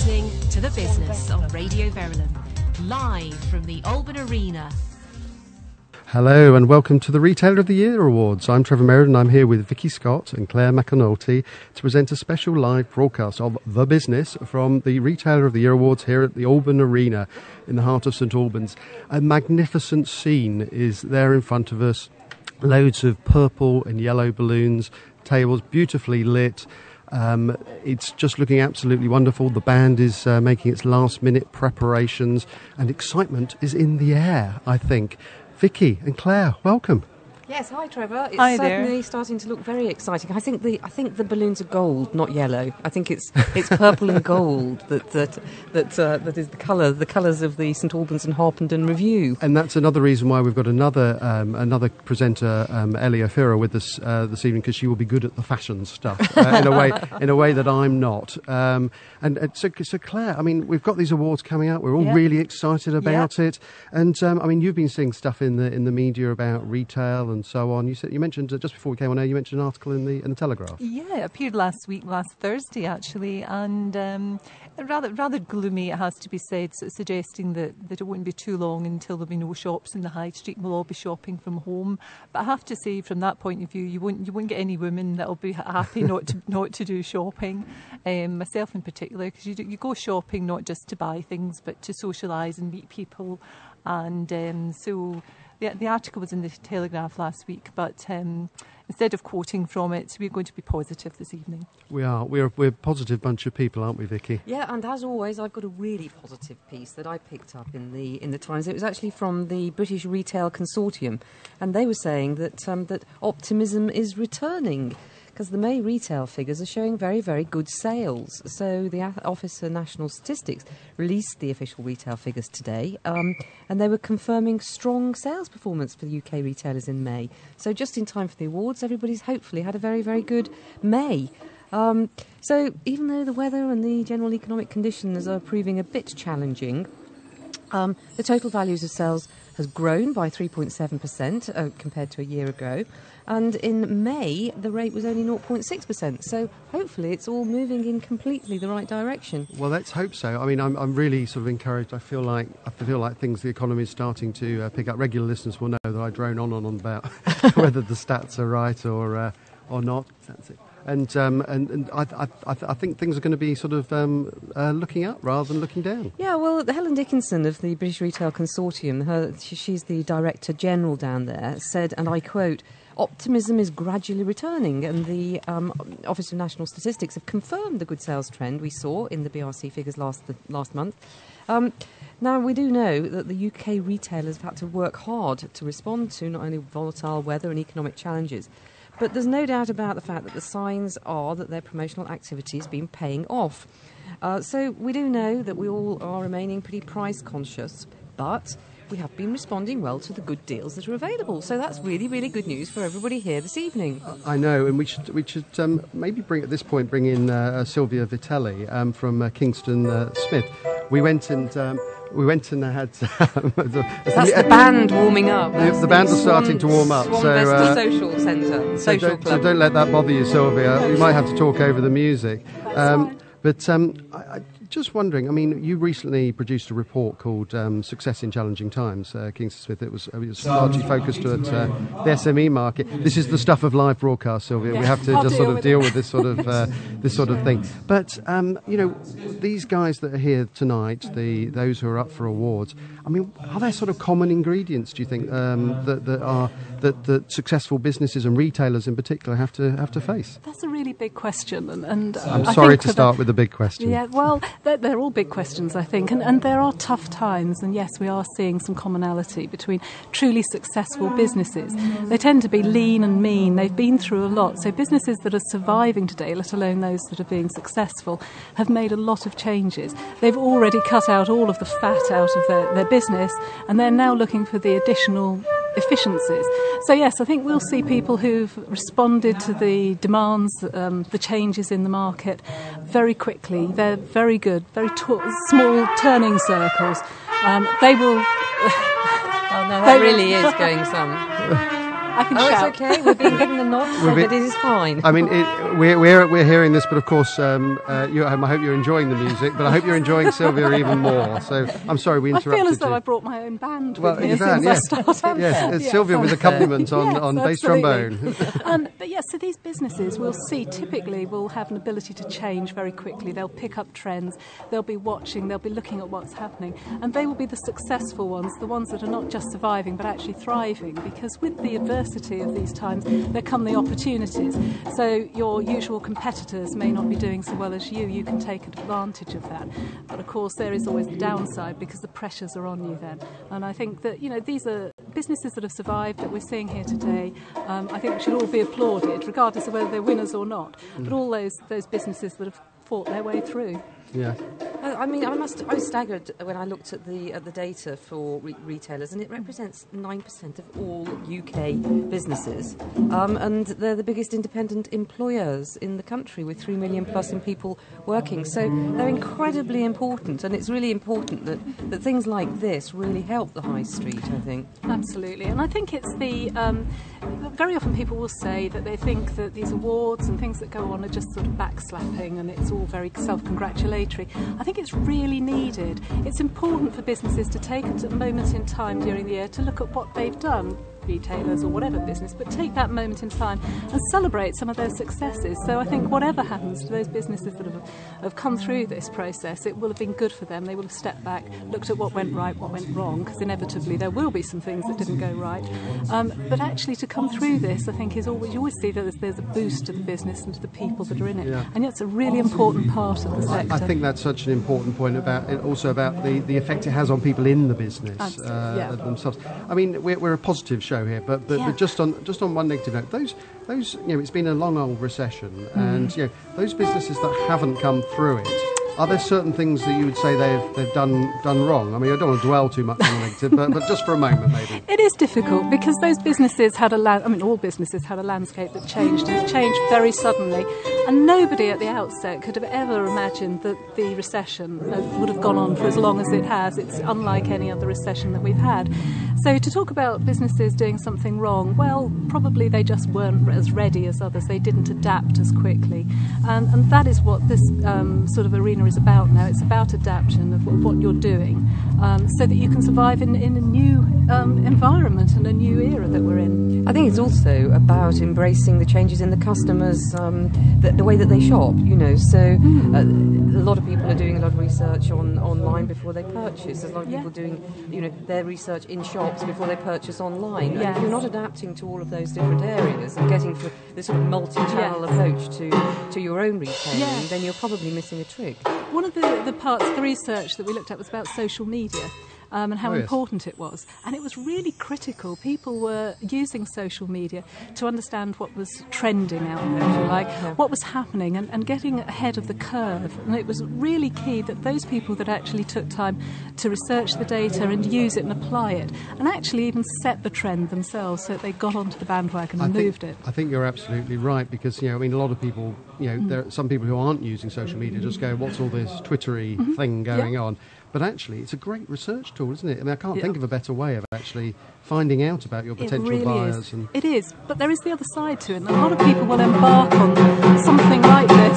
listening to The Business on Radio Verulam, live from the Alban Arena. Hello and welcome to the Retailer of the Year Awards. I'm Cllr Melvyn and I'm here with Vicky Scott and Claire McAnulty to present a special live broadcast of The Business from the Retailer of the Year Awards here at the Alban Arena in the heart of St Albans. A magnificent scene is there in front of us. Loads of purple and yellow balloons, tables beautifully lit. It's just looking absolutely wonderful. The band is making its last minute preparations and excitement is in the air, I think. Vicky and Claire, welcome. Yes, hi Trevor. It's hi certainly there. Starting to look very exciting. I think the balloons are gold, not yellow. I think it's purple and gold that is the colour, the colours of the St Albans and Harpenden Review. And that's another reason why we've got another presenter, Ellie O'Fira, with us this evening, because she will be good at the fashion stuff in a way that I'm not. So Claire, I mean, we've got these awards coming out. We're all really excited about it. And I mean, you've been seeing stuff in the media about retail and so on. You mentioned just before we came on air, you mentioned an article in the Telegraph. Yeah, it appeared last Thursday actually, and rather gloomy, it has to be said, suggesting that it wouldn't be too long until there'll be no shops in the high street and we'll all be shopping from home. But I have to say, from that point of view, you won't get any women that'll be happy not to do shopping. Myself in particular, because you go shopping not just to buy things but to socialise and meet people, and so. The article was in the Telegraph last week, but instead of quoting from it, we're going to be positive this evening. We are. We're a positive bunch of people, aren't we, Vicky? Yeah, and as always, I've got a really positive piece that I picked up in the Times. It was actually from the British Retail Consortium, and they were saying that that optimism is returning, because the May retail figures are showing very, very good sales. So the Office for National Statistics released the official retail figures today, and they were confirming strong sales performance for the UK retailers in May. So just in time for the awards, everybody's hopefully had a very, very good May. So even though the weather and the general economic conditions are proving a bit challenging, the total values of sales has grown by 3.7% compared to a year ago. And in May, the rate was only 0.6%. So hopefully it's all moving in completely the right direction. Well, let's hope so. I mean, I'm really sort of encouraged. I feel like things, the economy is starting to pick up. Regular listeners will know that I drone on about whether the stats are right or not. That's it. And I think things are going to be sort of looking up rather than looking down. Yeah, well, Helen Dickinson of the British Retail Consortium, she's the Director General down there, said, and I quote, "Optimism is gradually returning," and the Office of National Statistics have confirmed the good sales trend we saw in the BRC figures last month. Now, we do know that the UK retailers have had to work hard to respond to not only volatile weather and economic challenges, but there's no doubt about the fact that the signs are that their promotional activity has been paying off. So we do know that we all are remaining pretty price conscious, but we have been responding well to the good deals that are available. So that's really, really good news for everybody here this evening. I know, and we should maybe bring in Silvia Vitiello from Kingston Smith. We went and had... That's the band warming up. The band are starting to warm up. So Social Centre, Social Club. So don't let that bother you, Silvia. We might have to talk over the music. But I just wondering, I mean, you recently produced a report called Success in Challenging Times, Kingston Smith. It was largely focused at the SME market. This is the stuff of live broadcast, Silvia. We have to just sort of deal with this sort of thing. But, you know, these guys that are here tonight, those who are up for awards, I mean, are there sort of common ingredients, do you think, that successful businesses and retailers in particular have to face? That's a really big question. And I'm sorry to start with a big question. Yeah, well, they're all big questions, I think, and there are tough times, and yes, we are seeing some commonality between truly successful businesses. They tend to be lean and mean. They've been through a lot. So businesses that are surviving today, let alone those that are being successful, have made a lot of changes. They've already cut out all of the fat out of their business, and they're now looking for the additional efficiencies. So yes, I think we'll see people who've responded to the demands, the changes in the market very quickly. They're very good, very small turning circles. They will... Oh no, that really is going some. I can shout. It's okay. We've been given the nod, so it is fine. I mean, we're hearing this, but of course, I hope you're enjoying the music, but I hope you're enjoying Silvia even more. So I'm sorry we interrupted you. I feel as though I brought my own band with me since I started. Yes, Silvia with accompaniment on bass trombone. But yes, so these businesses we'll see typically will have an ability to change very quickly. They'll pick up trends, they'll be watching, they'll be looking at what's happening, and they will be the successful ones, the ones that are not just surviving but actually thriving, because with the adversity of these times there come the opportunities. So your usual competitors may not be doing so well as you can take advantage of that. But of course there is always the downside, because the pressures are on you then. And I think that, these are businesses that have survived that we're seeing here today. I think should all be applauded, regardless of whether they're winners or not. But all those businesses that have fought their way through. Yeah. I mean, I was staggered when I looked at the data for retailers, and it represents 9% of all UK businesses, and they're the biggest independent employers in the country, with 3 million plus in people working. So they're incredibly important, and it's really important that things like this really help the high street, I think. Absolutely, and I think it's very often people will say that they think that these awards and things that go on are just sort of backslapping and it's all very self-congratulatory. I think it's really needed. It's important for businesses to take a moment in time during the year to look at what they've done, retailers or whatever business, but take that moment in time and celebrate some of their successes. So I think whatever happens to those businesses that have come through this process, it will have been good for them. They will have stepped back, looked at what went right, what went wrong, because inevitably there will be some things that didn't go right. But actually to come through this, I think, is always, you always see that there's a boost to the business and to the people that are in it. Yeah. And it's a really important part of the sector. I think that's such an important point about the effect it has on people in the business themselves. I mean, we're a positive show here, but just on one negative note, those it's been a long old recession, and those businesses that haven't come through it, are there certain things that you would say they've done wrong? I mean, I don't want to dwell too much on the negative, but just for a moment, maybe. It is difficult because those businesses had all businesses had a landscape that changed, and it changed very suddenly. And nobody at the outset could have ever imagined that the recession would have gone on for as long as it has. It's unlike any other recession that we've had. So to talk about businesses doing something wrong, well, probably they just weren't as ready as others. They didn't adapt as quickly. And that is what this sort of arena is about now. It's about adaptation of what you're doing so that you can survive in a new environment and a new era that we're in. I think it's also about embracing the changes in the customers, the way that they shop, So a lot of people are doing a lot of research online before they purchase. There's a lot of people doing, their research in shops before they purchase online. Yes. And if you're not adapting to all of those different areas and getting for this sort of multi-channel approach to your own retailing, then you're probably missing a trick. One of the parts of the research that we looked at was about social media. And how important it was. And it was really critical. People were using social media to understand what was trending out there, if you like, what was happening, and getting ahead of the curve. And it was really key that those people that actually took time to research the data and use it and apply it, and actually even set the trend themselves, so that they got onto the bandwagon and moved it. I think you're absolutely right, because, a lot of people, there are some people who aren't using social media just go, what's all this Twittery thing going on? But actually, it's a great research tool, isn't it? I mean, I can't think of a better way of actually finding out about your potential buyers. It is, but there is the other side to it. And a lot of people will embark on something like this.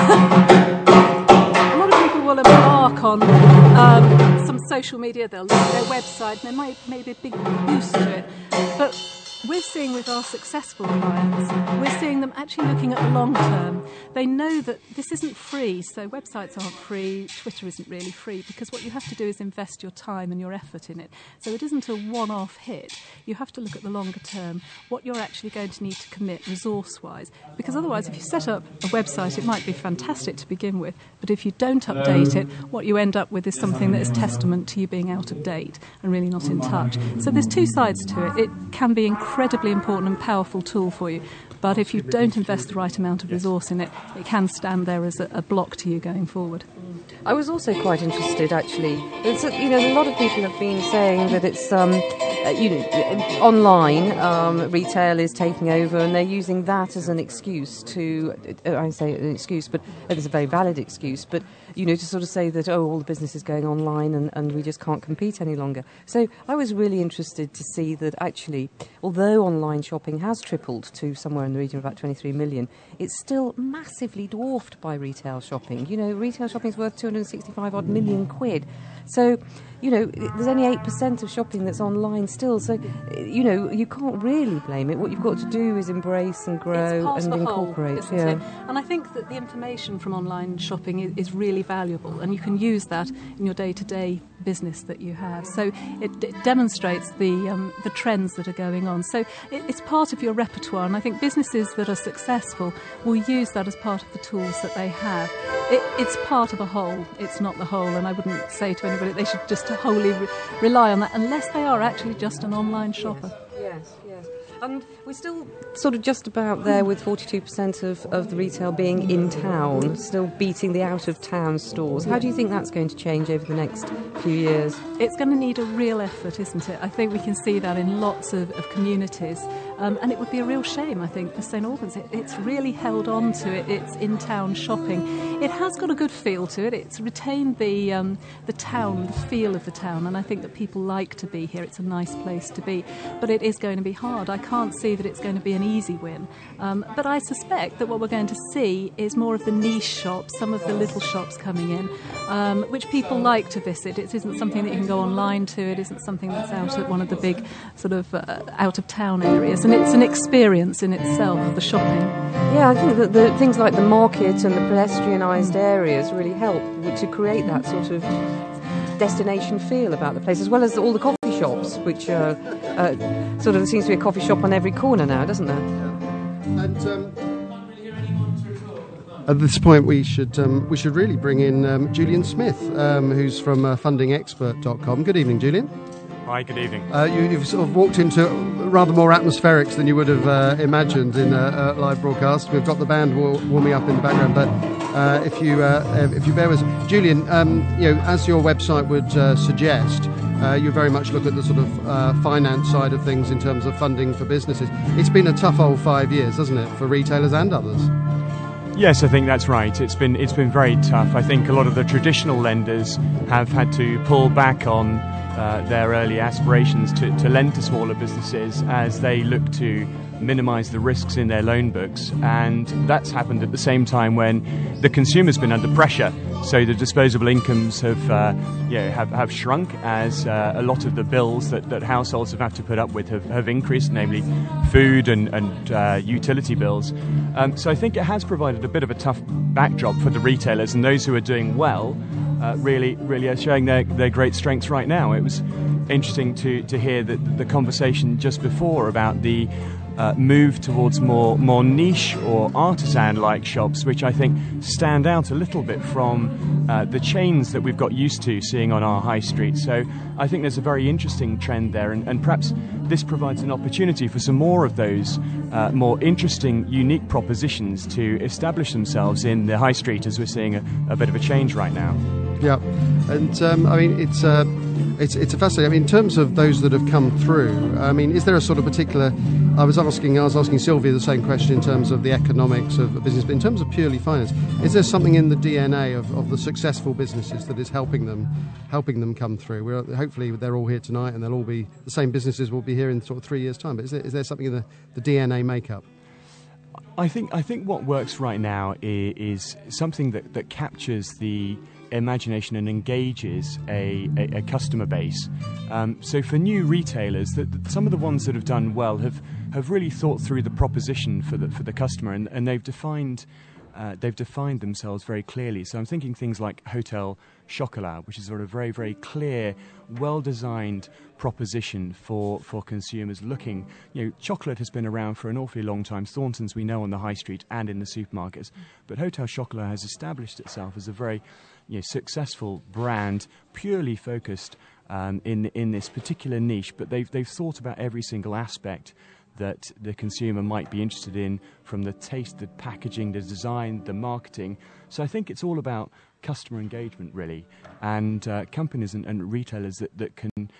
A lot of people will embark on some social media. They'll look at their website, and there might be a big boost to it. But we're seeing with our successful clients, we're seeing them actually looking at the long term. They know that this isn't free, so websites aren't free, Twitter isn't really free, because what you have to do is invest your time and your effort in it. So it isn't a one-off hit. You have to look at the longer term, what you're actually going to need to commit resource-wise. Because otherwise, if you set up a website, it might be fantastic to begin with, but if you don't update it, what you end up with is something that is testament to you being out of date and really not in touch. So there's two sides to it. It can be incredibly important and powerful tool for you, but if you don't invest the right amount of resource in it, it can stand there as a block to you going forward. I was also quite interested, actually. A lot of people have been saying that it's online retail is taking over, and they're using that as an excuse to. I say an excuse, but it's a very valid excuse. But to sort of say that, all the business is going online and we just can't compete any longer. So I was really interested to see that actually, although online shopping has tripled to somewhere in the region of about 23 million, it's still massively dwarfed by retail shopping. Retail shopping is worth 265 odd million quid. So, there's only 8% of shopping that's online still. So, you can't really blame it. What you've got to do is embrace and grow and incorporate. Isn't it? And I think that the information from online shopping is really valuable, and you can use that in your day-to-day business that you have. So it demonstrates the trends that are going on. So it's part of your repertoire, and I think businesses that are successful will use that as part of the tools that they have. It's part of a whole. It's not the whole, and I wouldn't say to anybody they should just wholly rely on that unless they are actually just an online shopper. Yes. And we're still sort of just about there with 42% of the retail being in town, still beating the out-of-town stores. How do you think that's going to change over the next few years? It's going to need a real effort, isn't it? I think we can see that in lots of communities. And it would be a real shame, I think, for St Albans. It's really held on to it. It's in-town shopping. It has got a good feel to it. It's retained the town, the feel of the town, and I think that people like to be here. It's a nice place to be. But it is going to be hard. I can't see that it's going to be an easy win. But I suspect that what we're going to see is more of the niche shops, some of the little shops coming in, which people like to visit. It isn't something that you can go online to. It isn't something that's out at one of the big sort of out-of-town areas. And it's an experience in itself, the shopping. Yeah, I think that the things like the market and the pedestrianised areas really help to create that sort of destination feel about the place, as well as all the coffee shops, which sort of seems to be a coffee shop on every corner now, doesn't there? And at this point, we should really bring in Julian Smith, who's from fundingexpert.com. Good evening, Julian. Hi, good evening. You've sort of walked into rather more atmospherics than you would have imagined in a live broadcast. We've got the band warming up in the background, but if you bear with us, Julian, as your website would suggest, you very much look at the sort of finance side of things in terms of funding for businesses. It's been a tough old 5 years, hasn't it, for retailers and others? Yes, I think that's right. It's been very tough. I think a lot of the traditional lenders have had to pull back on their early aspirations to lend to smaller businesses as they look to minimise the risks in their loan books, and that's happened at the same time when the consumer's been under pressure. So the disposable incomes have shrunk as a lot of the bills that households have had to put up with have increased, namely food and utility bills. So I think it has provided a bit of a tough backdrop for the retailers, and those who are doing well really are showing their great strengths right now. It was interesting to hear the conversation just before about the move towards more niche or artisan-like shops, which I think stand out a little bit from the chains that we've got used to seeing on our high street. So I think there's a very interesting trend there, and perhaps this provides an opportunity for some more of those more interesting, unique propositions to establish themselves in the high street, as we're seeing a bit of a change right now. Yeah, and it's a fascinating. I mean, in terms of those that have come through, I mean, is there a sort of particular? I was asking Silvia the same question in terms of the economics of a business, but in terms of purely finance, is there something in the DNA of the successful businesses that is helping them come through? Hopefully they're all here tonight, and they'll all be the same businesses will be here in sort of 3 years' time. But is there something in the DNA makeup? I think what works right now is something that captures the imagination and engages a customer base. So for new retailers, some of the ones that have done well have really thought through the proposition for the customer, and they've defined themselves very clearly. So I'm thinking things like Hotel Chocolat, which is sort of very, very clear, well-designed proposition for consumers looking. Chocolate has been around for an awfully long time. Thornton's we know on the high street and in the supermarkets, but Hotel Chocolat has established itself as a very successful brand, purely focused in this particular niche. But they've thought about every single aspect that the consumer might be interested in, from the taste, the packaging, the design, the marketing. So I think it's all about customer engagement, really, and companies and retailers that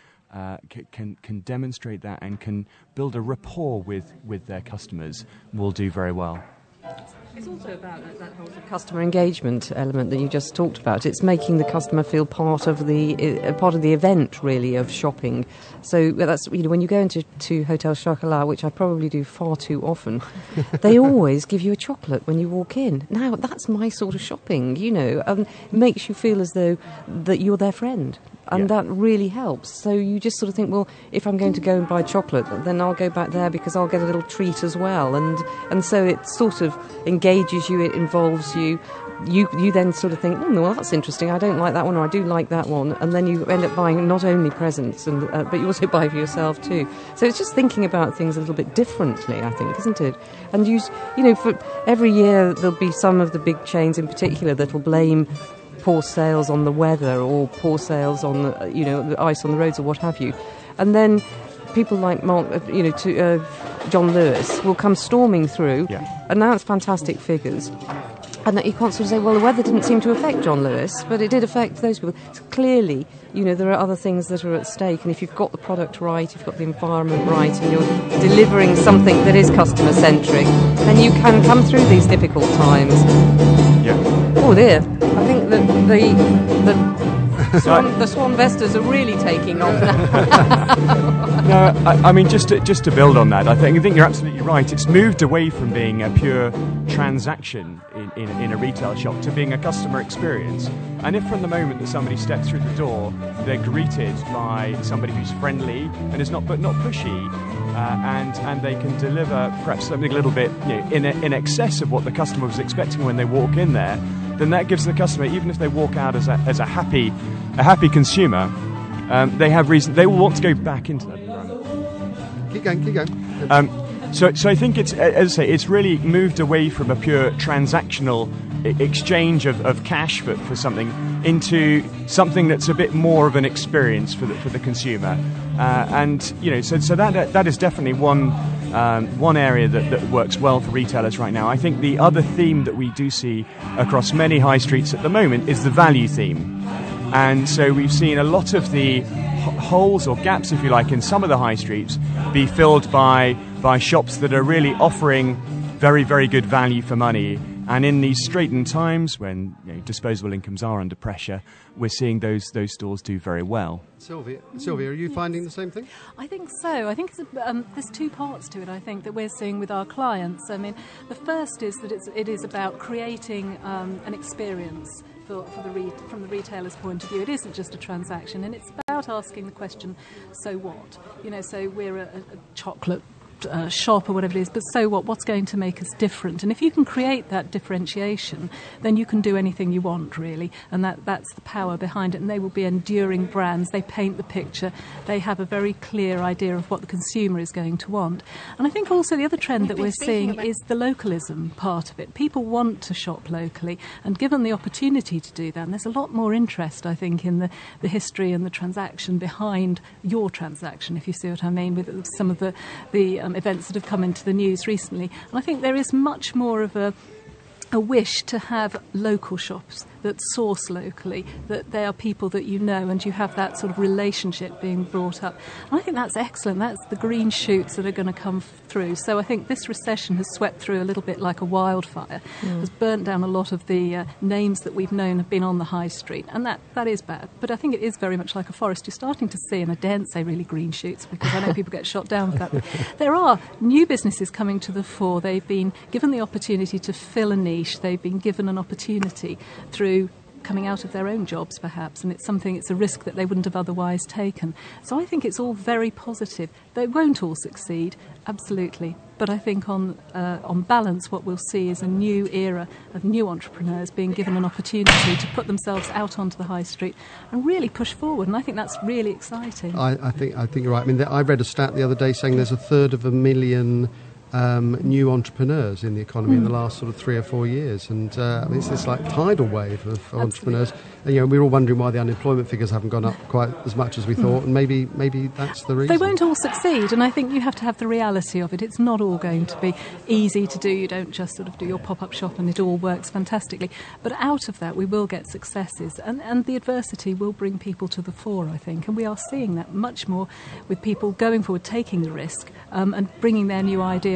can demonstrate that and can build a rapport with their customers will do very well. It's also about that whole customer engagement element that you just talked about. It's making the customer feel part of the event, really, of shopping. So that's, when you go into Hotel Cllr, which I probably do far too often, they always give you a chocolate when you walk in. Now, that's my sort of shopping, it makes you feel as though that you're their friend. And that really helps. So you just sort of think, well, if I'm going to go and buy chocolate, then I'll go back there because I'll get a little treat as well. And so it sort of engages you, it involves you. You then sort of think, well, that's interesting. I don't like that one, or I do like that one. And then you end up buying not only presents, but you also buy for yourself too. So it's just thinking about things a little bit differently, I think, isn't it? And for every year there'll be some of the big chains in particular that will blame poor sales on the weather or poor sales on the ice on the roads or what have you, and then people like John Lewis will come storming through, announce fantastic figures, and that you can't sort of say, well, the weather didn't seem to affect John Lewis, but it did affect those people. So clearly, there are other things that are at stake, and if you've got the product right, you've got the environment right, and you're delivering something that is customer centric, then you can come through these difficult times. Oh dear, I think that the Swan Vestas are really taking off now. No, I mean, just to build on that, I think you're absolutely right. It's moved away from being a pure transaction in a retail shop to being a customer experience. And if from the moment that somebody steps through the door, they're greeted by somebody who's friendly and is not pushy, and they can deliver perhaps something a little bit in excess of what the customer was expecting when they walk in there, then that gives the customer, even if they walk out as a happy consumer, they have reason. They will want to go back into that environment. Keep going. So I think it's, as I say, it's really moved away from a pure transactional exchange of cash for something into something that's a bit more of an experience for the consumer, so that is definitely one area that works well for retailers right now. I think the other theme that we do see across many high streets at the moment is the value theme, and so we've seen a lot of the holes or gaps, if you like, in some of the high streets be filled by shops that are really offering very, very good value for money. And in these straitened times when disposable incomes are under pressure, we're seeing those stores do very well. Silvia, are you finding the same thing? I think so. I think there's two parts to it, I think, that we're seeing with our clients. I mean, the first is that it is about creating an experience from the retailer's point of view. It isn't just a transaction, and it's about asking the question, so what? So we're a chocolate shop or whatever it is, but so what? What's going to make us different? And if you can create that differentiation, then you can do anything you want, really, and that's the power behind it. And they will be enduring brands. They paint the picture. They have a very clear idea of what the consumer is going to want. And I think also the other trend that we're seeing is the localism part of it. People want to shop locally, and given the opportunity to do that, and there's a lot more interest, I think, in the history and the transaction behind your transaction, if you see what I mean, with some of the events that have come into the news recently. And I think there is much more of a wish to have local shops that source locally, that they are people that and you have that sort of relationship being brought up. And I think that's excellent. That's the green shoots that are going to come through. So I think this recession has swept through a little bit like a wildfire, has burnt down a lot of the names that we've known have been on the high street, and that is bad. But I think it is very much like a forest. You're starting to see, and I daren't say really green shoots because I know people get shot down for that, but there are new businesses coming to the fore. They've been given the opportunity to fill a niche. They've been given an opportunity through coming out of their own jobs, perhaps, and it's a risk that they wouldn't have otherwise taken. So I think it's all very positive. They won't all succeed, absolutely, but I think on balance what we'll see is a new era of new entrepreneurs being given an opportunity to put themselves out onto the high street and really push forward, and I think that's really exciting. I think you're right. I mean, I read a stat the other day saying there's 1/3 new entrepreneurs in the economy in the last sort of 3 or 4 years, and it's this like tidal wave of entrepreneurs. And, we're all wondering why the unemployment figures haven't gone up quite as much as we thought, and maybe that's the reason. They won't all succeed, and I think you have to have the reality of it. It's not all going to be easy to do. You don't just sort of do your pop-up shop and it all works fantastically. But out of that, we will get successes, and the adversity will bring people to the fore, I think, and we are seeing that much more with people going forward, taking the risk, and bringing their new idea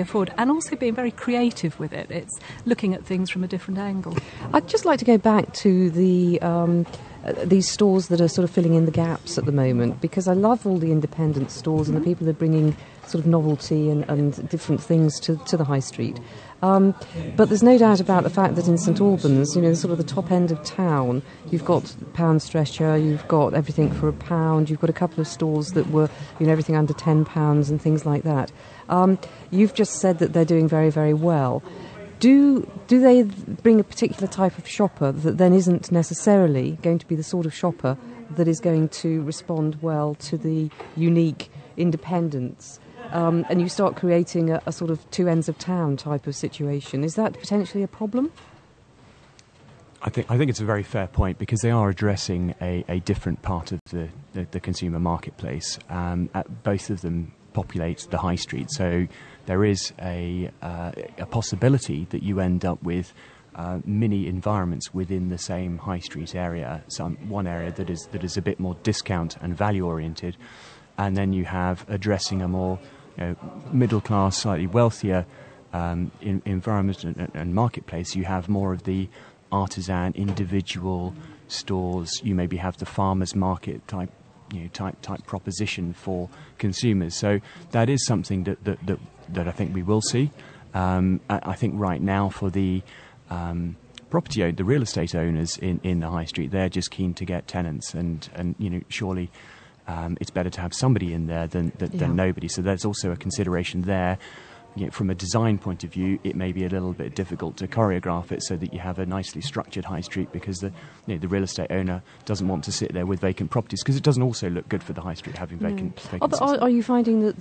way forward, and also being very creative with it. It's looking at things from a different angle. I'd just like to go back to these stores that are sort of filling in the gaps at the moment, because I love all the independent stores and the people that are bringing sort of novelty and different things to the high street. But there's no doubt about the fact that in St Albans, sort of the top end of town, you've got pound stretcher, you've got everything for £1, you've got a couple of stores that were, everything under £10 and things like that. You've just said that they're doing very, very well. Do they bring a particular type of shopper that then isn't necessarily going to be the sort of shopper that is going to respond well to the unique independents? And you start creating a sort of two ends of town type of situation. Is that potentially a problem? I think it's a very fair point, because they are addressing a different part of the consumer marketplace. Both of them populate the high street, so there is a possibility that you end up with mini environments within the same high street area. One area that is a bit more discount and value oriented, and then you have addressing a more middle class, slightly wealthier environment and marketplace. You have more of the artisan individual stores. You maybe have the farmers market type proposition for consumers. So that is something that I think we will see. I think right now for the the real estate owners in the high street, they're just keen to get tenants, and surely it's better to have somebody in there than nobody. So there's also a consideration there. From a design point of view, it may be a little bit difficult to choreograph it so that you have a nicely structured high street, because the real estate owner doesn't want to sit there with vacant properties, because it doesn't also look good for the high street having vacant. Are you finding that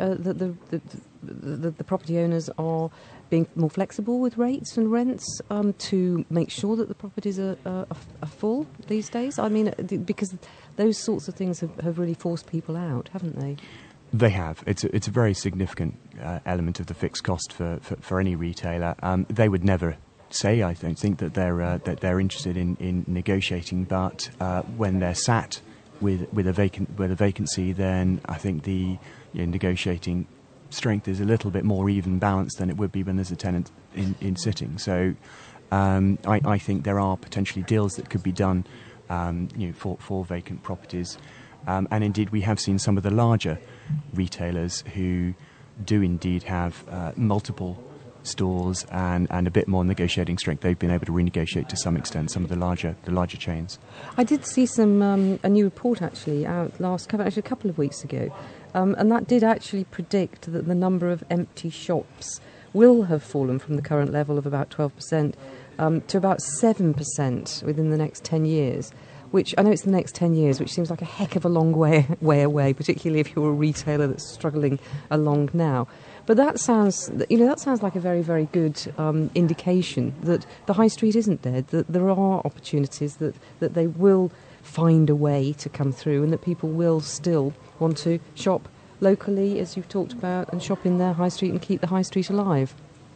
the property owners are being more flexible with rates and rents to make sure that the properties are full these days? I mean, because those sorts of things have really forced people out, haven't they? They have. It's a very significant element of the fixed cost for any retailer. They would never say, I don't think, that they're interested in negotiating, but when they're sat with a vacancy, then I think the negotiating strength is a little bit more even balanced than it would be when there's a tenant in sitting. So I think there are potentially deals that could be done for vacant properties. And indeed, we have seen some of the larger retailers who do indeed have multiple stores and a bit more negotiating strength. They've been able to renegotiate to some extent, some of the larger chains. I did see a new report actually out a couple of weeks ago, and that did actually predict that the number of empty shops will have fallen from the current level of about 12% to about 7% within the next 10 years. Which I know it's the next 10 years, which seems like a heck of a long way away, particularly if you're a retailer that's struggling along now. But that sounds like a very, very good indication that the high street isn't dead, that there are opportunities, that they will find a way to come through, and that people will still want to shop locally, as you've talked about, and shop in their high street and keep the high street alive.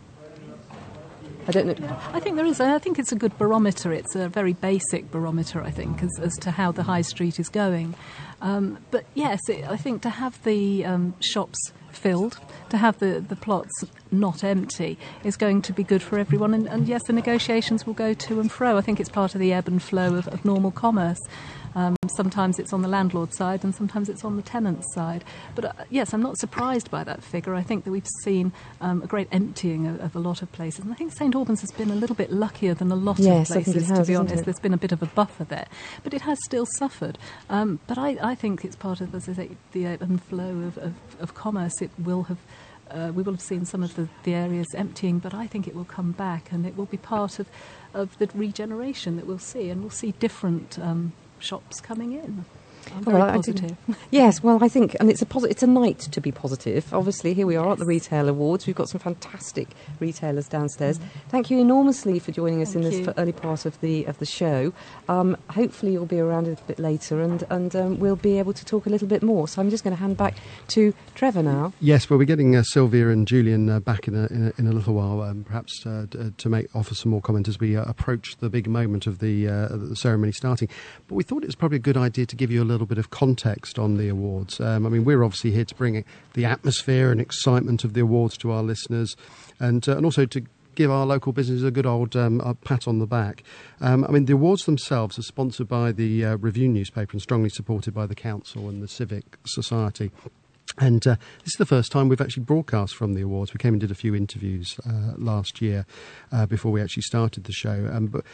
I don't know. I think there is. I think it's a good barometer. It's a very basic barometer, I think, as to how the high street is going. But yes, I think to have the shops filled, to have the plots not empty, is going to be good for everyone. And yes, the negotiations will go to and fro. I think it's part of the ebb and flow of normal commerce. Sometimes it's on the landlord side and sometimes it's on the tenant side. But yes, I'm not surprised by that figure. I think that we've seen a great emptying of a lot of places. And I think St Albans has been a little bit luckier than a lot of places, to be honest. There's been a bit of a buffer there. But it has still suffered. But I think it's part of, as I say, the ebb and flow of commerce. It will have... we will have seen some of the areas emptying, but I think it will come back, and it will be part of the regeneration that we'll see, and we'll see different shops coming in. I'm very positive. Yes, well, I think, and it's a night to be positive. Obviously, here we are at the Retail Awards. We've got some fantastic retailers downstairs. Thank you enormously for joining us in this early part of the show. Hopefully, you'll be around a little bit later, and we'll be able to talk a little bit more. So I'm just going to hand back to Trevor now. Yes, well, we're getting Silvia and Julian back in a little while, perhaps to offer some more comment as we approach the big moment of the ceremony starting. But we thought it was probably a good idea to give you a little little bit of context on the awards. I mean, we're obviously here to bring the atmosphere and excitement of the awards to our listeners, and also to give our local businesses a good old pat on the back. I mean, the awards themselves are sponsored by the Review newspaper and strongly supported by the council and the Civic Society. And this is the first time we've actually broadcast from the awards. We came and did a few interviews last year before we actually started the show.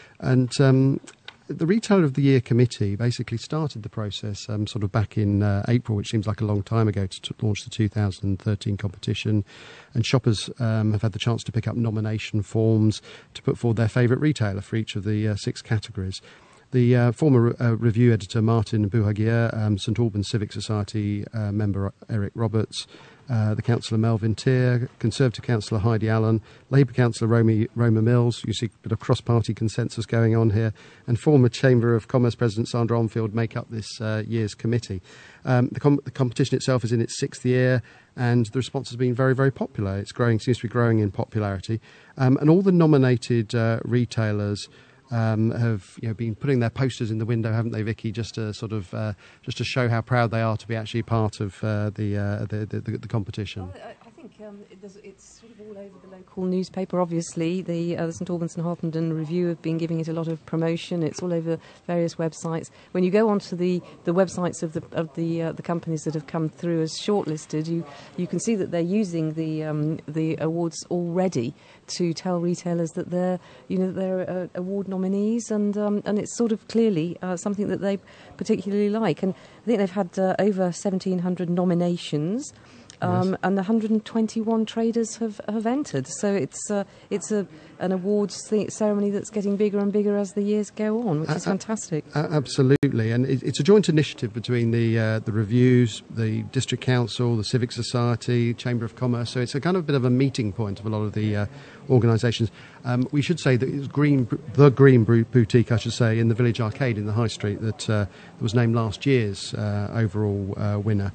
The Retailer of the Year committee basically started the process sort of back in April, which seems like a long time ago, to launch the 2013 competition. And shoppers have had the chance to pick up nomination forms to put forward their favourite retailer for each of the 6 categories. The former review editor Martin Bouhagier, St Albans Civic Society member Eric Roberts, the Cllr Melvyn Teare, Conservative Councillor Heidi Allen, Labour Councillor Roma Mills. You see a bit of cross-party consensus going on here, and former Chamber of Commerce President Sandra Onfield make up this year's committee. The competition itself is in its 6th year, and the response has been very, very popular. It's growing, seems to be growing in popularity, and all the nominated retailers have been putting their posters in the window, haven't they, Vicky? Just to sort of just to show how proud they are to be actually part of the competition. Well, I think it's sort of all over the local newspaper. Obviously, the St Albans and Harpenden Review have been giving it a lot of promotion. It's all over various websites. When you go onto the websites of the companies that have come through as shortlisted, you can see that they're using the awards already to tell retailers that they're award nominees, and it's sort of clearly something that they particularly like. And I think they've had over 1,700 nominations. Yes. And 121 traders have entered. So it's an awards ceremony that's getting bigger and bigger as the years go on, which is fantastic. Absolutely, and it's a joint initiative between the reviews, the District Council, the Civic Society, Chamber of Commerce. So it's a kind of bit of a meeting point of a lot of the organisations. We should say that it's the Green Boutique, I should say, in the Village Arcade in the High Street that was named last year's overall winner.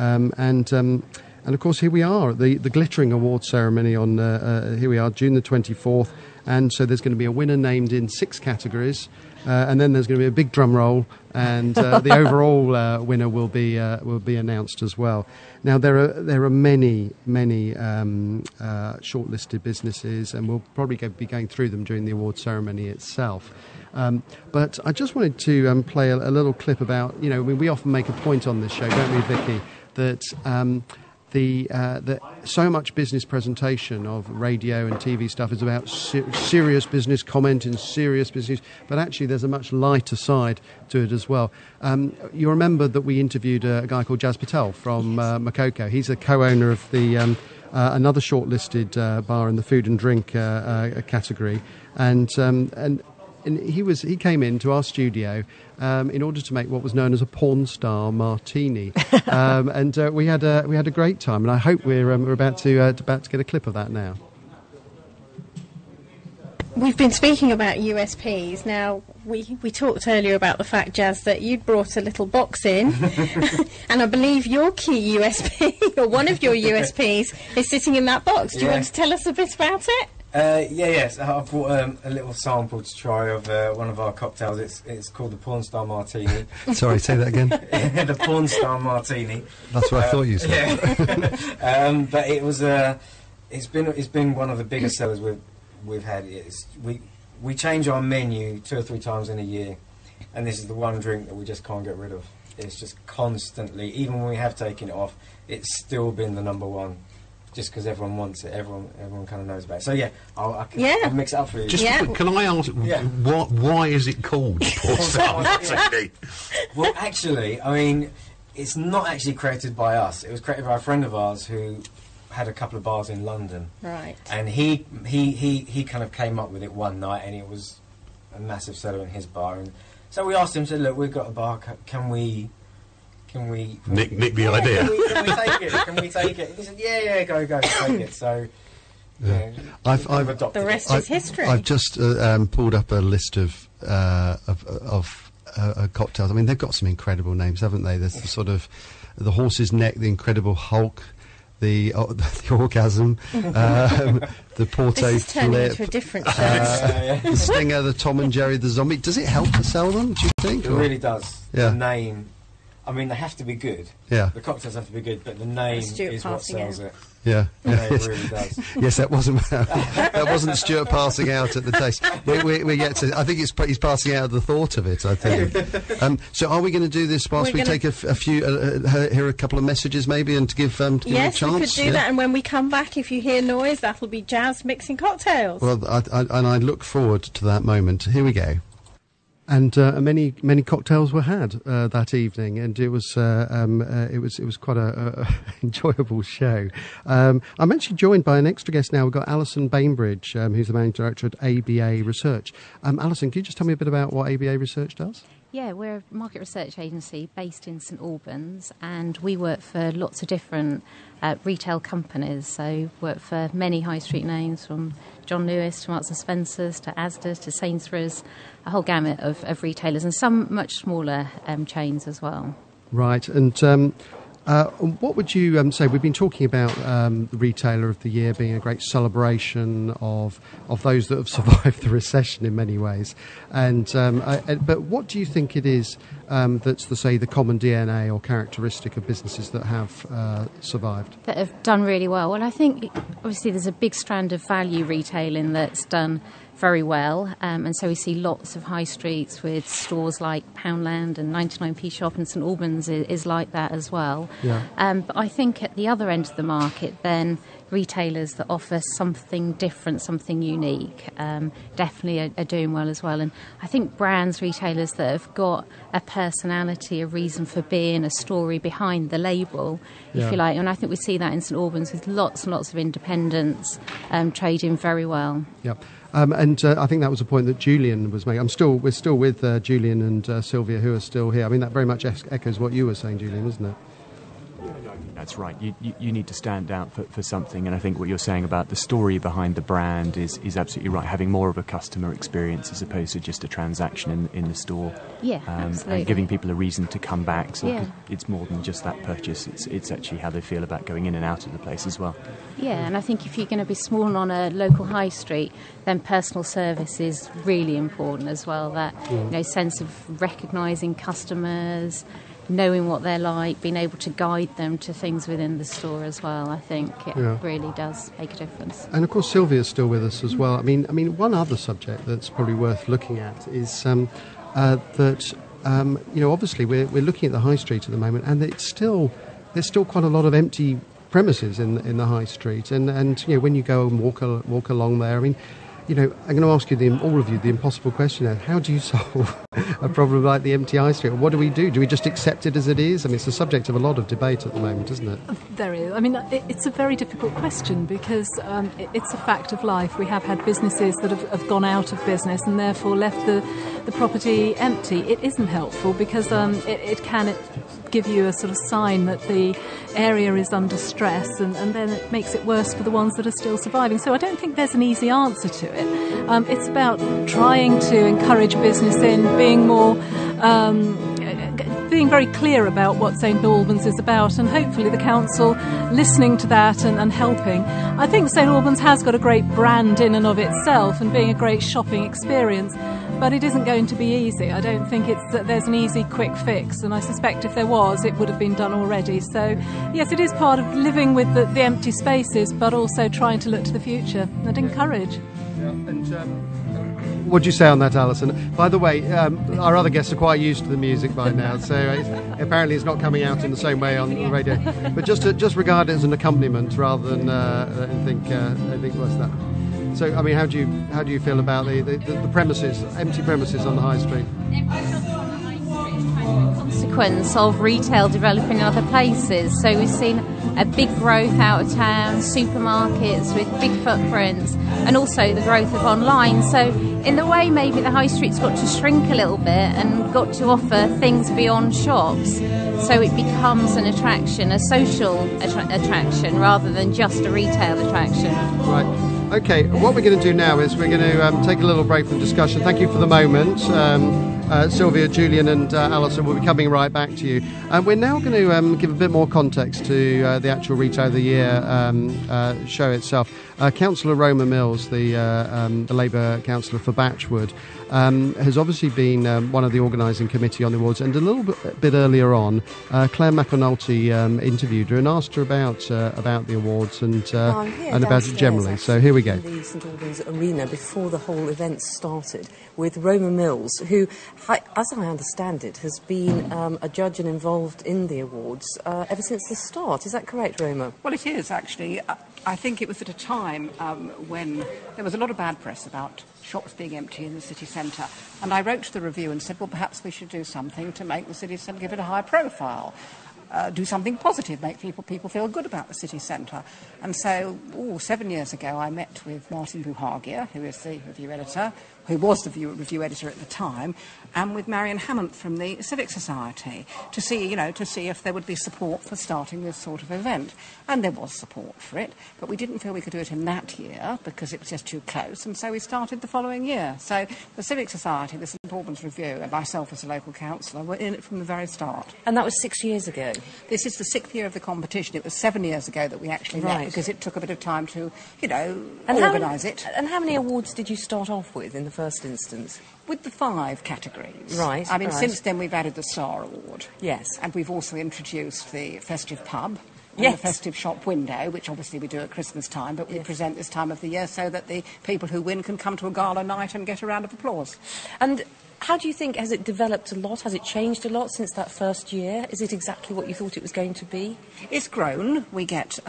And of course, here we are at the glittering award ceremony on here we are, June the 24th, and so there's going to be a winner named in 6 categories, and then there's going to be a big drum roll, and the overall winner will be announced as well. Now there are many shortlisted businesses, and we'll probably be going through them during the award ceremony itself. But I just wanted to play a little clip about, we often make a point on this show, don't we, Vicky, that so much business presentation of radio and TV stuff is about serious business comment and serious business, but actually there's a much lighter side to it as well. You remember that we interviewed a guy called Jass Patel from Makoko. He's a co-owner of the another shortlisted bar in the food and drink category, and he came into our studio in order to make what was known as a porn star martini, and we had a great time. And I hope we're about to get a clip of that now. We've been speaking about USPs. Now, we talked earlier about the fact, Jazz, that you'd brought a little box in, and I believe your key USP, or one of your USPs, is sitting in that box. Do you want to tell us a bit about it? Yes. I've brought a little sample to try of one of our cocktails. It's called the Porn Star Martini. Sorry, say that again. The Porn Star Martini. That's what I thought you said. Yeah. But it was it's been one of the biggest sellers we've had. We change our menu 2 or 3 times in a year, and this is the one drink that we just can't get rid of. It's just constantly, even when we have taken it off, it's still been the number one. Just because everyone wants it, everyone kind of knows about it. So yeah, I'll mix it up for you. Can I ask, why is it called Porn Star Martini? Well, actually, I mean, it's not actually created by us. It was created by a friend of ours who had a couple of bars in London. Right. And he kind of came up with it one night, and it was a massive seller in his bar. And so we asked him, said, look, we've got a bar, can we nick the idea? Can we take it? Can we take it? He said, yeah, go, take it. So, I've the rest is history. I've just pulled up a list of cocktails. I mean, they've got some incredible names, haven't they? There's the sort of the Horse's Neck, the Incredible Hulk, the Orgasm, the Porto This is turning Flip, into a different show. the Stinger, the Tom and Jerry, the Zombie. Does it help to sell them, do you think? It really does. Yeah. The name. I mean, they have to be good. Yeah. The cocktails have to be good, but the name is what sells it. Yeah, It really does. Yes, that wasn't Stuart passing out at the taste. We get to. I think he's passing out at the thought of it. I think. So, are we going to do this whilst we take a few, hear a couple of messages maybe, and to give give you a chance? Yes, we could do that. And when we come back, if you hear noise, that'll be Jass mixing cocktails. Well, I look forward to that moment. Here we go. And many cocktails were had that evening, and it was quite a enjoyable show. I'm actually joined by an extra guest now. We've got Alison Bainbridge, who's the managing director at ABA Research. Alison, can you just tell me a bit about what ABA Research does? Yeah, we're a market research agency based in St Albans, and we work for lots of different retail companies. So work for many high street names, from John Lewis to Marks and Spencer's to Asda's to Sainsbury's, a whole gamut of retailers, and some much smaller chains as well. Right, and what would you say? We've been talking about the Retailer of the Year being a great celebration of those that have survived the recession in many ways. But what do you think it is that's the common DNA or characteristic of businesses that have survived? That have done really well. Well, I think obviously there's a big strand of value retailing that's done very well, and so we see lots of high streets with stores like Poundland and 99p Shop, and St Albans is like that as well. Yeah. But I think at the other end of the market, then retailers that offer something different, something unique, definitely are doing well as well. And I think brands, retailers that have got a personality, a reason for being, a story behind the label, if you like. And I think we see that in St Albans with lots and lots of independents trading very well. Yep. I think that was a point that Julian was making. We're still with Julian and Silvia, who are still here. I mean, that very much echoes what you were saying, Julian, isn't it? That's right. You need to stand out for something, and I think what you're saying about the story behind the brand is absolutely right. Having more of a customer experience as opposed to just a transaction in the store. Yeah, absolutely. And giving people a reason to come back. So it's more than just that purchase. It's actually how they feel about going in and out of the place as well. Yeah, and I think if you're going to be small on a local high street, then personal service is really important as well. That sense of recognising customers, knowing what they're like, being able to guide them to things within the store as well. I think it really does make a difference. And of course, Silvia's still with us as well. I mean, one other subject that's probably worth looking at is that obviously we're looking at the high street at the moment, and there's still quite a lot of empty premises in the high street, and when you go and walk along there, I mean, I'm going to ask you, all of you, the impossible question now. How do you solve a problem like the empty high street? What do we do? Do we just accept it as it is? I mean, it's the subject of a lot of debate at the moment, isn't it? There is. I mean, it's a very difficult question because it's a fact of life. We have had businesses that have gone out of business and therefore left the property empty. It isn't helpful because it can give you a sort of sign that the area is under stress, and then it makes it worse for the ones that are still surviving. So I don't think there's an easy answer to it. It's about trying to encourage business in being more being very clear about what St Albans is about, and hopefully the council listening to that and helping. I think St Albans has got a great brand in and of itself and being a great shopping experience, but it isn't going to be easy. I don't think there's an easy quick fix, and I suspect if there was, it would have been done already. So yes, it is part of living with the empty spaces, but also trying to look to the future and encourage. Yeah, and what do you say on that, Alison? By the way, our other guests are quite used to the music by now, so apparently it's not coming out in the same way on the radio. But just regard it as an accompaniment rather than anything worse than that. So, I mean, how do you feel about the premises, empty premises on the high street? Consequence of retail developing in other places. So we've seen a big growth out of town, supermarkets with big footprints, and also the growth of online. So in a way, maybe the high street's got to shrink a little bit and got to offer things beyond shops. So it becomes an attraction, a social attraction, rather than just a retail attraction. Right. Okay, what we're going to do now is we're going to take a little break from discussion. Thank you for the moment. Silvia, Julian and Alison will be coming right back to you. We're now going to give a bit more context to the actual Retail of the Year show itself. Councillor Roma Mills, the Labour councillor for Batchwood, has obviously been one of the organising committee on the awards, and a little bit earlier on, Cllr McAnulty interviewed her and asked her about the awards and about it generally. So here we go. In the St Albans Arena before the whole event started with Roma Mills, who, as I understand it, has been a judge and involved in the awards ever since the start. Is that correct, Roma? Well, it is actually. I think it was at a time when there was a lot of bad press about shops being empty in the city centre, and I wrote to the review and said, well, perhaps we should do something to make the city centre, give it a higher profile. Do something positive, make people feel good about the city centre. And so, 7 years ago, I met with Martin Buhagia, who is the review editor, who was the review editor at the time, and with Marion Hammond from the Civic Society to see if there would be support for starting this sort of event. And there was support for it, but we didn't feel we could do it in that year because it was just too close, and so we started the following year. So the Civic Society, the St Albans Review, and myself as a local councillor were in it from the very start. And that was 6 years ago? This is the 6th year of the competition. It was 7 years ago that we actually met, because it took a bit of time to, organise it. And how many awards did you start off with in the first instance? With the 5 categories. Right. I mean, since then we've added the Star Award. Yes. And we've also introduced the Festive Pub. And yes. The Festive Shop Window, which obviously we do at Christmas time, but we present this time of the year so that the people who win can come to a gala night and get a round of applause. And how do you think, has it developed a lot? Has it changed a lot since that first year? Is it exactly what you thought it was going to be? It's grown. We get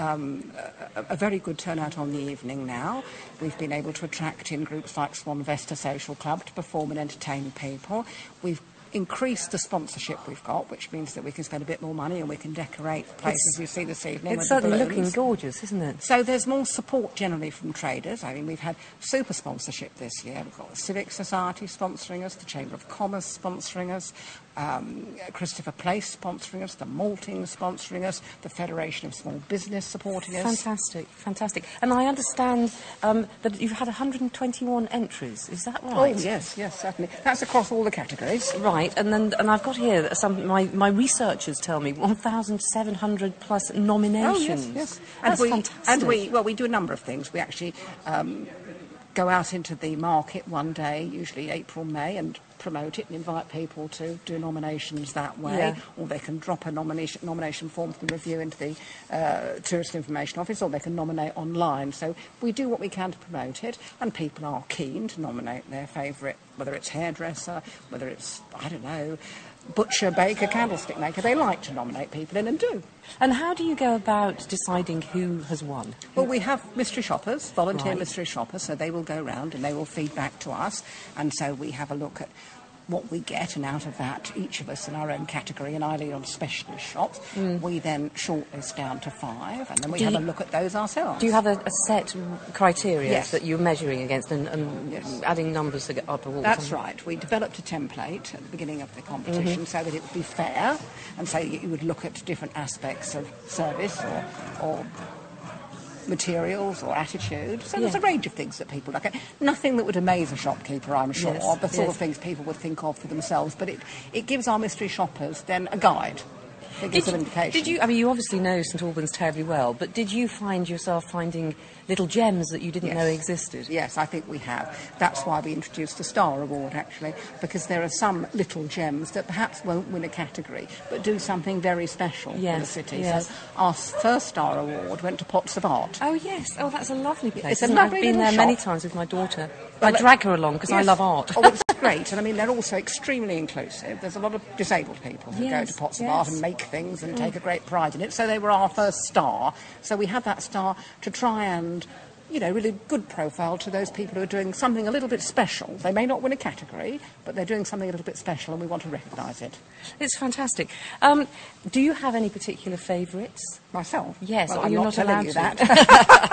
a very good turnout on the evening now. We've been able to attract in groups like Swan Vesta Social Club to perform and entertain people. We've increased the sponsorship we've got, which means that we can spend a bit more money and we can decorate places you see this evening. It's certainly looking gorgeous, isn't it? So there's more support generally from traders. I mean, we've had super sponsorship this year. We've got the Civic Society sponsoring us, the Chamber of Commerce sponsoring us, Christopher Place sponsoring us, the Malting sponsoring us, the Federation of Small Business supporting us. Fantastic, fantastic. And I understand that you've had 121 entries, is that right? Oh, yes, certainly. That's across all the categories. Right, and I've got here my researchers tell me 1,700 plus nominations. Oh, yes. That's fantastic. And we do a number of things. We actually go out into the market one day, usually April, May, and promote it and invite people to do nominations that way, or they can drop a nomination form for the review into the Tourist Information Office, or they can nominate online. So we do what we can to promote it, and people are keen to nominate their favourite, whether it's hairdresser, whether it's, I don't know, butcher, baker, candlestick maker. They like to nominate people in and do. And how do you go about deciding who has won? Well, we have mystery shoppers, volunteer mystery shoppers, so they will go round and they will feed back to us, and so we have a look at what we get, and out of that, each of us in our own category, and I lead on specialist shops, we then shortlist down to 5, and then we have a look at those ourselves. Do you have a set criteria Yes. that you're measuring against and adding numbers to get up a wall? That's right. We developed a template at the beginning of the competition so that it would be fair, and so you would look at different aspects of service or materials or attitude. So there's a range of things that people look at. Nothing that would amaze a shopkeeper, I'm sure, the sort of things people would think of for themselves, but it gives our mystery shoppers then a guide. It gives an indication. I mean, you obviously know St Albans terribly well, but did you find yourself finding little gems that you didn't know existed? Yes, I think we have. That's why we introduced the Star Award, actually, because there are some little gems that perhaps won't win a category, but do something very special for the city. Yes. So our first Star Award went to Pots of Art. Oh, yes. Oh, that's a lovely place. It's a lovely I've been there little many shop. times with my daughter. I drag her along because I love art. Oh, it's great. And I mean, they're also extremely inclusive. There's a lot of disabled people who go to Pots of Art and make things and take a great pride in it. So they were our first star. So we had that star to try and, really good profile to those people who are doing something a little bit special. They may not win a category, but they're doing something a little bit special, and we want to recognise it. It's fantastic. Do you have any particular favourites? Myself? Yes, well, or I'm you're not not telling allowed you to. that.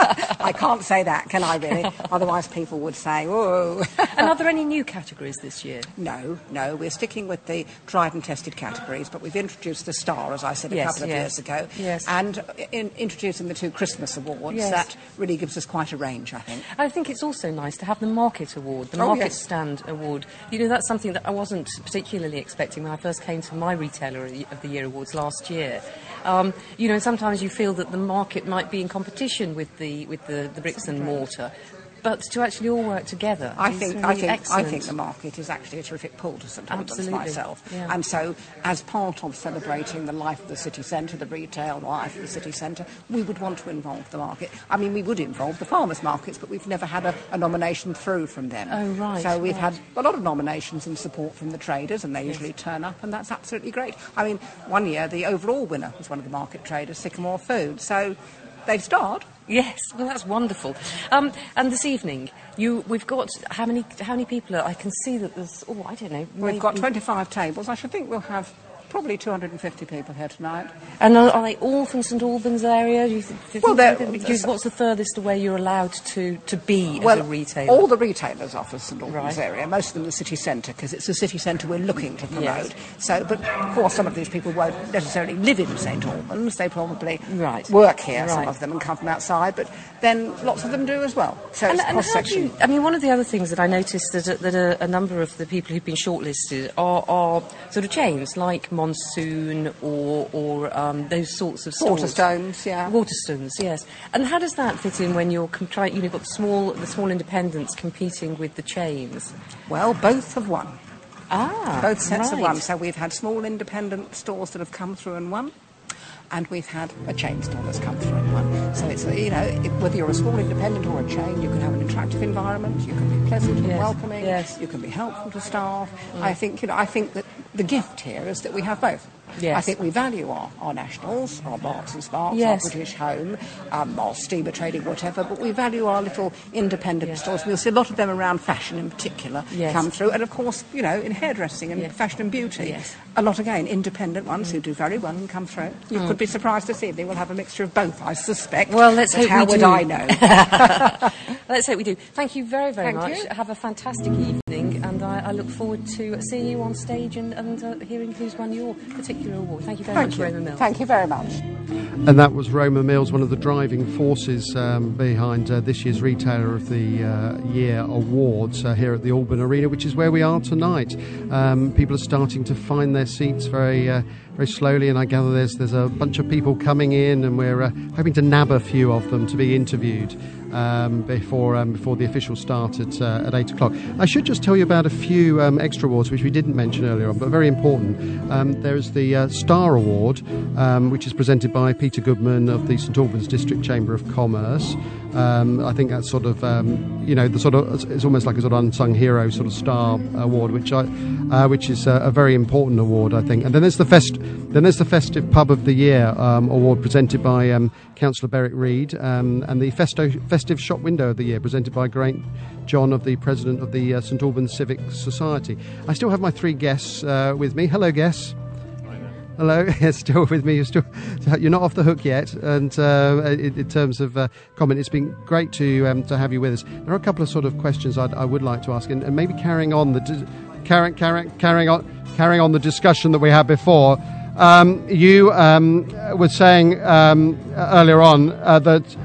I can't say that, can I really? Otherwise people would say, whoa. And are there any new categories this year? No, we're sticking with the tried and tested categories, but we've introduced the Star, as I said a couple of years ago, and introducing the 2 Christmas awards. That really gives us quite a range, I think. I think it's also nice to have the Market Award, the Market Stand Award. You know, that's something that I wasn't particularly expecting when I first came to my Retailer of the Year awards last year. You know, sometimes you feel that the market might be in competition with the bricks and mortar, but to actually all work together. I think the market is actually a terrific pull to St Albans myself. Yeah. And so, as part of celebrating the life of the city centre, the retail life of the city centre, we would want to involve the market. I mean, we would involve the farmers' markets, but we've never had a nomination through from them. Oh, right. So we've had a lot of nominations in support from the traders, and they usually turn up, and that's absolutely great. I mean, one year the overall winner was one of the market traders, Sycamore Food. So they've starred. Yes, well, that's wonderful. And this evening, we've got how many people? I can see that there's. Oh, I don't know. We've got 25 tables. I should think we'll have probably 250 people here tonight. And are they all from St Albans area? What's the furthest away you're allowed to be as a retailer? All the retailers off of St Albans area, most of them the city centre, because it's the city centre we're looking to promote. Yes. So, but of course some of these people won't necessarily live in St Albans, they probably work here, some of them, and come from outside, but then lots of them do as well. So it's cross-section. I mean, one of the other things that I noticed that a number of the people who've been shortlisted are sort of chains, like Monsoon or those sorts of stores. Waterstones, yes. And how does that fit in when you're trying? You've got the small independents competing with the chains. Well, both have won. Both sets have won. Right. So we've had small independent stores that have come through and won, and we've had a chain store that's come through and won. So it's, you know, whether you're a small independent or a chain, you can have an attractive environment, you can be pleasant and welcoming, you can be helpful to staff. I think that the gift here is that we have both. Yes. I think we value our nationals, our Marks and Sparks, our British Home, our steamer trading, whatever, but we value our little independent stores. We'll see a lot of them around fashion in particular come through, and of course, you know, in hairdressing and fashion and beauty. A lot, again, independent ones who do very well and come through. You could be surprised to see they will have a mixture of both, I suspect. Well, let's hope how we would do. I know? Let's hope we do. Thank you very, very much. You. Have a fantastic evening, and I look forward to seeing you on stage and hearing who's won your particular award. Thank you very much, Roma Mills. Thank you very much. And that was Roma Mills, one of the driving forces behind this year's Retailer of the Year Awards here at the Alban Arena, which is where we are tonight. People are starting to find their seats very slowly, and I gather there's a bunch of people coming in, and we're hoping to nab a few of them to be interviewed before the official start at 8 o'clock. I should just tell you about a few extra awards which we didn't mention earlier on, but very important. There's the Star Award, which is presented by Peter Goodman of the St Albans District Chamber of Commerce. I think that's sort of it's almost like a sort of unsung hero sort of star award, which is a very important award, I think. And then there's the Festive Pub of the Year award presented by Councillor Berwick Reed, and the Festive Shop Window of the Year presented by Great John, of the President of the St Albans Civic Society. I still have my 3 guests with me. Hello, guests. Hello, still with me. You're not off the hook yet. And in terms of comment, it's been great to have you with us. There are a couple of sort of questions I would like to ask, and maybe carrying on the discussion that we had before. You were saying earlier on that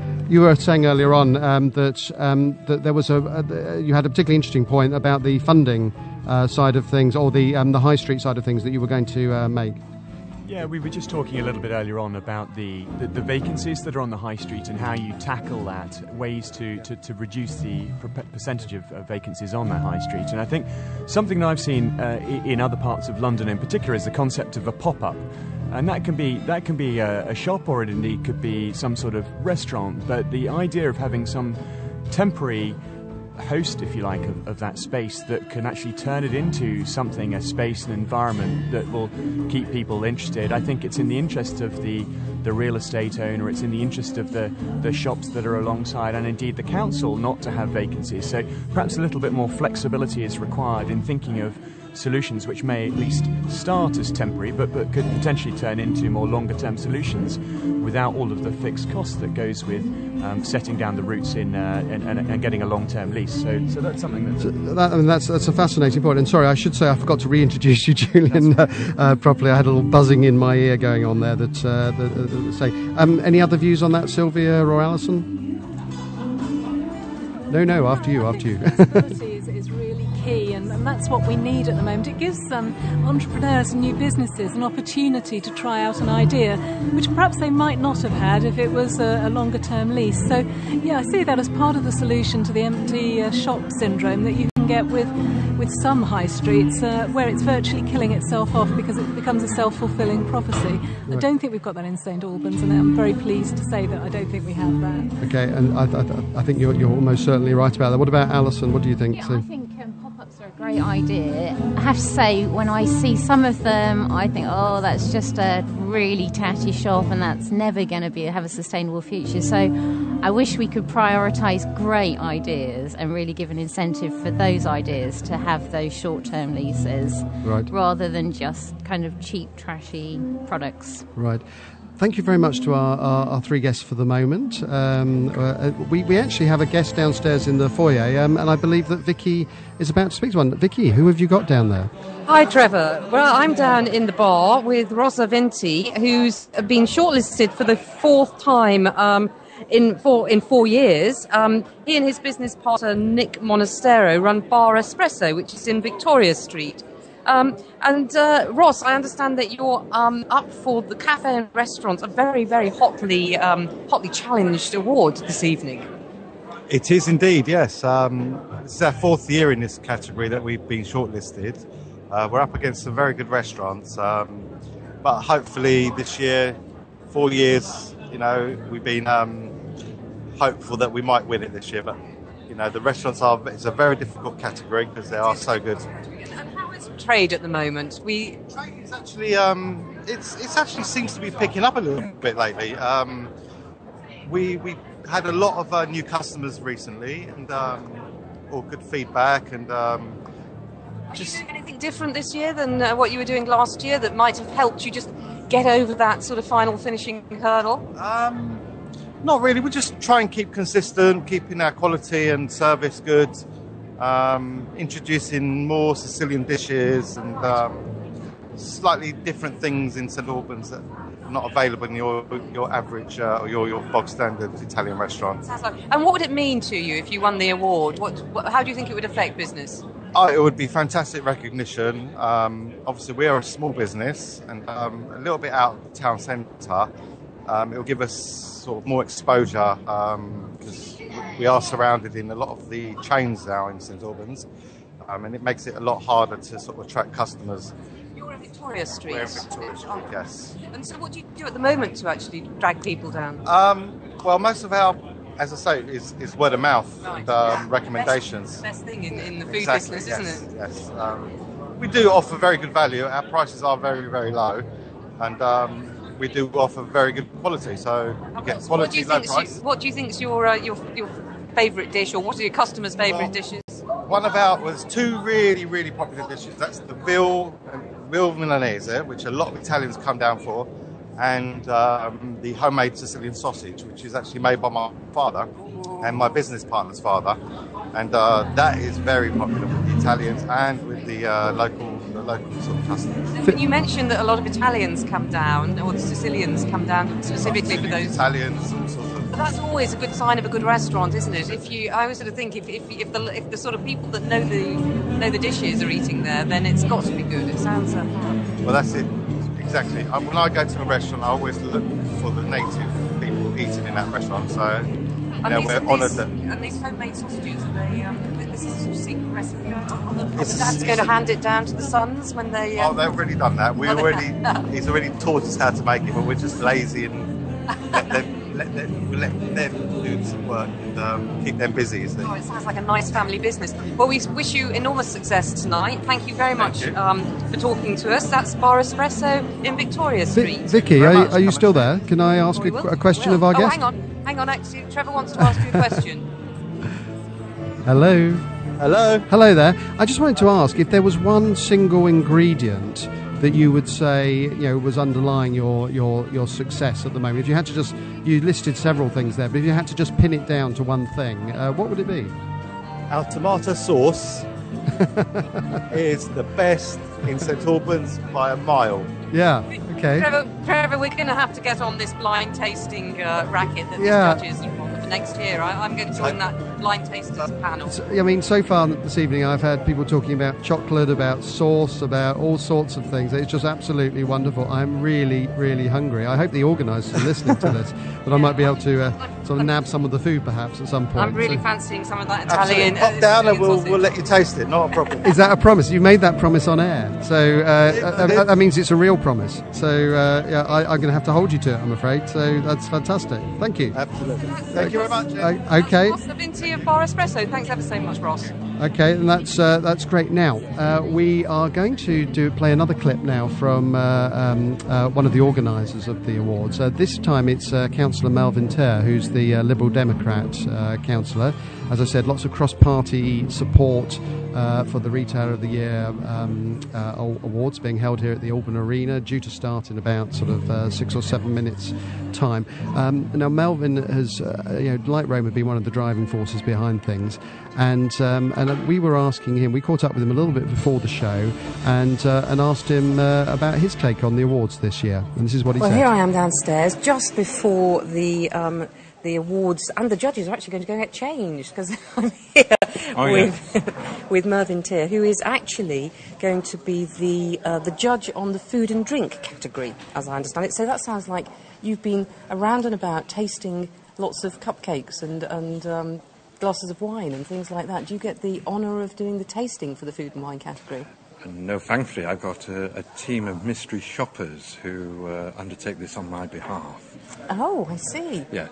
there was you had a particularly interesting point about the funding side of things, or the high street side of things that you were going to make. Yeah, we were just talking a little bit earlier on about the vacancies that are on the high street and how you tackle that, ways to reduce the percentage of vacancies on that high street. And I think something that I've seen in other parts of London in particular is the concept of a pop-up. And that can be a shop, or it indeed could be some sort of restaurant. But the idea of having some temporary host, if you like, of that space that can actually turn it into something, a space, an environment that will keep people interested. I think it's in the interest of the real estate owner, it's in the interest of the shops that are alongside, and indeed the council, not to have vacancies. So perhaps a little bit more flexibility is required in thinking of solutions which may at least start as temporary but could potentially turn into more longer term solutions without all of the fixed cost that goes with setting down the roots in and getting a long-term lease. So that's something that's... That's a fascinating point. And sorry, I should say I forgot to reintroduce you, Julian, properly. I had a little buzzing in my ear going on there. Any other views on that, Silvia or Alison? No, after you. Accessibility is really key, and that's what we need at the moment. It gives entrepreneurs and new businesses an opportunity to try out an idea, which perhaps they might not have had if it was a longer-term lease. So, yeah, I see that as part of the solution to the empty shop syndrome that you can get with some high streets where it's virtually killing itself off because it becomes a self-fulfilling prophecy. Right. I don't think we've got that in St Albans, and I'm very pleased to say that I don't think we have that. Okay, and I think you're almost certainly right about that. What about Alison? What do you think? Yeah, I think pop-ups are a great idea. I have to say, when I see some of them, I think, oh, that's just a really tatty shop and that's never going to have a sustainable future. So I wish we could prioritise great ideas and really give an incentive for those ideas to have those short-term leases, right, rather than just kind of cheap, trashy products. Right. Thank you very much to our three guests for the moment. We actually have a guest downstairs in the foyer, and I believe that Vicky is about to speak to one. Vicky, who have you got down there? Hi, Trevor. Well, I'm down in the bar with Ross Avvinti, who's been shortlisted for the fourth time in 4 years. He and his business partner, Nick Monastero, run Bar Espresso, which is in Victoria Street. Ross, I understand that you're up for the cafe and restaurants, a very, very hotly challenged award this evening. It is indeed, yes. This is our fourth year in this category that we've been shortlisted. We're up against some very good restaurants, but hopefully this year, 4 years, we've been hopeful that we might win it this year. But the restaurants it's a very difficult category because they are so good. Trade at the moment. Trade is actually it's actually seems to be picking up a little bit lately. We had a lot of new customers recently, and all good feedback. And are you doing anything different this year than what you were doing last year that might have helped you just get over that sort of final finishing hurdle? Not really. We just try and keep consistent, keeping our quality and service good. Introducing more Sicilian dishes and slightly different things in St Albans that are not available in your average or your bog standard Italian restaurant. And what would it mean to you if you won the award? How do you think it would affect business? It would be fantastic recognition. Obviously, we are a small business and a little bit out of the town centre. It will give us sort of more exposure because we are surrounded in a lot of the chains now in St Albans, and it makes it a lot harder to sort of attract customers. You're in Victoria Street. We're in Victoria Street, yes. And so what do you do at the moment to actually drag people down? Well, most of our, as I say, is word of mouth and recommendations. The best thing in the food exactly, business, yes, isn't it? Yes. We do offer very good value. Our prices are very, very low, and we do offer very good quality, so you get quality, low price. What do you think is your favourite dish, or what are your customers' favourite dishes? One of there's two really, really popular dishes. That's the veal Milanese, which a lot of Italians come down for, and the homemade Sicilian sausage, which is actually made by my father and my business partner's father, and that is very popular with the Italians and with the local sort of customers. You mentioned that a lot of Italians come down, or the Sicilians come down specifically for those. Italians, sort of. But that's always a good sign of a good restaurant, isn't it? I always sort of think if the sort of people that know the dishes are eating there, then it's got to be good. It sounds. Well, that's it. Exactly. When I go to a restaurant, I always look for the native people eating in that restaurant. So. We're honoured that. And these homemade sausages, this is a secret recipe. Dad's going to hand it down to the sons when they. Oh, they've already done that. He's already taught us how to make it, but we're just lazy and let them do some work and keep them busy. Oh, it sounds like a nice family business. Well, we wish you enormous success tonight. Thank you very much for talking to us. That's Bar Espresso in Victoria Street. Vicky, are you still there? Can I ask a question of our guest? Hang on, actually, Trevor wants to ask you a question. Hello there. I just wanted to ask if there was one single ingredient that you would say was underlying your success at the moment? If you had to you listed several things there, but if you had to just pin it down to one thing, what would it be? Our tomato sauce is the best in St Albans by a mile. Yeah, okay. Trevor, we're going to have to get on this blind tasting racket that the judges want for next year. I'm going to join that blind tasters panel. So far this evening I've had people talking about chocolate, about sauce, about all sorts of things. It's just absolutely wonderful. I'm really, really hungry. I hope the organisers are listening to this, that I might be able to sort of nab some of the food perhaps at some point. I'm really fancying some of that Italian. Pop down and we'll let you taste it, not a problem. Is that a promise? You made that promise on air, so that means it's a real promise. So I'm going to have to hold you to it, I'm afraid. So that's fantastic. Thank you. Absolutely. Thank you very much. Okay. Ross Avvinti of Bar Espresso. Thanks ever so much, Ross. Okay, and that's great. Now we are going to play another clip now from one of the organisers of the awards. This time it's Cllr Melvyn Teare, who's the Liberal Democrat councillor. As I said, lots of cross-party support for the Retailer of the Year awards being held here at the Alban Arena, due to start in about sort of 6 or 7 minutes' time. Now, Melvyn has, like Roma, been one of the driving forces behind things, and we were asking him. We caught up with him a little bit before the show, and asked him about his take on the awards this year. And this is what he said. Well, here I am downstairs just before the awards, and the judges are actually going to go get changed, because I'm here with Mervyn Teare, who is actually going to be the judge on the food and drink category, as I understand it. So that sounds like you've been around and about tasting lots of cupcakes and glasses of wine and things like that. Do you get the honour of doing the tasting for the food and wine category? No, thankfully, I've got a team of mystery shoppers who undertake this on my behalf. Oh, I see. Yeah.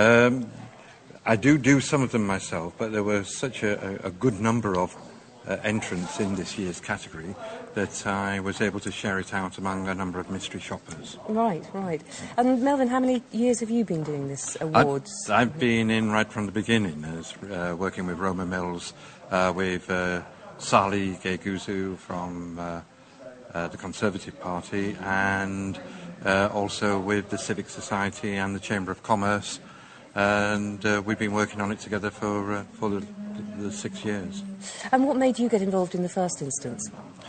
I do some of them myself, but there was such a good number of entrants in this year's category that I was able to share it out among a number of mystery shoppers. Right. And Melvyn, how many years have you been doing this awards? I've been in right from the beginning, as working with Roma Mills, with Sali Geguzu from the Conservative Party, and also with the Civic Society and the Chamber of Commerce, and we've been working on it together for the 6 years. And what made you get involved in the first instance?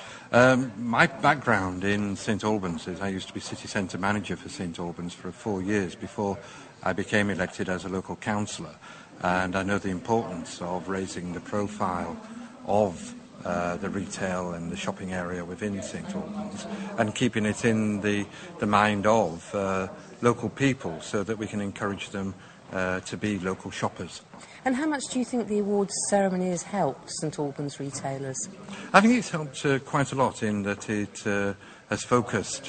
My background in St Albans is I used to be city centre manager for St Albans for 4 years before I became elected as a local councillor, and I know the importance of raising the profile of the retail and the shopping area within St Albans, and keeping it in the mind of local people, so that we can encourage them to be local shoppers. And how much do you think the awards ceremony has helped St Albans retailers? I think it's helped quite a lot, in that it has focused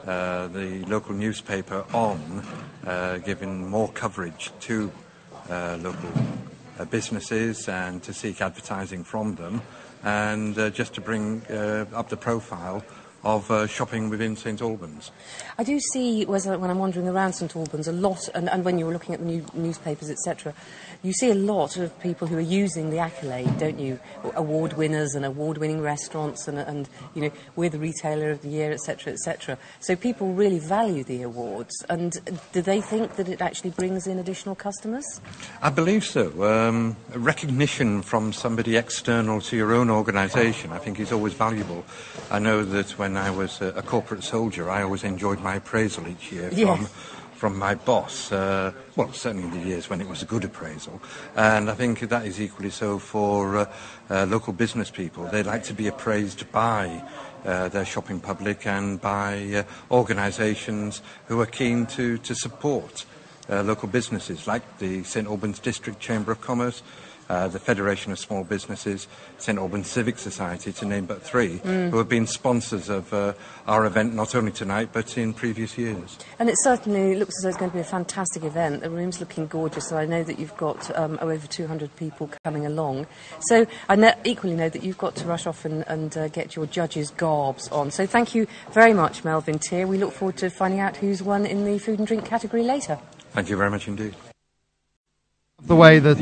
the local newspaper on giving more coverage to local businesses, and to seek advertising from them, and just to bring up the profile of shopping within St Albans. I do see, when I'm wandering around St Albans, a lot, and when you were looking at the newspapers, etc., you see a lot of people who are using the accolade, don't you? Award winners and award-winning restaurants, and we're the Retailer of the Year, etc., etc. So people really value the awards. And do they think that it actually brings in additional customers? I believe so. Recognition from somebody external to your own organisation, I think, is always valuable. I know that when I was a corporate soldier, I always enjoyed my appraisal each year from my boss. Well, certainly in the years when it was a good appraisal. And I think that is equally so for local business people. They like to be appraised by their shopping public and by organisations who are keen to support local businesses, like the St Albans District Chamber of Commerce, the Federation of Small Businesses, St Albans Civic Society, to name but three, who have been sponsors of our event, not only tonight but in previous years. And it certainly looks as though it's going to be a fantastic event. The room's looking gorgeous, so I know that you've got over 200 people coming along. So I equally know that you've got to rush off and get your judges' garbs on. So thank you very much, Melvyn Teare. We look forward to finding out who's won in the food and drink category later. Thank you very much indeed. The way that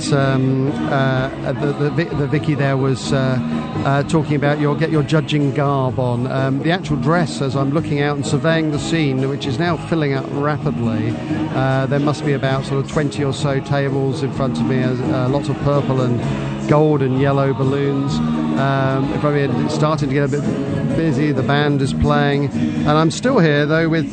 the Vicky there was talking about your judging garb on the actual dress. As I'm looking out and surveying the scene, which is now filling up rapidly, there must be about sort of 20 or so tables in front of me, lots of purple and gold and yellow balloons. It's starting to get a bit busy. The band is playing, and I'm still here though with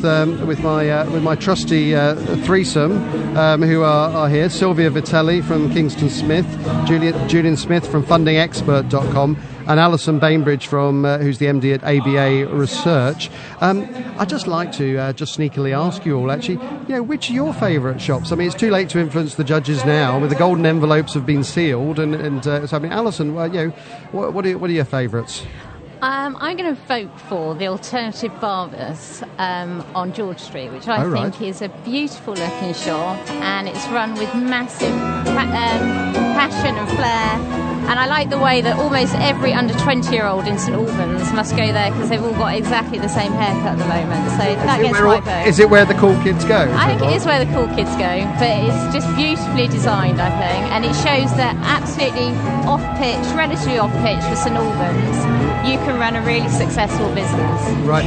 my trusty threesome who are here: Silvia Vitiello from Kingston Smith, Julian Smith from fundingexpert.com, and Alison Bainbridge from who's the MD at ABA Research. I'd just like to just sneakily ask you all, actually, which are your favourite shops? I mean, it's too late to influence the judges now, with the golden envelopes have been sealed, and so I mean, Alison, what are your favourites? I'm going to vote for the Alternative Barbers on George Street, which I think is a beautiful looking shop, and it's run with massive passion and flair. And I like the way that almost every under 20-year-old in St Albans must go there, because they've all got exactly the same haircut at the moment. So that gets my vote. Is it where the cool kids go? I think it is where the cool kids go, but it's just beautifully designed, I think, and it shows that absolutely off-pitch, relatively off-pitch for St Albans, you can run a really successful business. Right,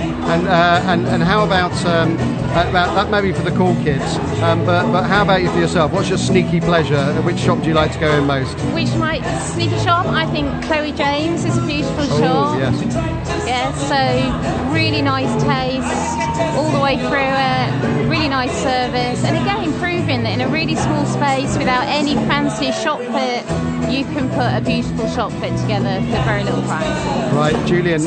and how about that maybe for the cool kids, but how about you for yourself? What's your sneaky pleasure? Which shop do you like to go in most? Which might sneaky shop? I think Chloe James is a beautiful shop. Yes. Yeah, so really nice taste all the way through it, really nice service, and again proving that in a really small space without any fancy shop fit, you can put a beautiful shop fit together for very little price. Right, Julian,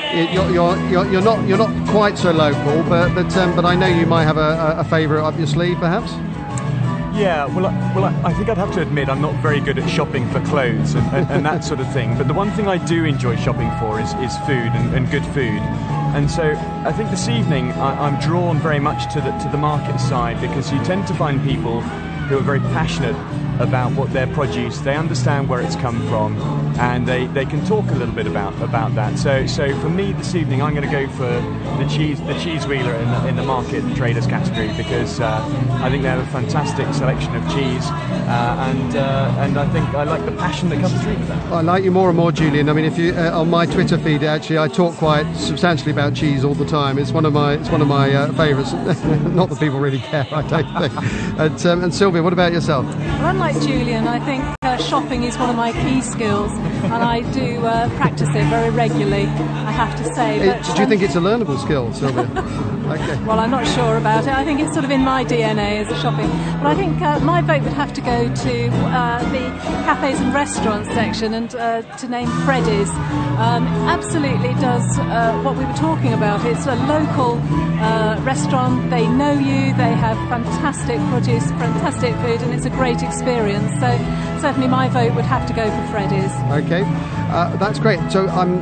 you're not quite so local, but I know you might have a favourite up your sleeve, perhaps. Yeah, well, I think I'd have to admit I'm not very good at shopping for clothes and that sort of thing. But the one thing I do enjoy shopping for is food and good food. And so I think this evening I'm drawn very much to the market side, because you tend to find people who are very passionate about what their produce. They understand where it's come from, and they can talk a little bit about that. So for me this evening, I'm going to go for the cheese wheeler in the market traders category, because I think they have a fantastic selection of cheese, and I think I like the passion that comes through with that. I like you more and more, Julian. I mean, if you on my Twitter feed, actually, I talk quite substantially about cheese all the time. It's one of my favourites. Not that people really care, I don't think. And Sylvia, what about yourself? Well, unlike Julian, I think shopping is one of my key skills, and I do practice it very regularly, I have to say. But, do you think it's a learnable skill, Sylvia? Okay. Well, I'm not sure about it. I think it's sort of in my DNA as a shopping. But I think my vote would have to go to the cafes and restaurants section, and to name Freddy's. Absolutely does what we were talking about. It's a local restaurant. They know you. They have fantastic produce, fantastic food, and it's a great experience. So certainly my vote would have to go for Freddy's. Okay, that's great. So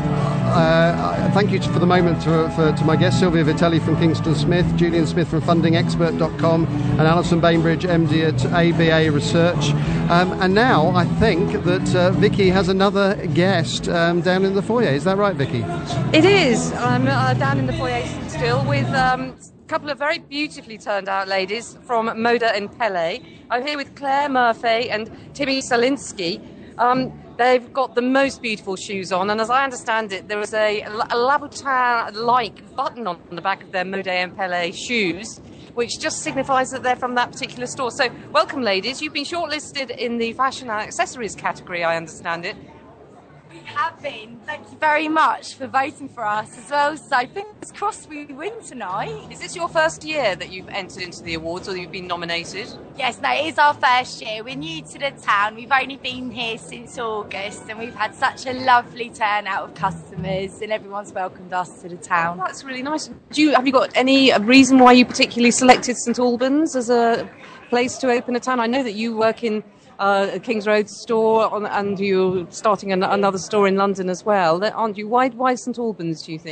thank you for the moment to my guests, Silvia Vitiello from Kingston Smith, Julian Smith from fundingexpert.com, and Alison Bainbridge, MD at ABA Research. And now I think that Vicky has another guest down in the foyer. Is that right, Vicky? It is. I'm down in the foyer still with a couple of very beautifully turned out ladies from Moda and Pele. I'm here with Cllr Melvyn and Timmy Salinsky. They've got the most beautiful shoes on, and as I understand it, there is a Louboutin-like button on the back of their Moda and Pele shoes, which just signifies that they're from that particular store. So, welcome, ladies. You've been shortlisted in the fashion and accessories category, I understand it. We have been. Thank you very much for voting for us as well. So fingers crossed we win tonight. Is this your first year that you've entered into the awards, or you've been nominated? Yes, no, it is our first year. We're new to the town. We've only been here since August, and we've had such a lovely turnout of customers, and everyone's welcomed us to the town. Oh, that's really nice. Have you got any reason why you particularly selected St Albans as a place to open a town? I know that you work in King's Road store, and you're starting another store in London as well, aren't you? Why St Albans, do you think?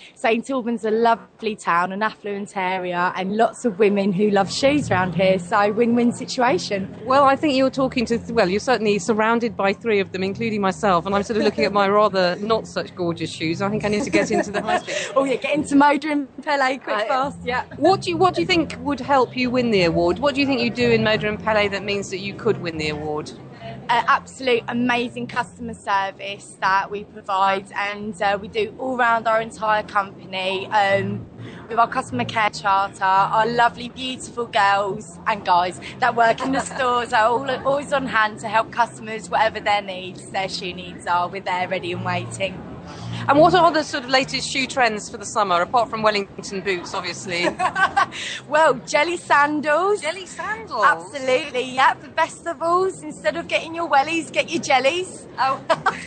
St Albans is a lovely town, an affluent area, and lots of women who love shoes around here, so win-win situation. Well, I think you're talking to, well, you're certainly surrounded by three of them, including myself, and I'm sort of looking at my rather not such gorgeous shoes. I think I need to get into the high street. Oh yeah, get into Moda and Pele quick fast, yeah. What do you think would help you win the award? What do you think you do in Moda and Pele that means that you could win the award? Absolute amazing customer service that we provide, and we do all around our entire company with our customer care charter. Our lovely beautiful girls and guys that work in the stores are always on hand to help customers whatever their shoe needs are. We're there ready and waiting. And what are the sort of latest shoe trends for the summer, apart from Wellington boots, obviously? Well, jelly sandals. Jelly sandals? Absolutely, yeah. The festivals, instead of getting your wellies, get your jellies. Oh.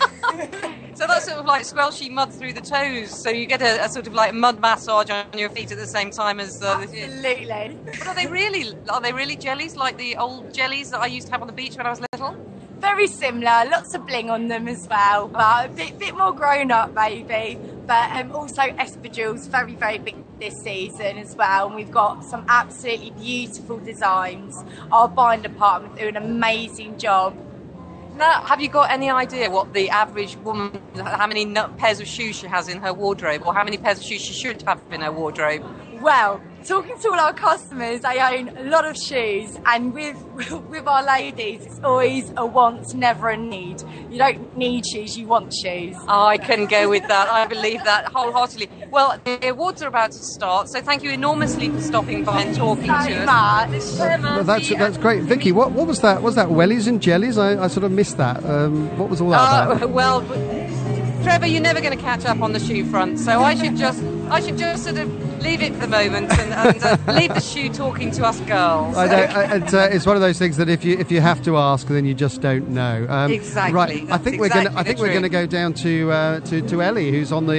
So that's sort of like squelchy mud through the toes, so you get a sort of like mud massage on your feet at the same time as... Absolutely. But are they really jellies, like the old jellies that I used to have on the beach when I was little? Very similar, lots of bling on them as well, but a bit more grown up maybe. But also espadrilles, very, very big this season as well. And we've got some absolutely beautiful designs. Our buying department do an amazing job. Now, have you got any idea what the average woman, how many pairs of shoes she has in her wardrobe, or how many pairs of shoes she should have in her wardrobe? Well, talking to all our customers, they own a lot of shoes, and with our ladies, it's always a want, never a need. You don't need shoes, you want shoes. I can go with that. I believe that wholeheartedly. Well, the awards are about to start, so thank you enormously for stopping by and talking to us. Well, that's great. Vicky, what was that? Was that wellies and jellies? I sort of missed that. What was all that about? Well, Trevor, you're never going to catch up on the shoe front, so I should just sort of leave it for the moment and leave the shoe talking to us girls. It's one of those things that if you have to ask, then you just don't know. Exactly. Right. I think we're going to go down to Ellie, who's on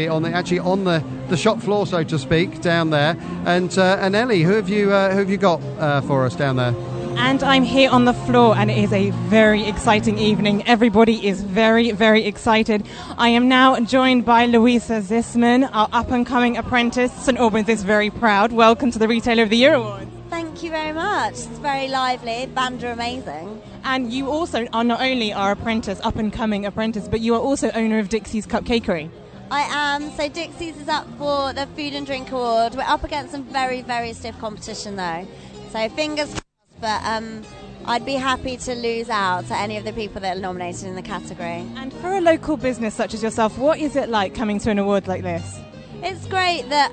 the shop floor, so to speak, down there. And Ellie, who have you got for us down there? And I'm here on the floor, and it is a very exciting evening. Everybody is very, very excited. I am now joined by Luisa Zissman, our up-and-coming apprentice. St Albans is very proud. Welcome to the Retailer of the Year Award. Thank you very much. It's very lively. Band are amazing. And you also are not only our apprentice, up-and-coming apprentice, but you are also owner of Dixie's Cupcakery. I am. So Dixie's is up for the Food and Drink Award. We're up against some very, very stiff competition, though. So fingers crossed. But I'd be happy to lose out to any of the people that are nominated in the category. And for a local business such as yourself, what is it like coming to an award like this? It's great that,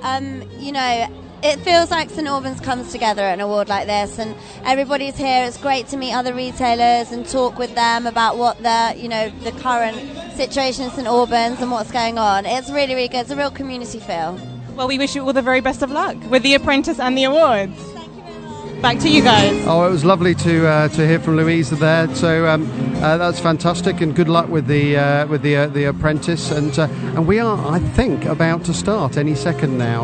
it feels like St Albans comes together at an award like this, and everybody's here. It's great to meet other retailers and talk with them about what the current situation in St Albans and what's going on. It's really, really good. It's a real community feel. Well, we wish you all the very best of luck with the apprentice and the awards. Back to you guys. Oh, it was lovely to hear from Louisa there. So that's fantastic, and good luck with the apprentice. And we are, I think, about to start any second now.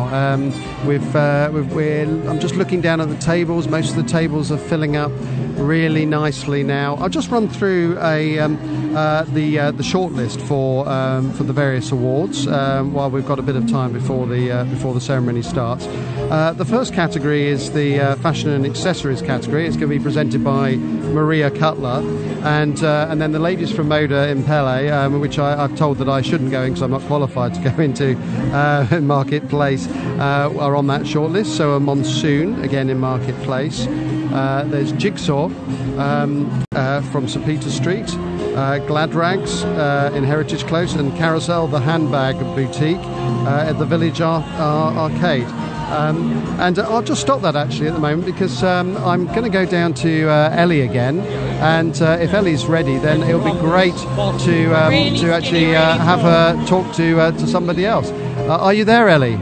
I'm just looking down at the tables. Most of the tables are filling up really nicely now. I'll just run through the shortlist for the various awards while we've got a bit of time before the ceremony starts. The first category is the fashion and accessories category. It's going to be presented by Maria Cutler, and then the ladies from Moda in Pele, which I've told that I shouldn't go in because I'm not qualified to go into Marketplace, are on that shortlist. So a Monsoon again in Marketplace. There's Jigsaw from St Peter Street, Glad Rags in Heritage Close, and Carousel, the handbag boutique at the Village Arcade. And I'll just stop that actually at the moment because I'm going to go down to Ellie again, and if Ellie's ready, then it'll be great to actually have her talk to somebody else. Are you there, Ellie?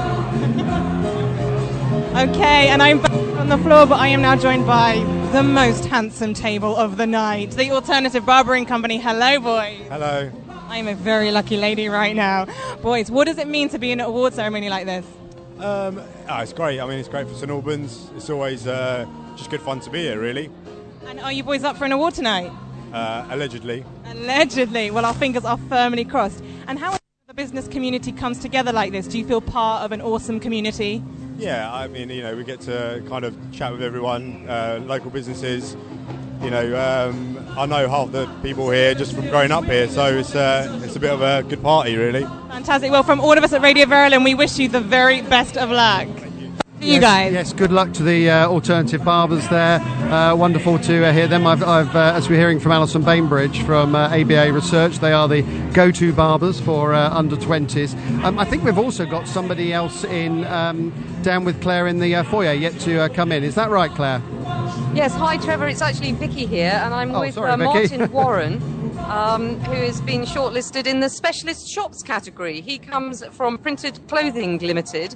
Okay, and I'm back on the floor, but I am now joined by the most handsome table of the night, the Alternative Barbering Company. Hello, boys. Hello. I'm a very lucky lady right now. Boys, what does it mean to be in an award ceremony like this? It's great. I mean, it's great for St Albans. It's always just good fun to be here, really. And are you boys up for an award tonight? Allegedly. Allegedly. Well, our fingers are firmly crossed. And how are the business community comes together like this? Do you feel part of an awesome community? Yeah, I mean, you know, we get to kind of chat with everyone, local businesses. You know, I know half the people here just from growing up here, so it's a bit of a good party, really. Fantastic. Well, from all of us at Radio Verulam, we wish you the very best of luck. You guys. Yes, good luck to the alternative barbers there. Wonderful to hear them. I've as we're hearing from Alison Bainbridge from ABA Research, they are the go-to barbers for under 20s. I think we've also got somebody else in down with Claire in the foyer yet to come in. Is that right, Claire? Yes, hi Trevor, it's actually Vicky here, and I'm with sorry, Martin Warren, who has been shortlisted in the specialist shops category. He comes from Printed Clothing Limited,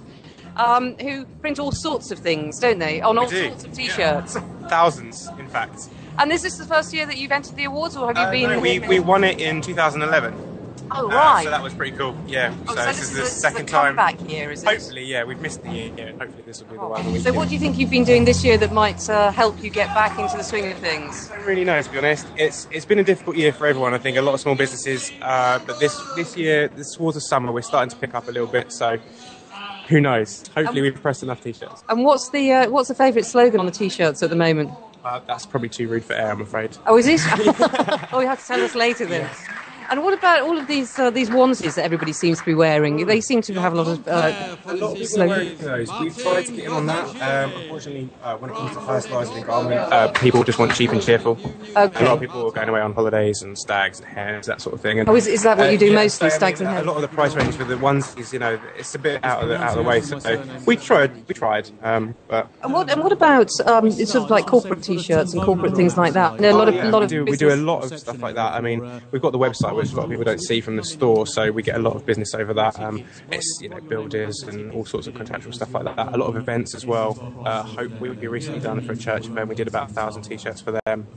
who print all sorts of things, don't they? On all sorts of t-shirts. Yeah. Thousands, in fact. And is this the first year that you've entered the awards, or have you been... No, we won it in 2011. Oh, right. So that was pretty cool, yeah. Oh, so this is the second time. Comeback year, is it? Hopefully, yeah. We've missed the year. Yeah, hopefully this will be the one. So what do you think you've been doing this year that might help you get back into the swing of things? I don't really know, to be honest. It's been a difficult year for everyone, I think. A lot of small businesses. But this year, towards the summer, we're starting to pick up a little bit, so... Who knows? Hopefully we've pressed enough t-shirts. And what's the favourite slogan on the t-shirts at the moment? That's probably too rude for air, I'm afraid. Oh, is it? Oh, you have to tell us later then. Yes. And what about all of these onesies that everybody seems to be wearing? They seem to have a lot of slogans. We've tried to get in on that. Unfortunately, when it comes to high-sized garment, people just want cheap and cheerful. Okay. A lot of people are going away on holidays and stags and hares, that sort of thing. And, is that what you do mostly, stags and hares? A lot of the price range for the onesies, you know, it's a bit out of the way. So we tried. But. And what about sort of like corporate t-shirts and corporate things like that? There are we do a lot of stuff like that. I mean, we've got the website, which a lot of people don't see from the store, so we get a lot of business over that. It's builders and all sorts of contractual stuff like that. A lot of events as well. We recently done it for a church event. We did about 1,000 t-shirts for them.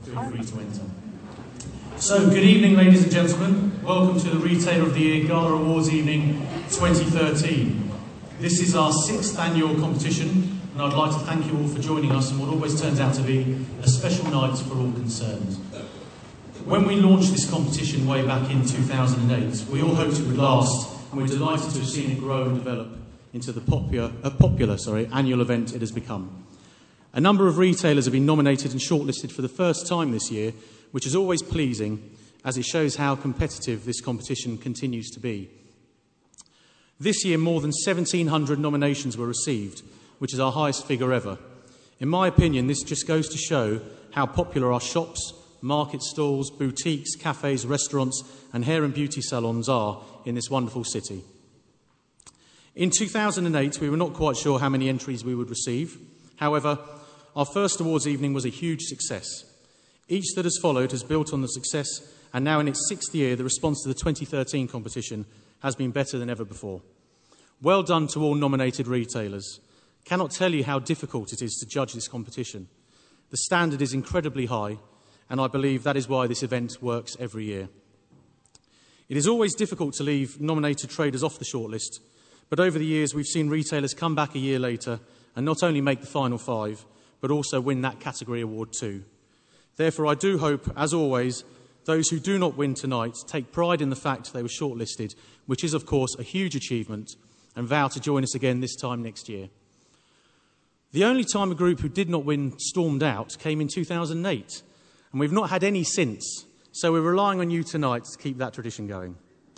So, good evening, ladies and gentlemen. Welcome to the Retailer of the Year Gala Awards Evening 2013. This is our 6th annual competition, and I'd like to thank you all for joining us in what always turns out to be a special night for all concerned. When we launched this competition way back in 2008, we all hoped it would last, and we're delighted to have seen it grow and develop into the popular annual event it has become. A number of retailers have been nominated and shortlisted for the first time this year, which is always pleasing, as it shows how competitive this competition continues to be. This year, more than 1,700 nominations were received, which is our highest figure ever. In my opinion, this just goes to show how popular our shops, market stalls, boutiques, cafes, restaurants and hair and beauty salons are in this wonderful city. In 2008, we were not quite sure how many entries we would receive. However, our first awards evening was a huge success. Each that has followed has built on the success, and now in its 6th year, the response to the 2013 competition has been better than ever before. Well done to all nominated retailers. Cannot tell you how difficult it is to judge this competition. The standard is incredibly high, and I believe that is why this event works every year. It is always difficult to leave nominated traders off the shortlist, but over the years we've seen retailers come back a year later and not only make the final 5, but also win that category award too. Therefore, I do hope, as always, those who do not win tonight take pride in the fact they were shortlisted, which is, of course, a huge achievement, and vow to join us again this time next year. The only time a group who did not win stormed out came in 2008, and we've not had any since, so we're relying on you tonight to keep that tradition going.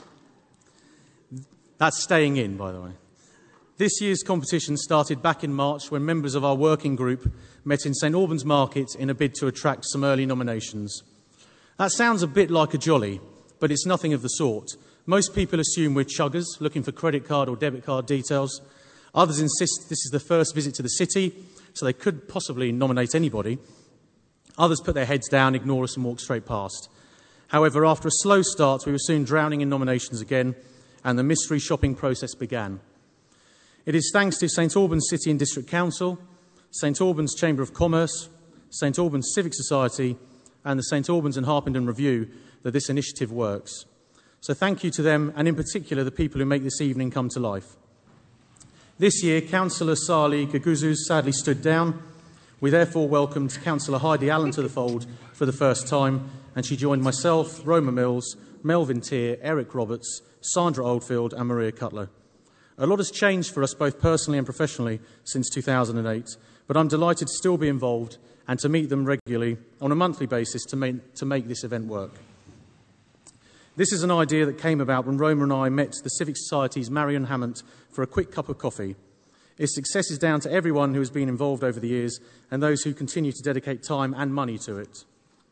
That's staying in, by the way. This year's competition started back in March when members of our working group met in St Albans Market in a bid to attract some early nominations. That sounds a bit like a jolly, but it's nothing of the sort. Most people assume we're chuggers, looking for credit card or debit card details. Others insist this is the first visit to the city, so they could possibly nominate anybody. Others put their heads down, ignore us and walk straight past. However, after a slow start, we were soon drowning in nominations again, and the mystery shopping process began. It is thanks to St Albans City and District Council, St Albans Chamber of Commerce, St Albans Civic Society and the St Albans and Harpenden Review that this initiative works. So thank you to them, and in particular the people who make this evening come to life. This year, Councillor Sali Gaguzu sadly stood down. We therefore welcomed Councillor Heidi Allen to the fold for the first time, and she joined myself, Roma Mills, Melvyn Teare, Eric Roberts, Sandra Oldfield and Maria Cutler. A lot has changed for us both personally and professionally since 2008, but I'm delighted to still be involved and to meet them regularly on a monthly basis to make this event work. This is an idea that came about when Roma and I met the Civic Society's Marion Hammond for a quick cup of coffee. Its success is down to everyone who has been involved over the years and those who continue to dedicate time and money to it.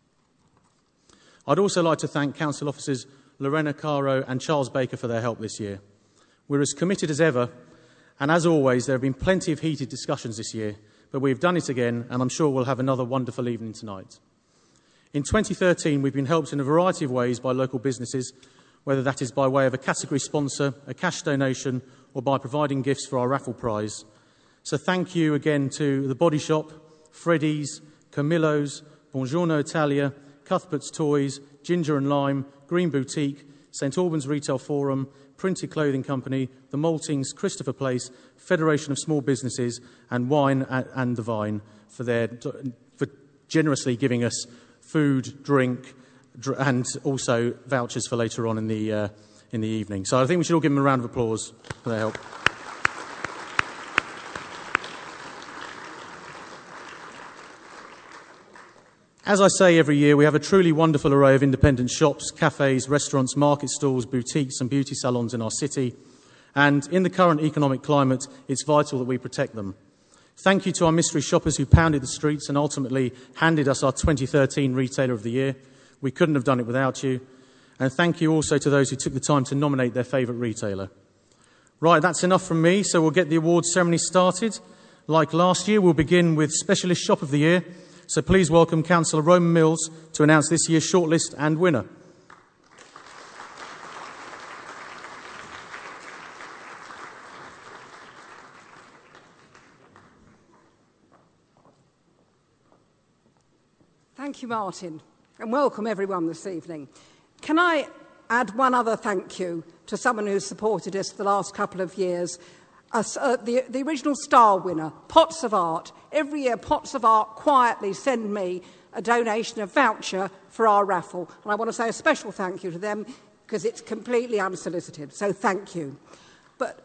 I'd also like to thank Council Officers Lorena Caro and Charles Baker for their help this year. We're as committed as ever, and as always, there have been plenty of heated discussions this year, but we've done it again, and I'm sure we'll have another wonderful evening tonight. In 2013, we've been helped in a variety of ways by local businesses, whether that is by way of a category sponsor, a cash donation, or by providing gifts for our raffle prize. So thank you again to The Body Shop, Freddy's, Camillo's, Buongiorno Italia, Cuthbert's Toys, Ginger and Lime, Green Boutique, St Albans Retail Forum, Printed Clothing Company, The Maltings, Christopher Place, Federation of Small Businesses, and Wine and the Vine for generously giving us food, drink, and also vouchers for later on in the evening. So I think we should all give them a round of applause for their help. As I say every year, we have a truly wonderful array of independent shops, cafes, restaurants, market stalls, boutiques and beauty salons in our city. And in the current economic climate, it's vital that we protect them. Thank you to our mystery shoppers who pounded the streets and ultimately handed us our 2013 Retailer of the Year. We couldn't have done it without you. And thank you also to those who took the time to nominate their favourite retailer. Right, that's enough from me, so we'll get the awards ceremony started. Like last year, we'll begin with Specialist Shop of the Year. So please welcome Councillor Roma Mills to announce this year's shortlist and winner. Thank you, Martin, and welcome everyone this evening. Can I add one other thank you to someone who's supported us for the last couple of years? The original star winner, Pots of Art. Every year, Pots of Art quietly send me a donation, a voucher for our raffle. And I want to say a special thank you to them because it's completely unsolicited. So thank you. But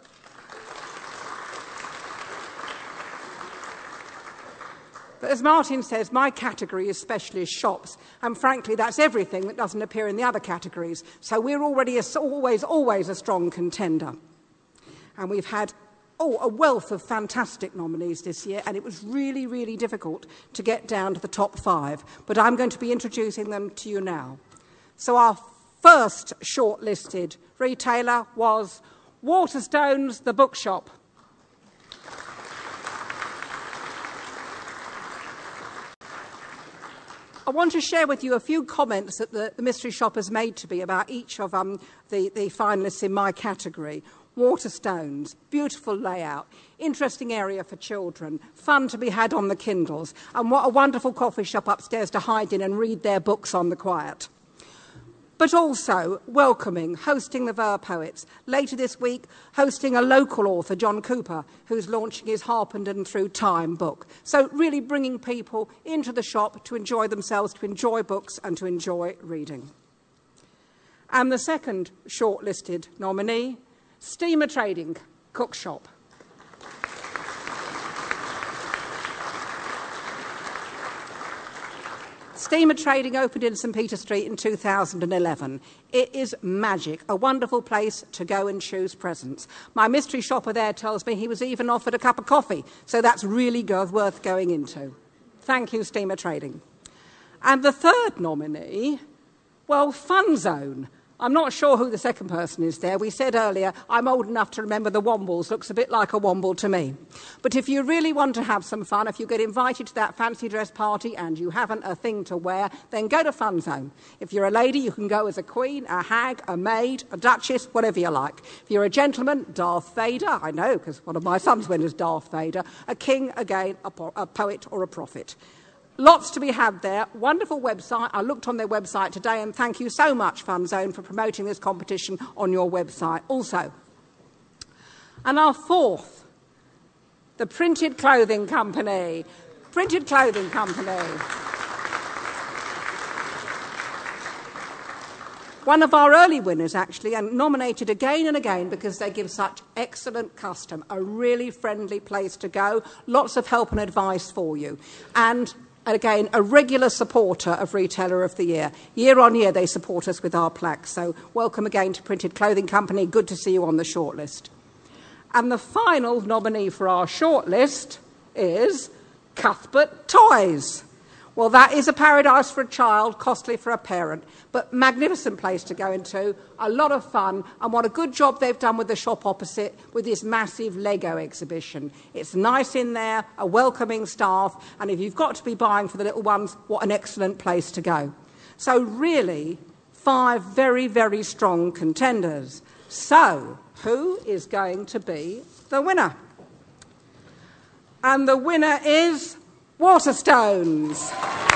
as Martin says, my category is specialist shops. And frankly, that's everything that doesn't appear in the other categories. So we're already always a strong contender. And we've had a wealth of fantastic nominees this year, and it was really, really difficult to get down to the top 5. But I'm going to be introducing them to you now. So our first shortlisted retailer was Waterstones, the bookshop. I want to share with you a few comments that the mystery shop has made to me about each of the finalists in my category. Waterstones, beautiful layout, interesting area for children, fun to be had on the Kindles, and what a wonderful coffee shop upstairs to hide in and read their books on the quiet. But also welcoming, hosting the Ver Poets. Later this week, hosting a local author, John Cooper, who's launching his Harpenden Through Time book. So really bringing people into the shop to enjoy themselves, to enjoy books and to enjoy reading. And the second shortlisted nominee, Steamer Trading Cook Shop. Steamer Trading opened in St Peter Street in 2011. It is magic, a wonderful place to go and choose presents. My mystery shopper there tells me he was even offered a cup of coffee, so that's really worth going into. Thank you, Steamer Trading. And the third nominee, well, Funzone. I'm not sure who the second person is there. We said earlier, I'm old enough to remember the Wombles. Looks a bit like a Womble to me. But if you really want to have some fun, if you get invited to that fancy dress party and you haven't a thing to wear, then go to Funzone. If you're a lady, you can go as a queen, a hag, a maid, a duchess, whatever you like. If you're a gentleman, Darth Vader, I know, because one of my sons went as Darth Vader. A king, again, a poet or a prophet. Lots to be had there. Wonderful website. I looked on their website today, and thank you so much, Funzone, for promoting this competition on your website also. And our fourth, the Printed Clothing Company. Printed Clothing Company. One of our early winners, actually, and nominated again and again because they give such excellent custom, a really friendly place to go, lots of help and advice for you. And again, a regular supporter of Retailer of the Year. Year on year, they support us with our plaques. So welcome again to Printed Clothing Company. Good to see you on the shortlist. And the final nominee for our shortlist is Cuthbert Toys. Well, that is a paradise for a child, costly for a parent, but magnificent place to go into, a lot of fun, and what a good job they've done with the shop opposite with this massive Lego exhibition. It's nice in there, a welcoming staff, and if you've got to be buying for the little ones, what an excellent place to go. So really, 5 very, very strong contenders. So, who is going to be the winner? And the winner is Waterstones.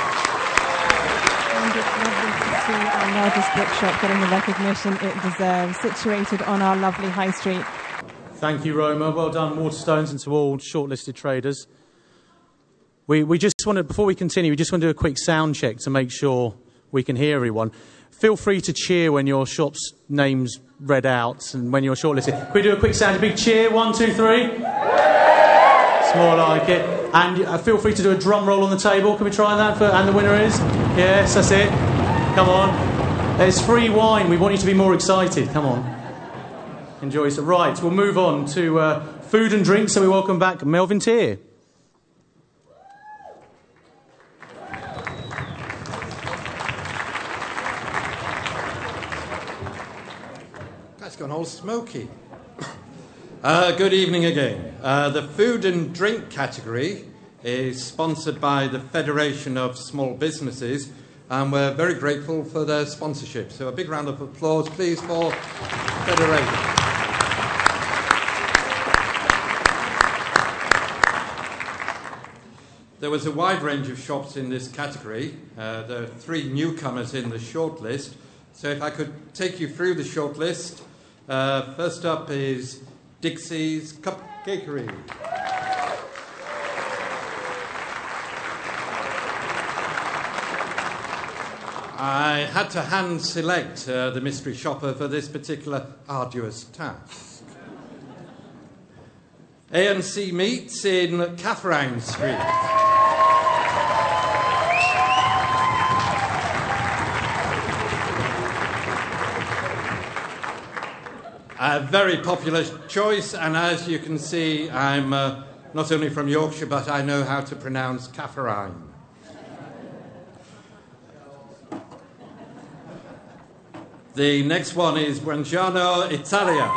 And it's lovely to see our largest bookshop getting the recognition it deserves, situated on our lovely high street. Thank you, Roma. Well done, Waterstones, and to all shortlisted traders. We just want to, before we continue, we just want to do a quick sound check to make sure we can hear everyone. Feel free to cheer when your shop's name's read out and when you're shortlisted. Can we do a quick sound, a big cheer? 1, 2, 3. It's more like it. And feel free to do a drum roll on the table. Can we try that? And the winner is? Yes, that's it. Come on. There's free wine. We want you to be more excited. Come on. Enjoy. So, right, we'll move on to food and drink. So we welcome back Melvyn Teare. That's gone all smoky. Good evening again. The food and drink category is sponsored by the Federation of Small Businesses, and we're very grateful for their sponsorship. So a big round of applause, please, for Federation. There was a wide range of shops in this category. There are 3 newcomers in the shortlist. So if I could take you through the shortlist. First up is Dixie's Cupcakery. I had to hand select the mystery shopper for this particular arduous task. A&C Meats in Catherine Street. A very popular choice, and as you can see, I'm not only from Yorkshire, but I know how to pronounce Catherine. The next one is Buongiorno Italia.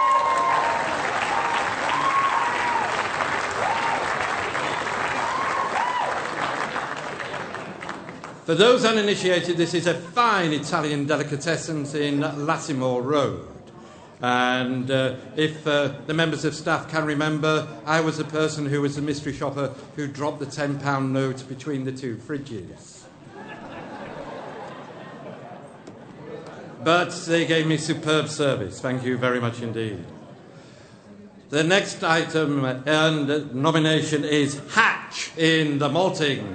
For those uninitiated, this is a fine Italian delicatessen in Lattimore Road. And if the members of staff can remember, I was the person who was the mystery shopper who dropped the £10 note between the 2 fridges. But they gave me superb service. Thank you very much indeed. The next item and nomination is Hatch in the Maltings.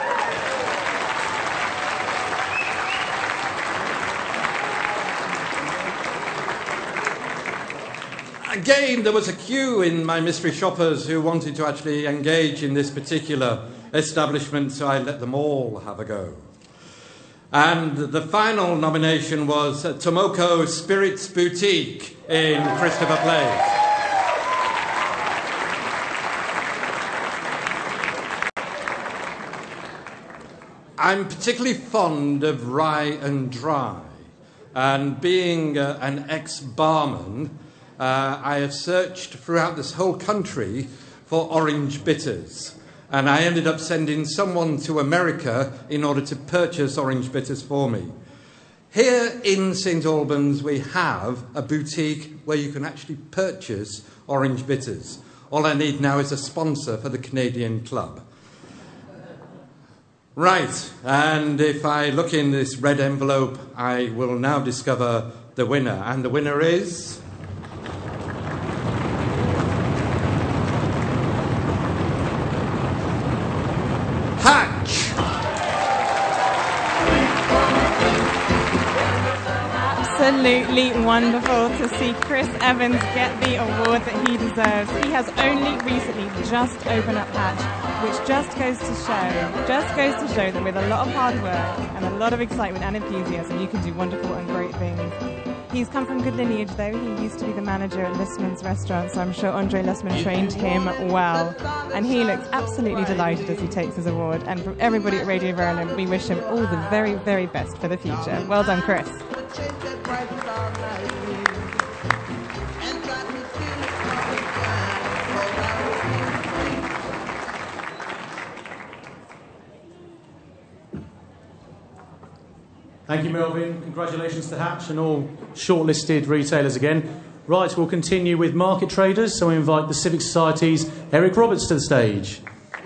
Again, there was a queue in my mystery shoppers who wanted to actually engage in this particular establishment, so I let them all have a go. And the final nomination was Tomoko Spirits Boutique in Christopher Place. I'm particularly fond of rye and dry, and being an ex-barman, I have searched throughout this whole country for orange bitters, and I ended up sending someone to America in order to purchase orange bitters for me. Here in St Albans we have a boutique where you can actually purchase orange bitters. All I need now is a sponsor for the Canadian Club. Right, and if I look in this red envelope, I will now discover the winner, and the winner is... absolutely wonderful to see Chris Evans get the award that he deserves. He has only recently just opened up Hatch, which just goes to show that with a lot of hard work and a lot of excitement and enthusiasm, you can do wonderful and great things. He's come from good lineage, though. He used to be the manager at Lessman's restaurant, so I'm sure Andre Lessman trained him well. And he looks absolutely delighted as he takes his award. And from everybody at Radio Verulam, we wish him all the very, very best for the future. Well done, Chris. Thank you, Melvyn. Congratulations to Hatch and all shortlisted retailers again. Right, we'll continue with market traders, so we invite the Civic Society's Eric Roberts to the stage.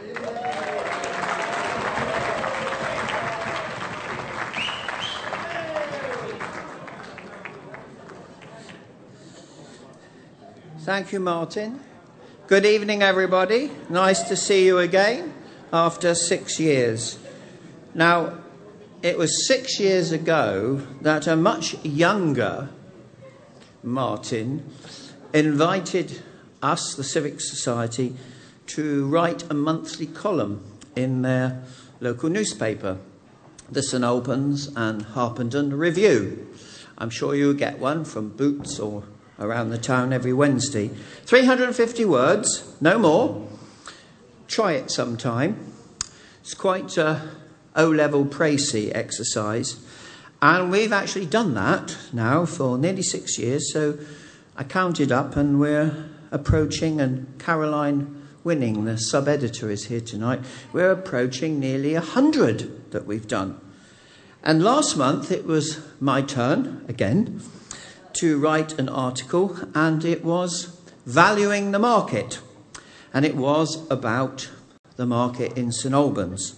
Thank you, Martin. Good evening, everybody. Nice to see you again after 6 years. Now, it was 6 years ago that a much younger Martin invited us, the Civic Society, to write a monthly column in their local newspaper, the St Albans and Harpenden Review. I'm sure you'll get one from Boots or around the town every Wednesday. 350 words, no more. Try it sometime. It's quite a O-level précis exercise, and we've actually done that now for nearly 6 years, so I counted up and we're approaching, and Caroline Winning, the sub-editor, is here tonight, we're approaching nearly 100 that we've done. And last month it was my turn again to write an article, and it was Valuing the Market, and it was about the market in St Albans.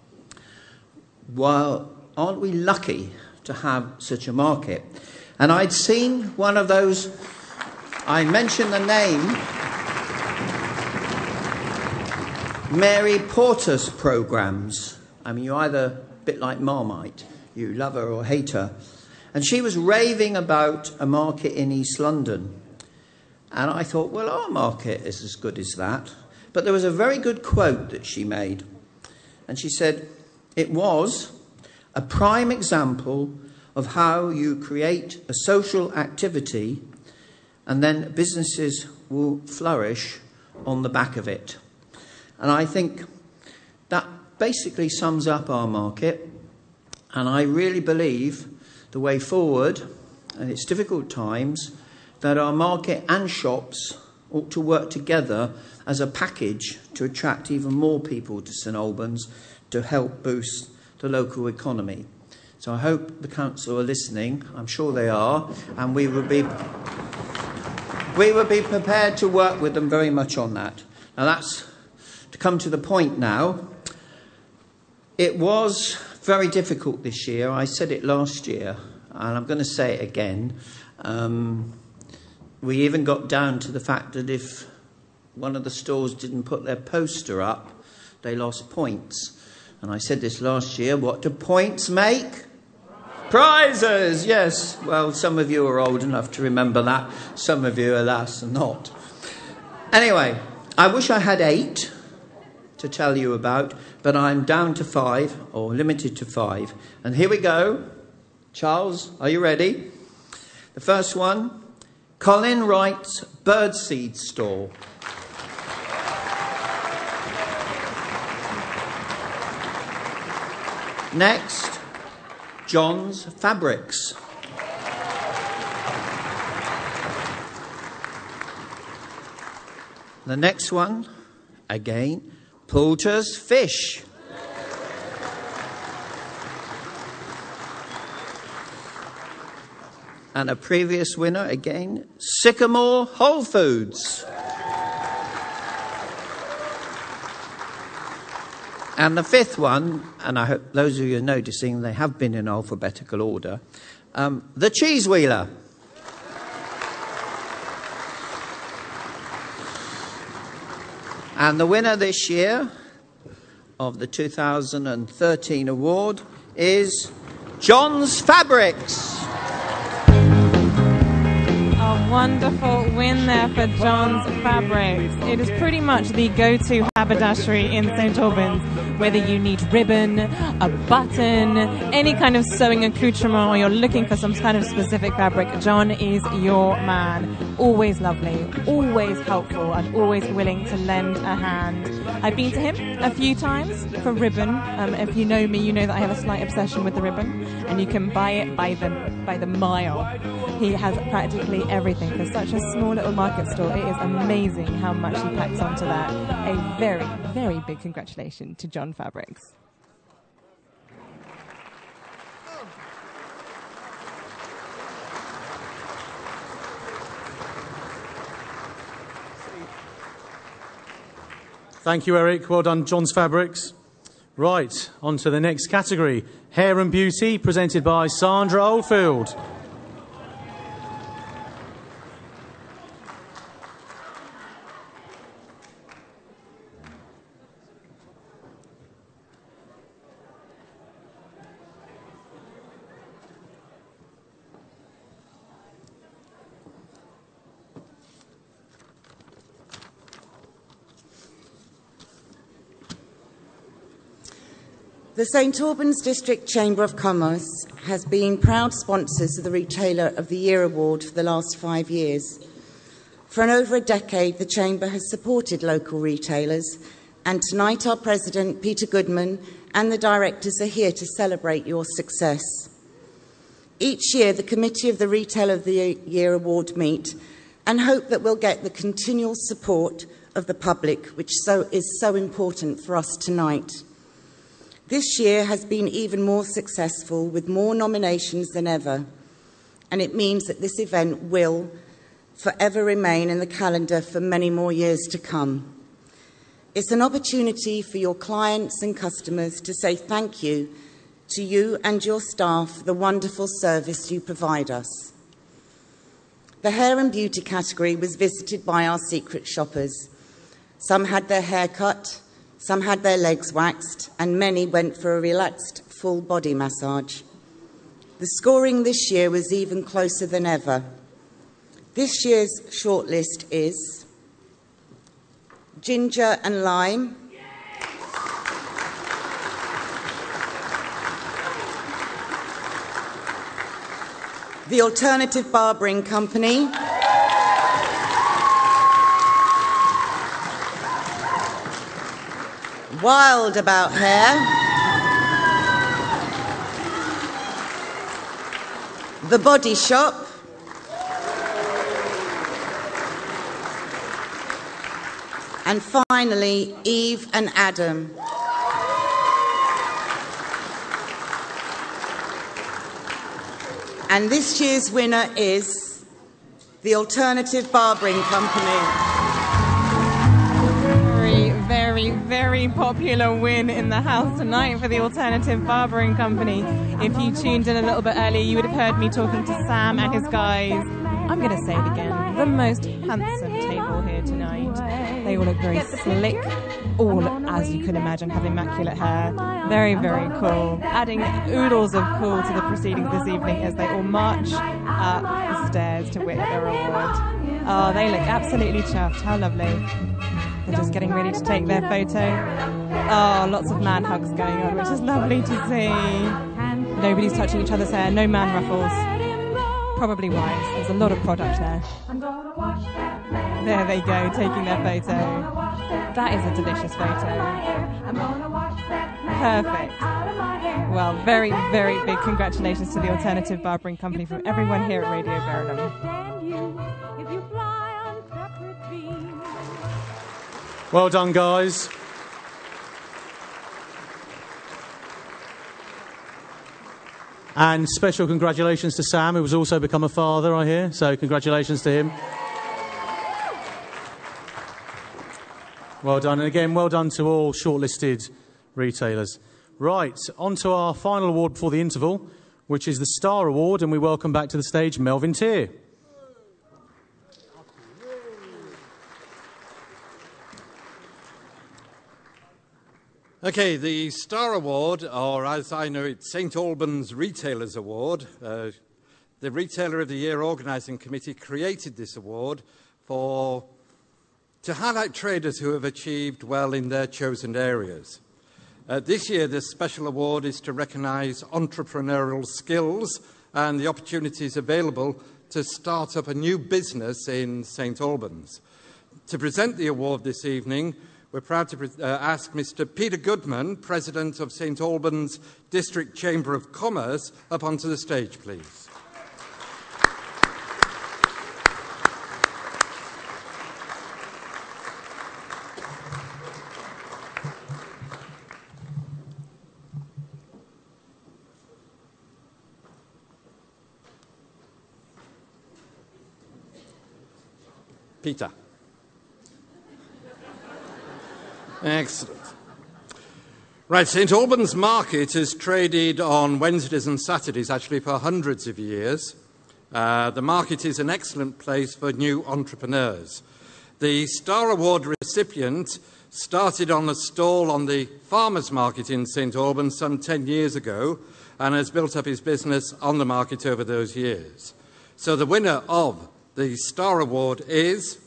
Well, aren't we lucky to have such a market? And I'd seen one of those, I mentioned the name, Mary Porter's programmes. I mean, you're either a bit like Marmite, you love her or hate her. And she was raving about a market in East London. And I thought, well, our market is as good as that. But there was a very good quote that she made. And she said, it was a prime example of how you create a social activity and then businesses will flourish on the back of it. And I think that basically sums up our market. And I really believe the way forward, and it's difficult times, that our market and shops ought to work together as a package to attract even more people to St Albans to help boost the local economy. So I hope the council are listening. I'm sure they are, and we would be prepared to work with them very much on that. Now that's to come to the point now. It was very difficult this year. I said it last year, and I'm going to say it again. We even got down to the fact that if one of the stores didn't put their poster up, they lost points. And I said this last year, what do points make? Prizes, yes. Well, some of you are old enough to remember that. Some of you, alas, are not. Anyway, I wish I had 8 to tell you about, but I'm down to 5, or limited to 5. And here we go. Charles, are you ready? The first one, Colin Wright's birdseed stall. Next, John's Fabrics. The next one, again, Poulter's Fish. And a previous winner, again, Sycamore Whole Foods. And the fifth one, and I hope those of you are noticing, they have been in alphabetical order, the Cheese Wheeler. And the winner this year of the 2013 award is John's Fabrics. wonderful win there for John's Fabrics. It is pretty much the go-to haberdashery in St Albans. Whether you need ribbon, a button, any kind of sewing accoutrement, or you're looking for some kind of specific fabric, John is your man. Always lovely, always helpful, and always willing to lend a hand. I've been to him a few times for ribbon. If you know me, you know that I have a slight obsession with the ribbon, and you can buy it by the mile. He has practically everything. For such a small little market store, it is amazing how much he packs onto that. A very, very big congratulations to John Fabrics. Thank you, Eric. Well done, John's Fabrics. Right, on to the next category. Hair and Beauty, presented by Sandra Oldfield. The St Albans District Chamber of Commerce has been proud sponsors of the Retailer of the Year Award for the last 5 years. For over a decade, the Chamber has supported local retailers, and tonight our President, Peter Goodman, and the directors are here to celebrate your success. Each year, the Committee of the Retailer of the Year Award meet and hope that we'll get the continual support of the public, which is so important for us tonight. This year has been even more successful, with more nominations than ever, and it means that this event will forever remain in the calendar for many more years to come. It's an opportunity for your clients and customers to say thank you to you and your staff for the wonderful service you provide us. The hair and beauty category was visited by our secret shoppers. Some had their hair cut, some had their legs waxed, and many went for a relaxed full body massage. The scoring this year was even closer than ever. This year's shortlist is Ginger and Lime, the Alternative Barbering Company, Wild About Hair, The Body Shop, and finally, Eve and Adam. And this year's winner is the Alternative Barbering Company. Very popular win in the house tonight for the Alternative Barbering Company. If you tuned in a little bit earlier, you would have heard me talking to Sam and his guys. I'm going to say it again, the most handsome table here tonight. They all look very slick, all, as you can imagine, have immaculate hair. Very, very cool. Adding oodles of cool to the proceedings this evening as they all march up the stairs to win their award. Oh, they look absolutely chuffed. How lovely. They're just getting ready to take their photo. Oh, lots of man hugs going on, which is lovely to see. Nobody's touching each other's hair, no man ruffles. Probably wise, there's a lot of product there. There they go, taking their photo. That is a delicious photo. Perfect. Well, very, very big congratulations to the Alternative Barbering Company from everyone here at Radio Verulam. Well done, guys. And special congratulations to Sam, who has also become a father, I hear. So congratulations to him. Well done. And again, well done to all shortlisted retailers. Right, on to our final award before the interval, which is the Star Award. And we welcome back to the stage Melvyn Teare. Okay, the Star Award, or as I know it, St Albans Retailers Award, the Retailer of the Year Organising Committee created this award to highlight traders who have achieved well in their chosen areas. This year, the special award is to recognise entrepreneurial skills and the opportunities available to start up a new business in St Albans. To present the award this evening, we're proud to ask Mr. Peter Goodman, President of St Albans District Chamber of Commerce, up onto the stage, please. Peter. Excellent. Right, St Albans Market has traded on Wednesdays and Saturdays actually for hundreds of years. The market is an excellent place for new entrepreneurs. The Star Award recipient started on a stall on the Farmers Market in St Albans some 10 years ago and has built up his business on the market over those years. So the winner of the Star Award is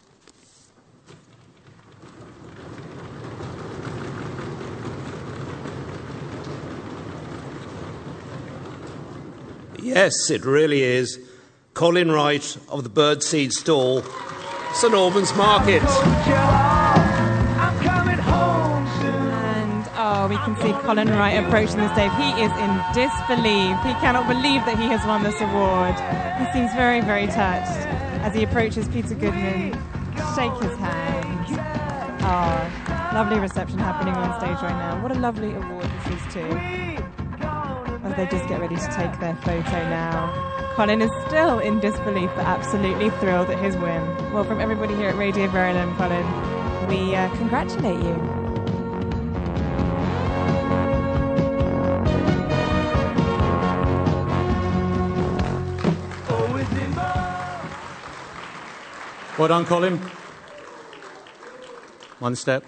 Yes, it really is. Colin Wright of the Birdseed Stall, St Albans Market. And we can see Colin Wright approaching the stage. He is in disbelief. He cannot believe that he has won this award. He seems very, very touched as he approaches Peter Goodman. Shake his hand. Oh, lovely reception happening on stage right now. What a lovely award this is too. As they just get ready to take their photo now. Colin is still in disbelief but absolutely thrilled at his win. Well, from everybody here at Radio Verulam, Colin, we congratulate you. Well done, Colin. One step.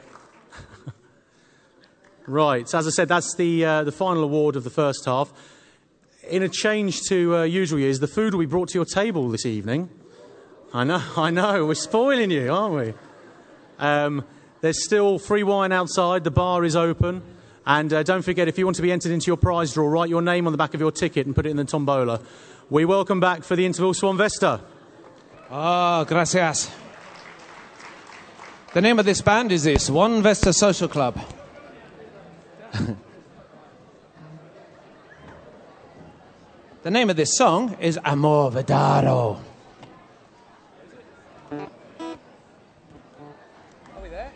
Right, so as I said, that's the final award of the first half. In a change to usual years, the food will be brought to your table this evening. I know, we're spoiling you, aren't we? There's still free wine outside, the bar is open, and don't forget, if you want to be entered into your prize draw, write your name on the back of your ticket and put it in the tombola. We welcome back for the interval Swan Vesta. Ah, gracias. The name of this band is this, Swan Vesta Social Club. The name of this song is Amor Vedado. Are we there?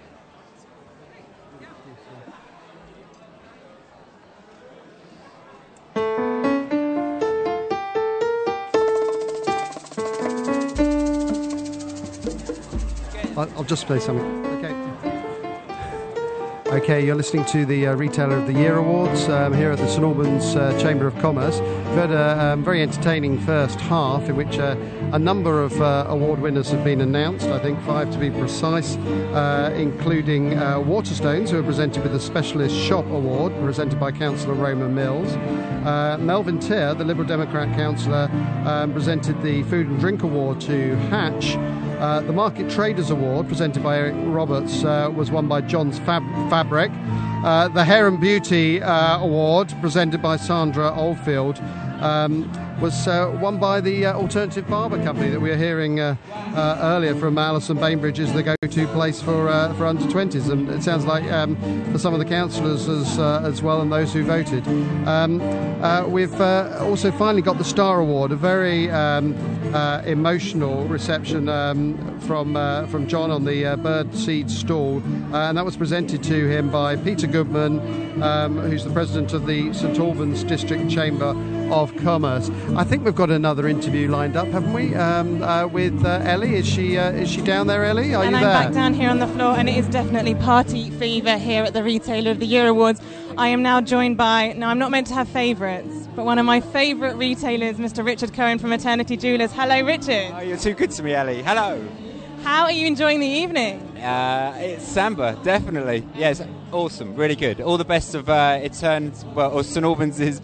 I'll just play some. Okay, you're listening to the Retailer of the Year Awards here at the St Albans Chamber of Commerce. We've had a very entertaining first half in which a number of award winners have been announced, I think 5 to be precise, including Waterstones, who are presented with the Specialist Shop Award, presented by Councillor Roma Mills. Melvyn Teare, the Liberal Democrat councillor, presented the Food and Drink Award to Hatch. The Market Traders Award, presented by Eric Roberts, was won by John's Fabric. The Hair and Beauty Award, presented by Sandra Oldfield, was won by the Alternative Barber Company that we were hearing earlier from Alison Bainbridge as the go-to place for under-20s, and it sounds like for some of the councillors as well and those who voted. We've also finally got the Star Award, a very emotional reception from John on the Birdseed stall, and that was presented to him by Peter Goodman, who's the president of the St Albans District Chamber of Commerce. I think we've got another interview lined up, haven't we? With Ellie. Is she down there, Ellie? Are you there? And I'm back down here on the floor, and it is definitely party fever here at the Retailer of the Year Awards. I am now joined by, now I'm not meant to have favourites, but one of my favourite retailers, Mr. Richard Cohen from Eternity Jewellers. Hello, Richard. Oh, you're too good to me, Ellie. Hello. How are you enjoying the evening? It's Samba, definitely. Yes, awesome, really good. All the best of St Albans'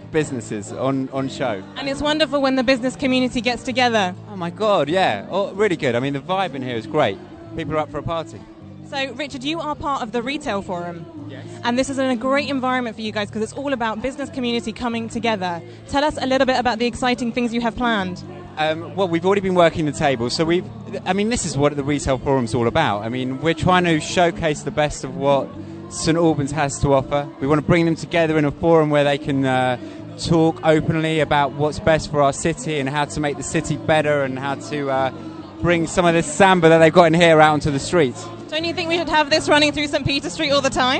businesses on show. And it's wonderful when the business community gets together. Oh my God, yeah. Oh, really good. I mean, the vibe in here is great. People are up for a party. So, Richard, you are part of the Retail Forum. Yes. And this is a great environment for you guys because it's all about business community coming together. Tell us a little bit about the exciting things you have planned. Well, we've already been working the table, so this is what the Retail Forum's all about. I mean, we're trying to showcase the best of what St Albans has to offer. We want to bring them together in a forum where they can talk openly about what's best for our city and how to make the city better and how to bring some of this samba that they've got in here out onto the streets. Don't you think we should have this running through St Peter Street all the time?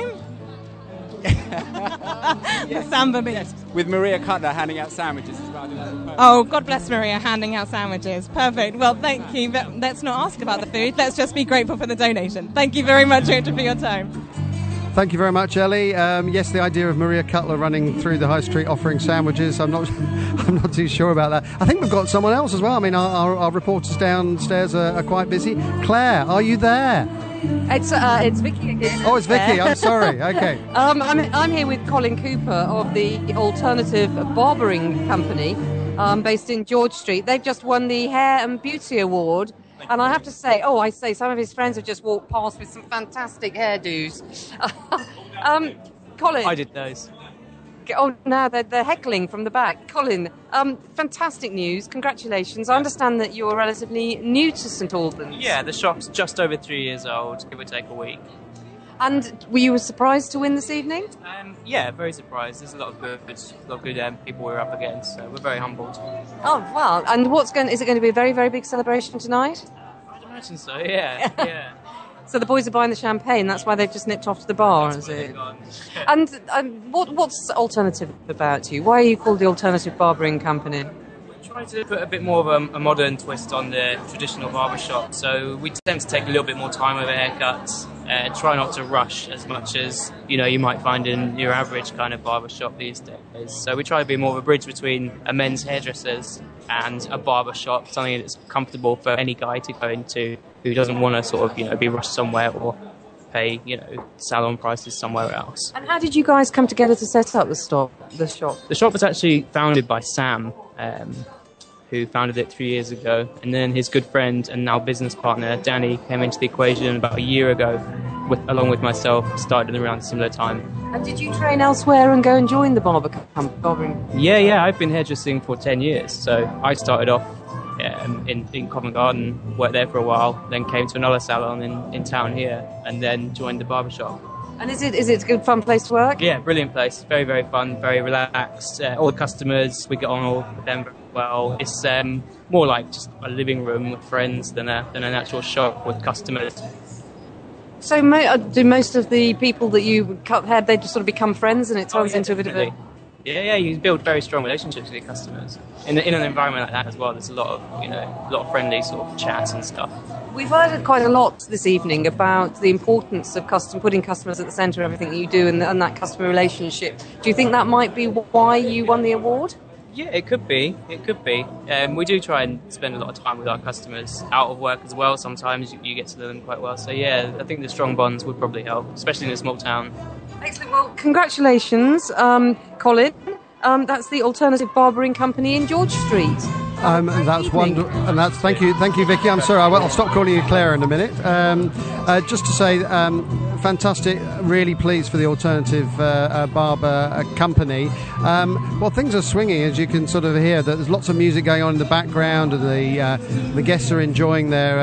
The samba beat. Yes, with Maria Cutler handing out sandwiches as well. Oh, God bless Maria handing out sandwiches. Perfect. Well, thank you. But let's not ask about the food. Let's just be grateful for the donation. Thank you very much, Richard, for your time. Thank you very much, Ellie. Yes, the idea of Maria Cutler running through the high street offering sandwiches, I'm not too sure about that. I think we've got someone else as well. I mean, our reporters downstairs are quite busy. Claire, are you there? It's Vicky again. Oh, it's Vicky. I'm sorry. Okay. I'm here with Colin Cooper of the Alternative Barbering Company, based in George Street. They've just won the Hair and Beauty Award. And I have to say, some of his friends have just walked past with some fantastic hairdos. Colin. I did those. Oh, now they're heckling from the back. Colin, fantastic news. Congratulations. I understand that you're relatively new to St Albans. Yeah, the shop's just over 3 years old, give or take a week. And were you surprised to win this evening? Yeah, very surprised. There's a lot of good people we're up against, so we're very humbled. Oh, well. And is it going to be a very, very big celebration tonight? I'd imagine so, yeah. Yeah. So the boys are buying the champagne, that's why they've just nipped off to the bar, is it? And what's Alternative about to you? Why are you called the Alternative Barbering Company? Try to put a bit more of a modern twist on the traditional barbershop, so we tend to take a little bit more time with the haircuts, try not to rush as much as you might find in your average kind of barbershop these days. So we try to be more of a bridge between a men's hairdressers and a barbershop, something that's comfortable for any guy to go into who doesn't want to sort of be rushed somewhere or pay salon prices somewhere else. And how did you guys come together to set up the shop? The shop was actually founded by Sam, who founded it 3 years ago, and then his good friend and now business partner Danny came into the equation about a year ago, along with myself, started around a similar time. And did you train elsewhere and go and join the barbering? Yeah, I've been hairdressing for 10 years, so I started off in Covent Garden, worked there for a while, then came to another salon in town here, and then joined the barbershop. And is it a good fun place to work? Yeah, brilliant place. Very, very fun, very relaxed. All the customers, we get on all with them very well. It's more like just a living room with friends than an actual shop with customers. So do most of the people that you cut hair, they just sort of become friends and it turns into definitely. A bit of a... Yeah, you build very strong relationships with your customers. In an environment like that as well, there's a lot of friendly sort of chats and stuff. We've heard quite a lot this evening about the importance of putting customers at the centre of everything that you do and that customer relationship. Do you think that might be why you won the award? Yeah, it could be. We do try and spend a lot of time with our customers out of work as well. Sometimes you get to know them quite well. So yeah, I think the strong bonds would probably help, especially in a small town. Excellent. Well, congratulations, Colin. That's the Alternative Barbering Company in George Street. That's wonderful, and that's thank you, Vicky. I'm sorry, I'll stop calling you Claire in a minute. Just to say, fantastic. Really pleased for the Alternative Barber Company. Well, things are swinging, as you can sort of hear. There's lots of music going on in the background, and the guests are enjoying their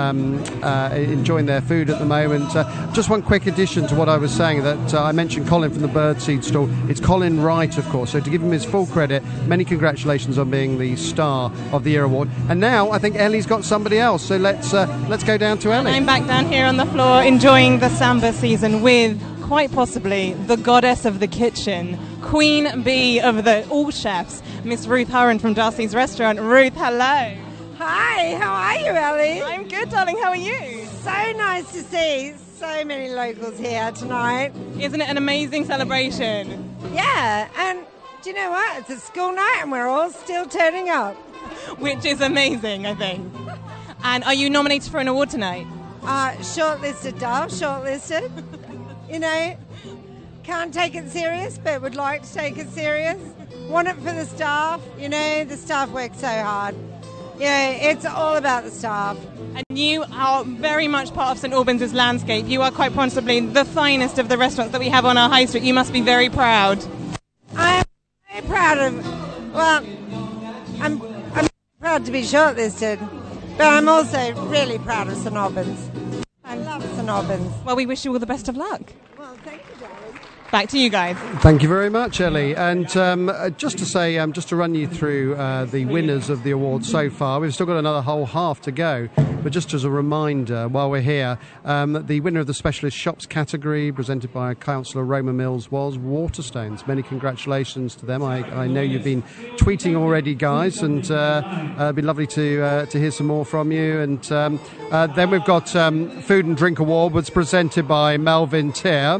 food at the moment. Just one quick addition to what I was saying, that I mentioned Colin from the Birdseed stall. It's Colin Wright, of course. So to give him his full credit, many congratulations on being the star of the year award. And now I think Ellie's got somebody else, so let's go down to Ellie. I'm back down here on the floor enjoying the samba season with quite possibly the goddess of the kitchen, queen bee of all chefs, Miss Ruth Hurren from Darcy's Restaurant. Ruth, hello. Hi, how are you, Ellie? I'm good, darling. How are you? So nice to see so many locals here tonight. Isn't it an amazing celebration? Yeah, and do you know what? It's a school night and we're all still turning up. Which is amazing, I think. And are you nominated for an award tonight? Shortlisted, doll, shortlisted. Can't take it serious, but would like to take it serious. want it for the staff. You know, the staff work so hard. Yeah, it's all about the staff. And you are very much part of St Albans' landscape. You are quite possibly the finest of the restaurants that we have on our high street. You must be very proud. I'm very proud of, well, I'm proud to be shortlisted, but I'm also really proud of St Albans. I love St Albans. Well, we wish you all the best of luck. Well, thank you, darling. Back to you guys. Thank you very much, Ellie. And just to say, just to run you through the winners of the awards so far, we've still got another whole half to go. But just as a reminder, while we're here, the winner of the specialist shops category, presented by Councillor Roma Mills, was Waterstones. Many congratulations to them. I know you've been tweeting already, guys, and it'd be lovely to hear some more from you. And then we've got Food and Drink Award, was presented by Melvyn Teare.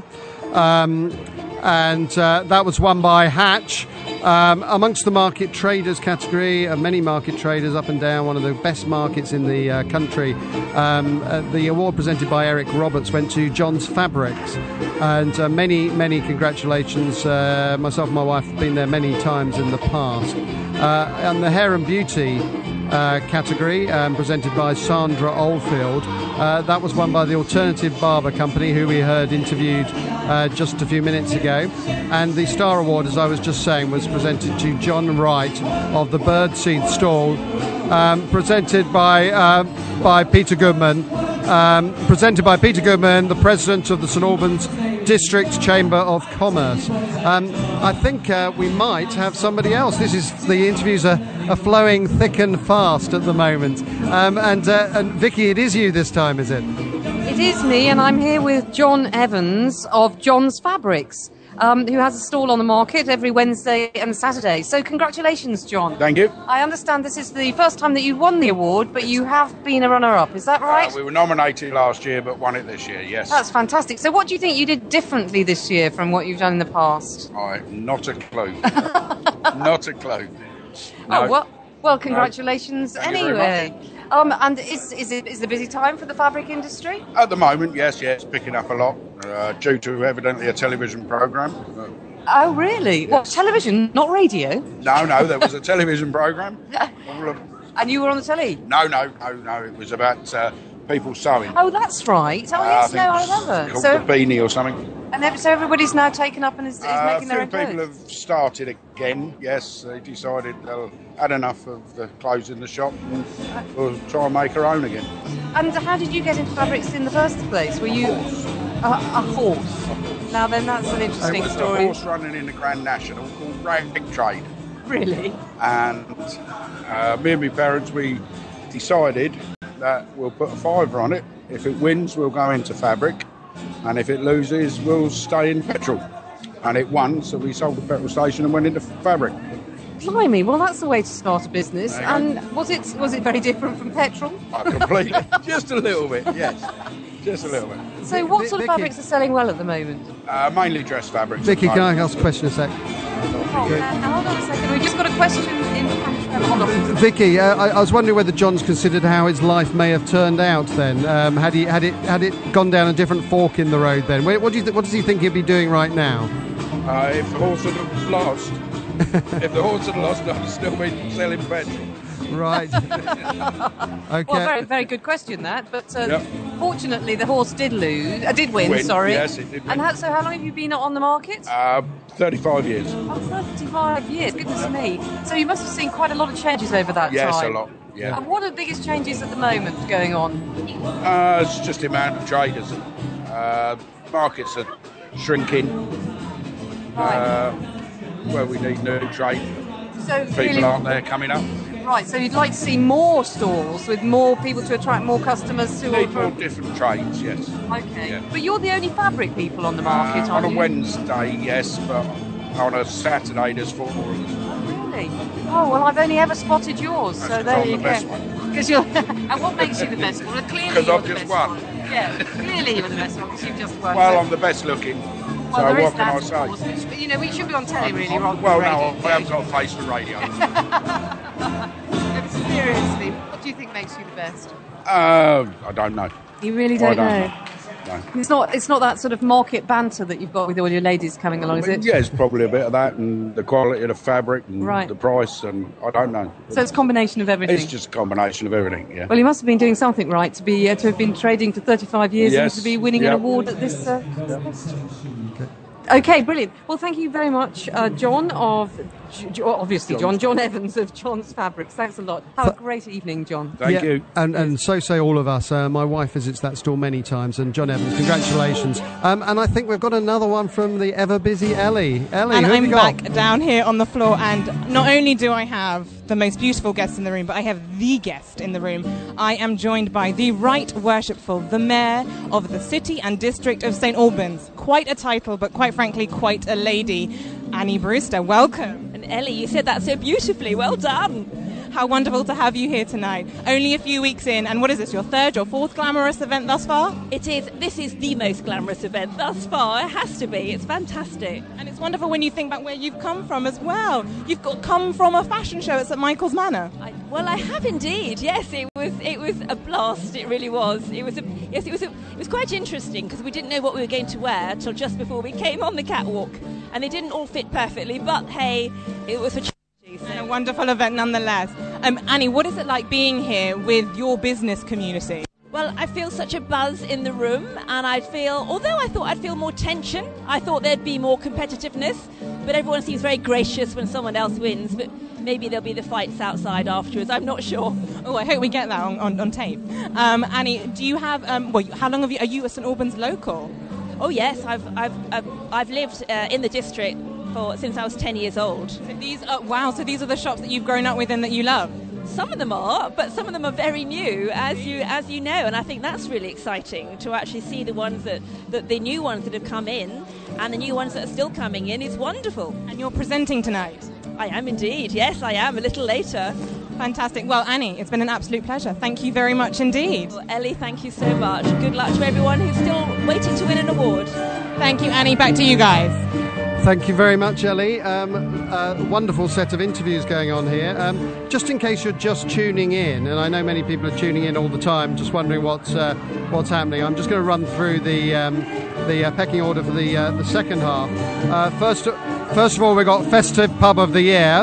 And that was won by Hatch. Amongst the market traders category, many market traders up and down, one of the best markets in the country. The award presented by Eric Roberts went to John's Fabrics, and many congratulations. Myself and my wife have been there many times in the past. And the hair and beauty category, presented by Sandra Oldfield, that was won by the Alternative Barber Company, who we heard interviewed just a few minutes ago. And the Star Award, as I was just saying, was presented to John Wright of the Birdseed Stall, presented by Peter Goodman. Presented by Peter Goodman, the President of the St Albans District Chamber of Commerce. I think we might have somebody else. The interviews are flowing thick and fast at the moment. And Vicky, it is you this time, is it? It is me, and I'm here with John Evans of John's Fabrics, who has a stall on the market every Wednesday and Saturday. So congratulations, John. Thank you. I understand this is the first time that you've won the award, but you have been a runner-up, is that right? We were nominated last year, but won it this year, yes. That's fantastic. So what do you think you did differently this year from what you've done in the past? Not a clue. Not a clue. No. Oh, well, congratulations Thank you anyway. very much. And is it a busy time for the fabric industry? At the moment, yes, picking up a lot, due to evidently a television programme. Oh, really? What, television, not radio? No, there was a television programme. And you were on the telly? No, it was about people sewing. Oh, that's right. Oh, yes, I remember. Called The Beanie or something. And so everybody's now taken up and is making their own clothes? People have started again, yes. They decided they'll had enough of the clothes in the shop and we'll try and make our own again. And how did you get into fabrics in the first place? Were you a horse? Now then, that's an interesting story. It was a horse running in the Grand National called Rag Trade. Really? And me and my parents, we decided that we'll put a fiver on it. If it wins, we'll go into fabric. And if it loses, we'll stay in petrol. And it won, so we sold the petrol station and went into fabric. Blimey, well, that's the way to start a business. And was it very different from petrol? Completely. Just a little bit, yes. Just a little bit. So what sort of fabrics are selling well at the moment? Mainly dress fabrics. Vicky, can I ask a question a sec? Hold on a second. We've just got a question in hold on. Vicky, I was wondering whether John's considered how his life may have turned out then. Had it gone down a different fork in the road then? What does he think he'd be doing right now? If the horse had lost, I'd still be selling petrol. Right. Okay. Well, very good question that. But fortunately, the horse did win. Sorry. Yes, it did win. And so, how long have you been on the market? 35 years. Oh, 35 years. Goodness me. So you must have seen quite a lot of changes over that time. Yes, a lot. Yeah. And what are the biggest changes at the moment going on? It's just the amount of traders. Markets are shrinking. Where we need new trade. So people aren't there coming up. Right, so you'd like to see more stalls with more people to attract more customers to need more different trades, yes. Okay. Yeah. But you're the only fabric people on the market, aren't you? On a Wednesday, yes, but on a Saturday there's 4 of us. Really? Oh, well, I've only ever spotted yours, so there you go. That's the best one. Because you're... And what makes you the best one? Clearly because I've just won. Yeah, clearly you're the best one because you've just won. Well, I'm the best looking. Well, so what can I say? Course, which, you know, we should be on telly really, rather well, than radio. No, I haven't got a face for radio. Seriously, what do you think makes you the best? I don't know. You really don't know? No. It's not that sort of market banter that you've got with all your ladies coming along, is it? Yeah, it's probably a bit of that, and the quality of the fabric, and Right. the price, and I don't know. So it's a combination of everything. It's just a combination of everything. Yeah. Well, you must have been doing something right to have been trading for 35 years and Yes, to be winning an yep. award at this. Okay, brilliant. Well, thank you very much, John John Evans of John's Fabrics. Thanks a lot. Have a great evening, John. Thank you. And so say all of us. My wife visits that store many times, and John Evans, congratulations. And I think we've got another one from the ever-busy Ellie. Ellie, And who have I'm you got? back down here on the floor, and not only do I have the most beautiful guest in the room, but I have the guest in the room. I am joined by the Right Worshipful, the Mayor of the City and District of St Albans. Quite a title, but quite frankly, quite a lady. Annie Brewster, welcome. And Ellie, you said that so beautifully. Well done. How wonderful to have you here tonight. Only a few weeks in, and what is this, your third or fourth glamorous event thus far? It is. This is the most glamorous event thus far. It has to be. It's fantastic. And it's wonderful when you think back where you've come from as well. You've come from a fashion show at St Michael's Manor. Well, I have indeed. Yes, it was a blast. It really was. It was quite interesting because we didn't know what we were going to wear till just before we came on the catwalk, and they didn't all fit perfectly. But hey, it was a and a wonderful event nonetheless. Annie, what is it like being here with your business community? Well, I feel such a buzz in the room, and although I thought I'd feel more tension, I thought there'd be more competitiveness, but everyone seems very gracious when someone else wins, but maybe there'll be the fights outside afterwards, I'm not sure. Oh, I hope we get that on tape. Annie, do you have, how long are you a St Albans local? Oh yes, I've lived in the district since I was 10 years old. So these are the shops that you've grown up with and that you love? Some of them are, but some of them are very new, as you know, and I think that's really exciting to actually see the ones that the new ones that have come in and the new ones that are still coming in is wonderful. And you're presenting tonight? I am indeed, yes I am, a little later. Fantastic. Well, Annie, it's been an absolute pleasure. Thank you very much indeed. Well, Ellie, thank you so much. Good luck to everyone who's still waiting to win an award. Thank you, Annie. Back to you guys. Thank you very much, Ellie. Wonderful set of interviews going on here. Just in case you're just tuning in, and I know many people are tuning in all the time, just wondering what's happening, I'm just going to run through the pecking order for the second half. First of all, we got Festive Pub of the Year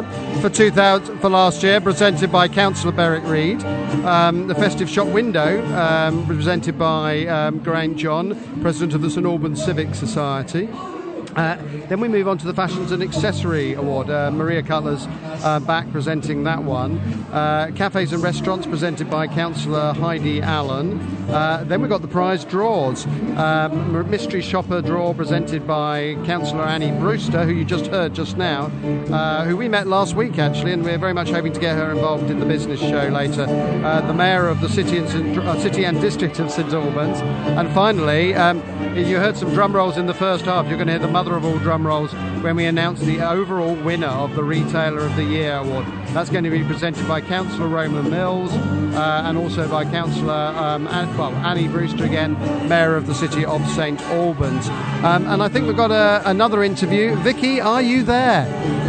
for last year, presented by Councillor Berwick Reed. The Festive Shop Window, presented by Geraint John, President of the St Albans Civic Society. Then we move on to the Fashions and Accessory Award. Maria Cutler's back presenting that one. Cafes and Restaurants presented by Councillor Heidi Allen. Then we've got the prize draws. Mystery Shopper Draw presented by Councillor Annie Brewster, who you just heard just now, who we met last week actually, and we're very much hoping to get her involved in the business show later. The Mayor of the City and District of St Albans. And finally, you heard some drum rolls in the first half. You're going to hear the mother of all drum rolls when we announce the overall winner of the Retailer of the Year award. That's going to be presented by Councillor Roma Mills and also by Councillor Annie Brewster again, Mayor of the City of St Albans. And I think we've got another interview. Vicky, are you there?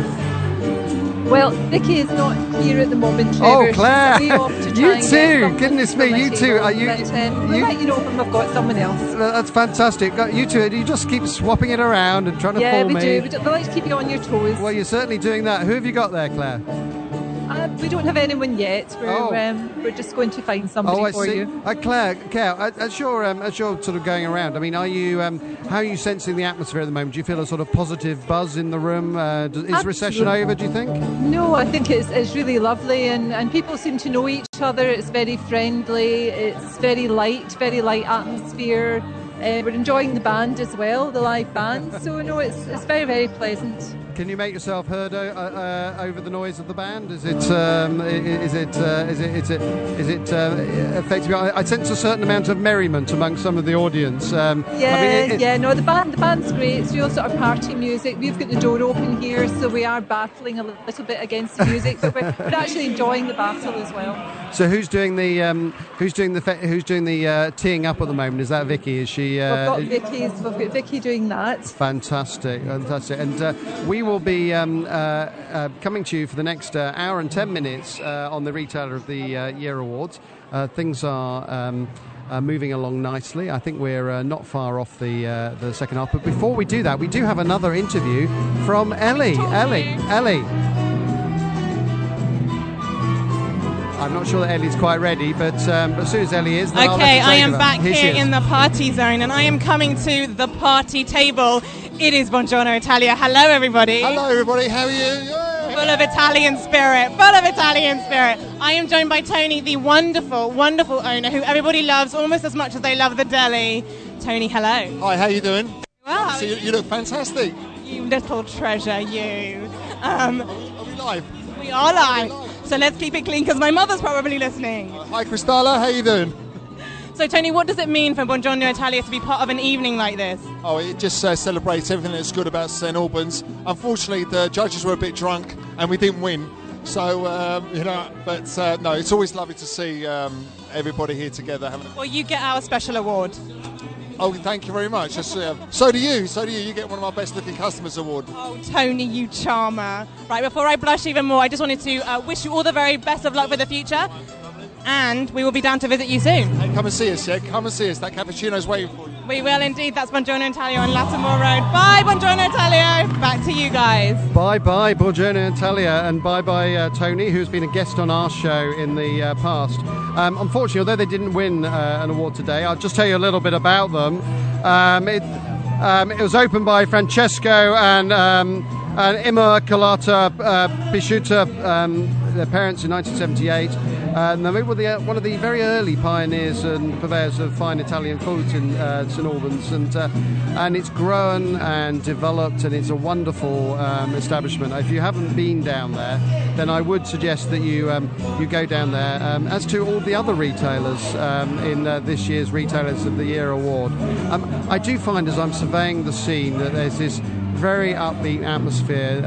Well, Vicky is not here at the moment, Trevor. Oh, Claire! You too! Goodness me, you two! Are you? We'll let you know when we've got someone else. That's fantastic. You two, you just keep swapping it around and trying to fool me. Yeah, we do. We like to keep you on your toes. Well, you're certainly doing that. Who have you got there, Claire? We don't have anyone yet. We're just going to find somebody for you. Claire, as you're sort of going around, I mean, are you? How are you sensing the atmosphere at the moment? Do you feel a sort of positive buzz in the room? Is recession over, do you think? No, I think it's really lovely, and people seem to know each other. It's very friendly. It's very light atmosphere. We're enjoying the band as well, the live band. So no, it's very, very pleasant. Can you make yourself heard over the noise of the band? Is it effectively? I sense a certain amount of merriment among some of the audience. No, the band's great. It's real sort of party music. We've got the door open here, so we are battling a little bit against the music, but we're actually enjoying the battle as well. So who's doing the teeing up at the moment? Is that Vicky? Is she? We've got Vicky doing that. Fantastic. And we will be coming to you for the next hour and 10 minutes on the Retailer of the Year Awards. Things are moving along nicely. I think we're not far off the second half. But before we do that, we do have another interview from Ellie. Ellie. I'm not sure that Ellie's quite ready, but as soon as Ellie is, then okay, I am over. back here in the party zone, and I am coming to the party table. It is Buongiorno Italia. Hello, everybody. Hello, everybody. How are you? Full of Italian spirit. Full of Italian spirit. I am joined by Tony, the wonderful, wonderful owner who everybody loves almost as much as they love the deli. Tony, hello. Hi, how you doing? Well, so you look fantastic. You little treasure, you. Are we live? We are live. So let's keep it clean because my mother's probably listening. Hi, Cristalla. How you doing? So, Tony, what does it mean for Buongiorno Italia to be part of an evening like this? Oh, it just celebrates everything that's good about St Albans. Unfortunately, the judges were a bit drunk and we didn't win. So, but no, it's always lovely to see everybody here together. Well, you get our special award. Oh, thank you very much. So do you. You get one of our Best Looking Customers award. Oh, Tony, you charmer. Right, before I blush even more, I just wanted to wish you all the very best of luck for the future. And we will be down to visit you soon. Hey, come and see us, yeah? Come and see us. That cappuccino's waiting for you. We will indeed. That's Buongiorno Italia on Lattimore Road. Bye, Buongiorno Italia. Back to you guys. Bye-bye, Buongiorno Italia, and bye-bye, Tony, who's been a guest on our show in the past. Unfortunately, although they didn't win an award today, I'll just tell you a little bit about them. It was opened by Francesco and Immacolata Pisciuta, their parents in 1978. And they were one of the very early pioneers and purveyors of fine Italian foods in St Albans, and it's grown and developed, and it's a wonderful establishment. If you haven't been down there, then I would suggest that you go down there. As to all the other retailers in this year's Retailers of the Year award, I do find as I'm surveying the scene that there's this very upbeat atmosphere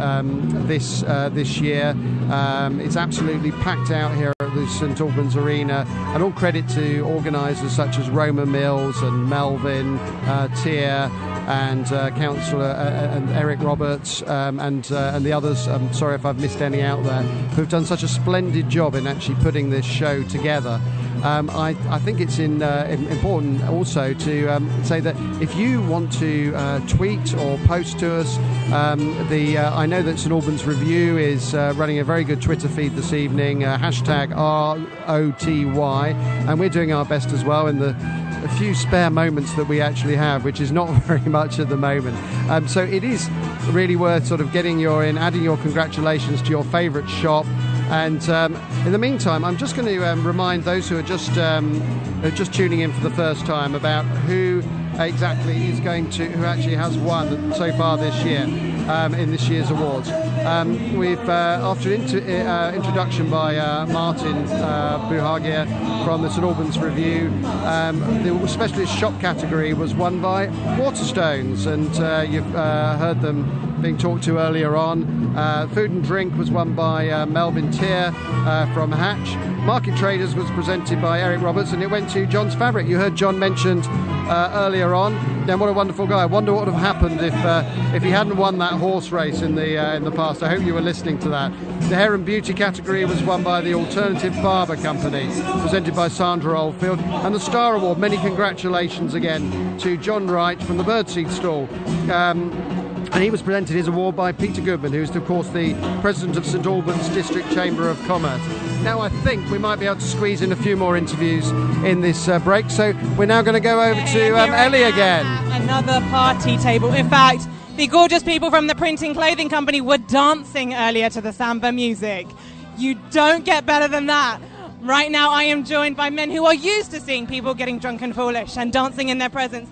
this year. It's absolutely packed out here at the St Albans Arena, and all credit to organisers such as Roma Mills and Melvyn Teare and Councillor and Eric Roberts and the others. I'm sorry if I've missed any out there, who've done such a splendid job in actually putting this show together. I think it's important also to say that if you want to tweet or post to us, I know that St Albans Review is running a very good Twitter feed this evening, hashtag ROTY, and we're doing our best as well in the few spare moments that we actually have, which is not very much at the moment. So it is really worth sort of adding your congratulations to your favourite shop. And in the meantime, I'm just going to remind those who are just tuning in for the first time about who exactly who actually has won so far this year in this year's awards. We've after introduction by Martin Buhagia from the St Albans Review, the specialist shop category was won by Waterstones, and you've heard them being talked to earlier on. Food and drink was won by Melvyn Teare from Hatch. Market Traders was presented by Eric Roberts, and it went to John's Fabric. You heard John mentioned earlier on. Then what a wonderful guy. I wonder what would have happened if he hadn't won that horse race in the past. I hope you were listening to that. The hair and beauty category was won by the Alternative Barber Company, presented by Sandra Oldfield. And the Star Award, many congratulations again to John Wright from the Birdseed stall. And he was presented his award by Peter Goodman, who's of course the president of St Albans District Chamber of Commerce. Now I think we might be able to squeeze in a few more interviews in this break, so we're now going to go over to Ellie again. Another party table. In fact, the gorgeous people from the printing clothing company were dancing earlier to the samba music. You don't get better than that. Right now I am joined by men who are used to seeing people getting drunk and foolish and dancing in their presence.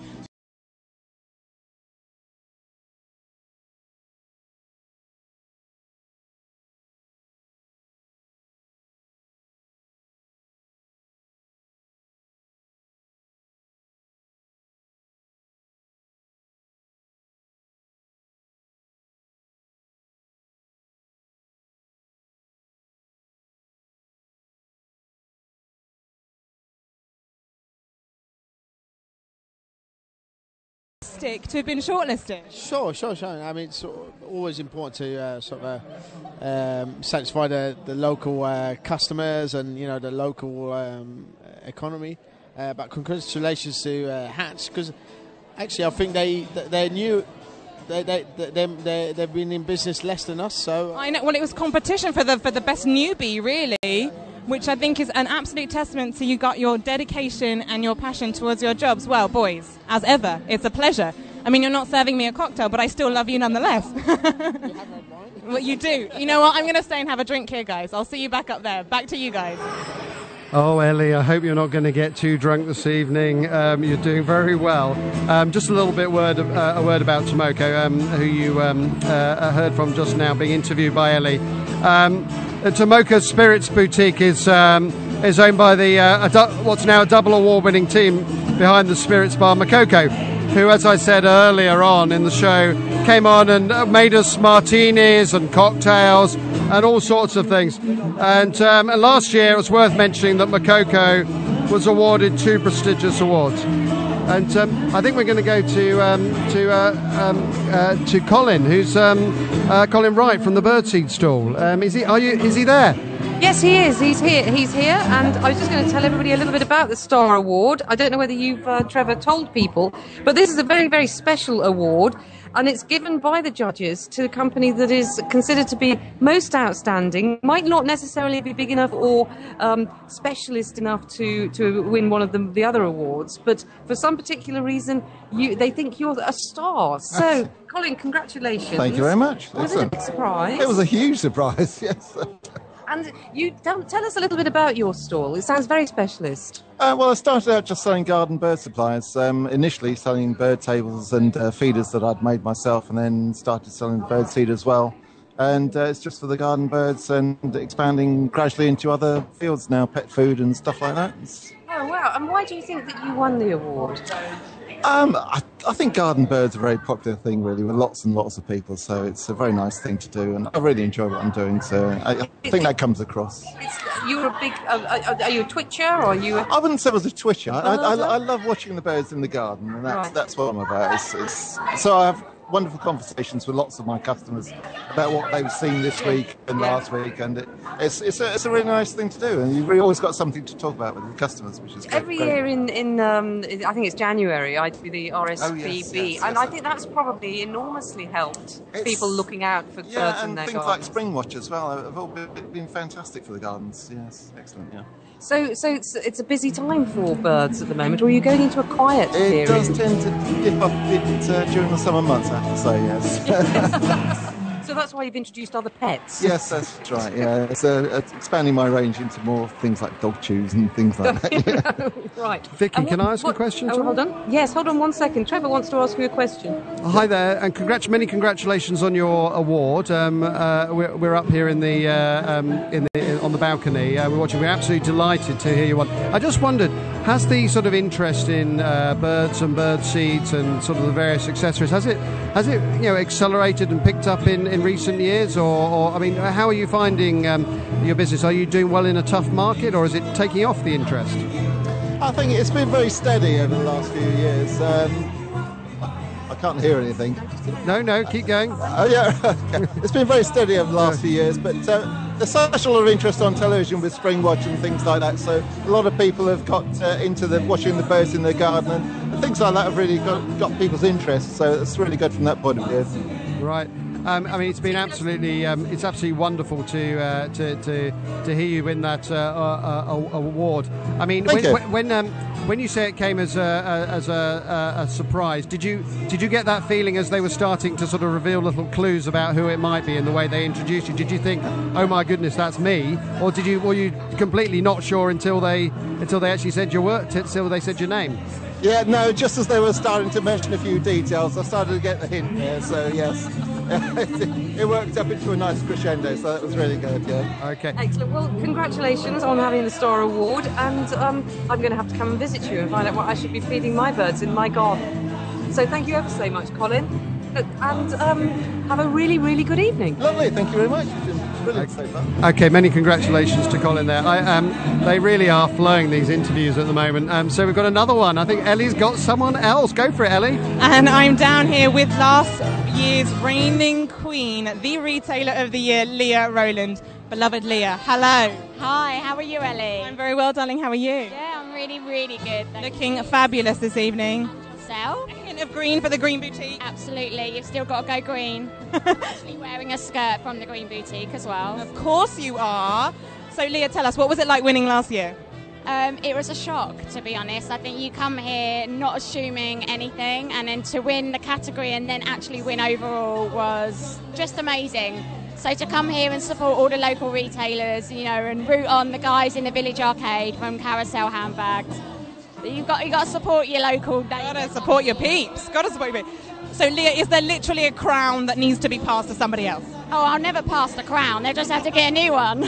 fantastic to have been shortlisted. Sure. I mean, it's always important to satisfy the local customers and the local economy. But congratulations to Hats, because actually I think they knew. They've been in business less than us, so I know. Well, it was competition for the best newbie, really, which I think is an absolute testament to you got your dedication and your passion towards your jobs. Well, boys, as ever, it's a pleasure. I mean, you're not serving me a cocktail, but I still love you nonetheless. Well, you do. You know what? I'm going to stay and have a drink here, guys. I'll see you back up there. Back to you guys. Oh, Ellie, I hope you're not going to get too drunk this evening. You're doing very well. Just a little bit a word about Tomoko, who you heard from just now, being interviewed by Ellie. Tomoko Spirits Boutique is owned by the what's now a double award-winning team behind the spirits bar Makoko, who, as I said earlier on in the show, came on and made us martinis and cocktails and all sorts of things. And last year, it was worth mentioning that Makoko was awarded 2 prestigious awards. And I think we're going to go to Colin, who's Colin Wright from the Birdseed stall. Is he there? Yes, he is. He's here. And I was just going to tell everybody a little bit about the Star Award. I don't know whether you've, Trevor, told people, but this is a very, very special award. And it's given by the judges to a company that is considered to be most outstanding, might not necessarily be big enough or specialist enough to win one of the other awards, but for some particular reason, they think you're a star. So, Colin, congratulations. Thank you very much. Was it a big surprise? It was a huge surprise, yes. And you tell us a little bit about your stall. It sounds very specialist. Well, I started out just selling garden bird supplies, initially selling bird tables and feeders that I'd made myself, and then started selling bird seed as well. And it's just for the garden birds and expanding gradually into other fields now, pet food and stuff like that. Oh, wow. And why do you think that you won the award? I think garden birds are a very popular thing, really, with lots and lots of people, so it's a very nice thing to do, and I really enjoy what I'm doing, so I think that comes across. You're a big... are you a twitcher, or are you... I wouldn't say I was a twitcher. I love watching the birds in the garden, and that's what I'm about. So I have wonderful conversations with lots of my customers about what they've seen this week and last week, and it's a really nice thing to do, and you've really always got something to talk about with the customers, which is great. Every year in I think it's January, I do the RSPB, and I think that's probably enormously helped people looking out for birds in their and things gardens. like Spring Watch as well have all been fantastic for the gardens. Yes, excellent. Yeah. So it's a busy time for birds at the moment, or are you going into a quiet period? It does tend to dip up a bit during the summer months, I have to say, yes. So that's why you've introduced other pets? Yes, that's right, yeah. It's expanding my range into more things like dog chews and things like that. Yeah. Right. Vicky, can I ask a question? Oh, hold on. Yes, hold on 1 second. Trevor wants to ask you a question. Hi there, and many congratulations on your award. We're up here on the balcony. We're watching. We're absolutely delighted to hear you won. I just wondered, has the sort of interest in birds and bird seeds and sort of the various accessories, has it accelerated and picked up in recent years, or I mean, how are you finding your business? Are you doing well in a tough market, or is it taking off the interest? I think it's been very steady over the last few years. I can't hear anything. No, keep going. Oh yeah, okay. It's been very steady over the last few years, but there's such a lot of interest on television with Spring Watch and things like that, so a lot of people have got into watching the birds in their garden, and things like that have really got people's interest, so it's really good from that point of view. Right. I mean, it's been absolutely wonderful to hear you win that award. I mean, when you say it came as a surprise, did you get that feeling as they were starting to sort of reveal little clues about who it might be in the way they introduced you? Did you think, oh my goodness, that's me, or were you completely not sure until they actually said your word, until they said your name? Yeah, no, just as they were starting to mention a few details, I started to get the hint there, so yes. It worked up into a nice crescendo, so that was really good, yeah. Okay. Excellent. Well, congratulations on having the Star Award, and I'm going to have to come and visit you and find out what I should be feeding my birds in my garden. So thank you ever so much, Colin, and have a really, really good evening. Lovely, thank you very much. brilliant so far. Okay, many congratulations to Colin there. They really are flowing, these interviews at the moment. So we've got another one. I think Ellie's got someone else. Go for it, Ellie. And I'm down here with last year's reigning queen, the Retailer of the Year, Leah Rowland. Beloved Leah, hello. Hi, how are you, Ellie? I'm very well, darling. How are you? Yeah, I'm really, really good. Looking fabulous this evening. So? A hint of green for the Green Boutique. Absolutely, you've still got to go green. Actually wearing a skirt from the Green Boutique as well. Of course you are. So Leah, tell us, what was it like winning last year? It was a shock, to be honest. I think you come here not assuming anything, and then to win the category and then actually win overall was just amazing. So to come here and support all the local retailers, you know, and root on the guys in the Village Arcade from Carousel Handbags. You got to support your local. Got to support your peeps. Got to support your peeps. So Leah, is there literally a crown that needs to be passed to somebody else? Oh, I'll never pass the crown. They'll just have to get a new one.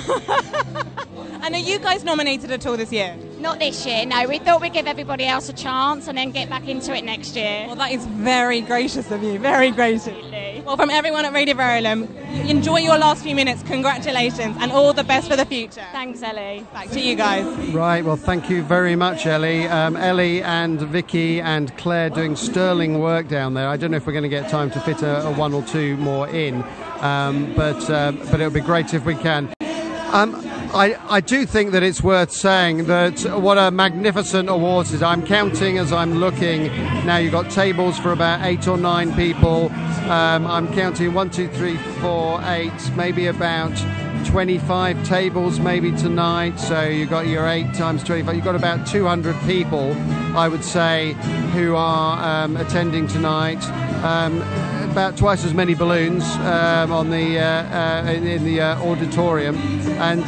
And are you guys nominated at all this year? Not this year, no. We thought we'd give everybody else a chance and then get back into it next year. Well, that is very gracious of you. Very gracious. Well, from everyone at Radio Verulam, enjoy your last few minutes. Congratulations and all the best for the future. Thanks, Ellie. Back to you guys. Right, well, thank you very much, Ellie. Ellie and Vicky and Claire doing sterling work down there. I don't know if we're going to get time to fit a one or two more in, but it would be great if we can. I do think that it's worth saying that what a magnificent awards is. I'm counting as I'm looking. Now you've got tables for about 8 or 9 people. I'm counting 1, 2, 3, 4, 8, maybe about 25 tables maybe tonight. So you've got your 8 times 25. You've got about 200 people, I would say, who are attending tonight. About twice as many balloons on the in the auditorium, and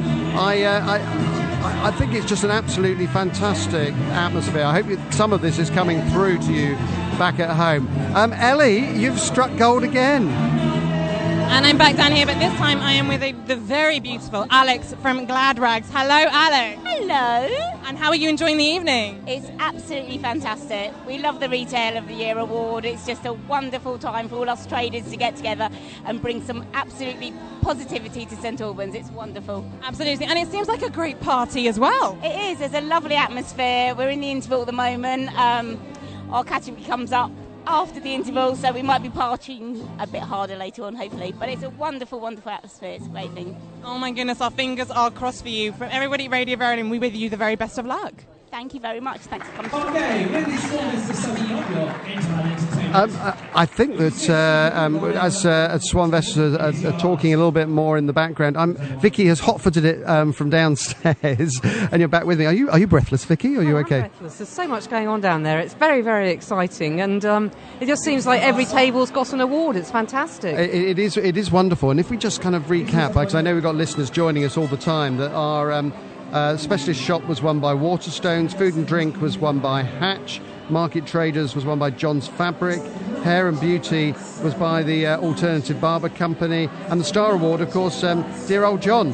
I think it's just an absolutely fantastic atmosphere. I hope some of this is coming through to you back at home. Ellie, you've struck gold again. And I'm back down here, but this time I am with the very beautiful Alex from Glad Rags. Hello, Alex. Hello. And how are you enjoying the evening? It's absolutely fantastic. We love the Retailer of the Year award. It's just a wonderful time for all us traders to get together and bring some absolutely positivity to St Albans. It's wonderful. Absolutely. And it seems like a great party as well. It is. There's a lovely atmosphere. We're in the interval at the moment. Our category comes up after the interval, so we might be partying a bit harder later on, hopefully. But it's a wonderful, wonderful atmosphere. It's a great thing. Oh my goodness, our fingers are crossed for you. From everybody at Radio Verulam, we wish you the very best of luck. Thank you very much. Thanks for coming. Okay, when this one is the summing up your end-to-end entertainment. I think that as Swan Vesters are talking a little bit more in the background, Vicky has hot-footed it from downstairs, and you're back with me. Are you breathless, Vicky? Or are you okay? I'm breathless. There's so much going on down there. It's very, very exciting, and it just seems like every table's got an award. It's fantastic. It is wonderful. And if we just kind of recap, because I know we've got listeners joining us all the time, that our specialist shop was won by Waterstones, food and drink was won by Hatch, Market Traders was won by John's Fabric, Hair and Beauty was by the Alternative Barber Company, and the Star Award, of course, dear old John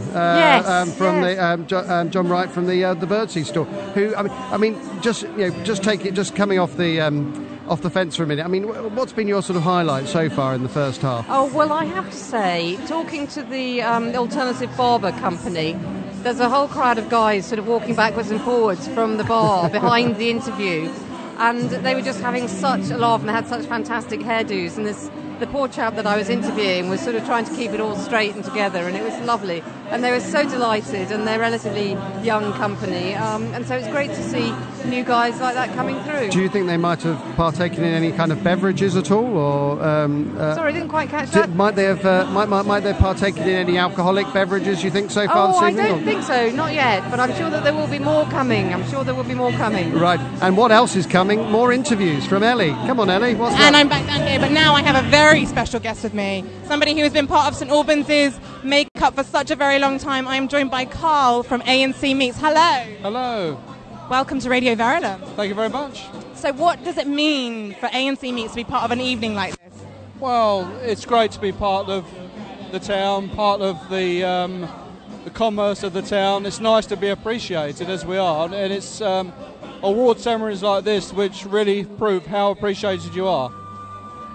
the John Wright from the Birdsea store. Who I mean, just coming off the fence for a minute. I mean, what's been your sort of highlight so far in the first half? Oh well, I have to say, talking to the Alternative Barber Company, there's a whole crowd of guys sort of walking backwards and forwards from the bar behind the interview, and they were just having such a laugh, and they had such fantastic hairdos, and the poor chap that I was interviewing was sort of trying to keep it all straight and together, and it was lovely, and they were so delighted, and they're a relatively young company, and so it's great to see new guys like that coming through. Do you think they might have partaken in any kind of beverages at all, or sorry, I didn't quite catch that. Might they have might they have partaken in any alcoholic beverages, you think, so far this evening? I don't think so, not yet, but I'm sure that there will be more coming. Right, and what else is coming? More interviews from Ellie. Come on, Ellie, what's that? And I'm back down here, but now I have a very special guest with me, somebody who has been part of St Albans' makeup for such a very long time. I am joined by Carl from A&C Meats. Hello. Hello. Welcome to Radio Verulam. Thank you very much. So what does it mean for A&C Meats to be part of an evening like this? Well, it's great to be part of the town, part of the commerce of the town. It's nice to be appreciated as we are, and it's award ceremonies like this which really prove how appreciated you are.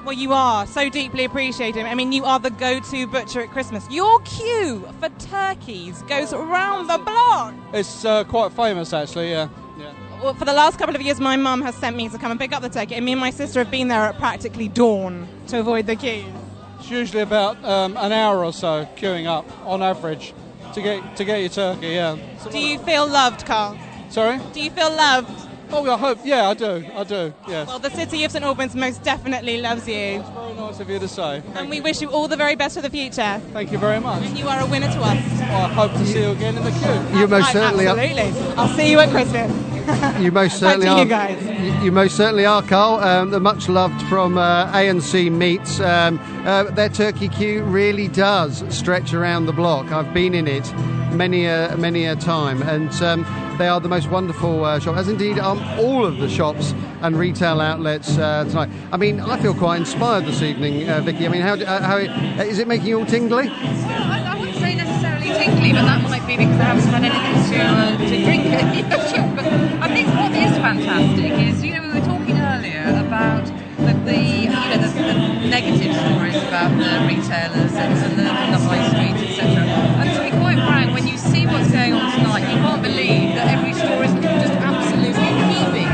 Well, you are so deeply appreciated. I mean, you are the go-to butcher at Christmas. Your queue for turkeys goes around the block. It's quite famous, actually, yeah. Well, for the last couple of years, my mum has sent me to come and pick up the turkey, and me and my sister have been there at practically dawn to avoid the queues. It's usually about an hour or so queuing up, on average, to get your turkey, yeah. Do you feel loved, Carl? Sorry? Do you feel loved? Oh, I hope, yeah, I do, yes. Well, the city of St Albans most definitely loves you. It's very nice of you to say. And we wish you all the very best for the future. Thank you very much. And you are a winner to us. Well, I hope to see you again in the queue. You most certainly Absolutely. I'll see you at Christmas. You most certainly are. You guys. You most certainly are, Carl. The much loved from A&C Meats. Their turkey queue really does stretch around the block. I've been in it many a time, and they are the most wonderful shop, as indeed are all of the shops and retail outlets tonight. I mean, I feel quite inspired this evening, Vicky. I mean, how is it making you all tingly? I wouldn't say necessarily tingly, but that might be because I haven't had anything to drink at the shop. But I think what is fantastic is, we were talking earlier about the negative stories about the retailers and the high streets, etc. And to be quite frank, when you see what's going on tonight, you can't believe that every store isn't just absolutely heaving.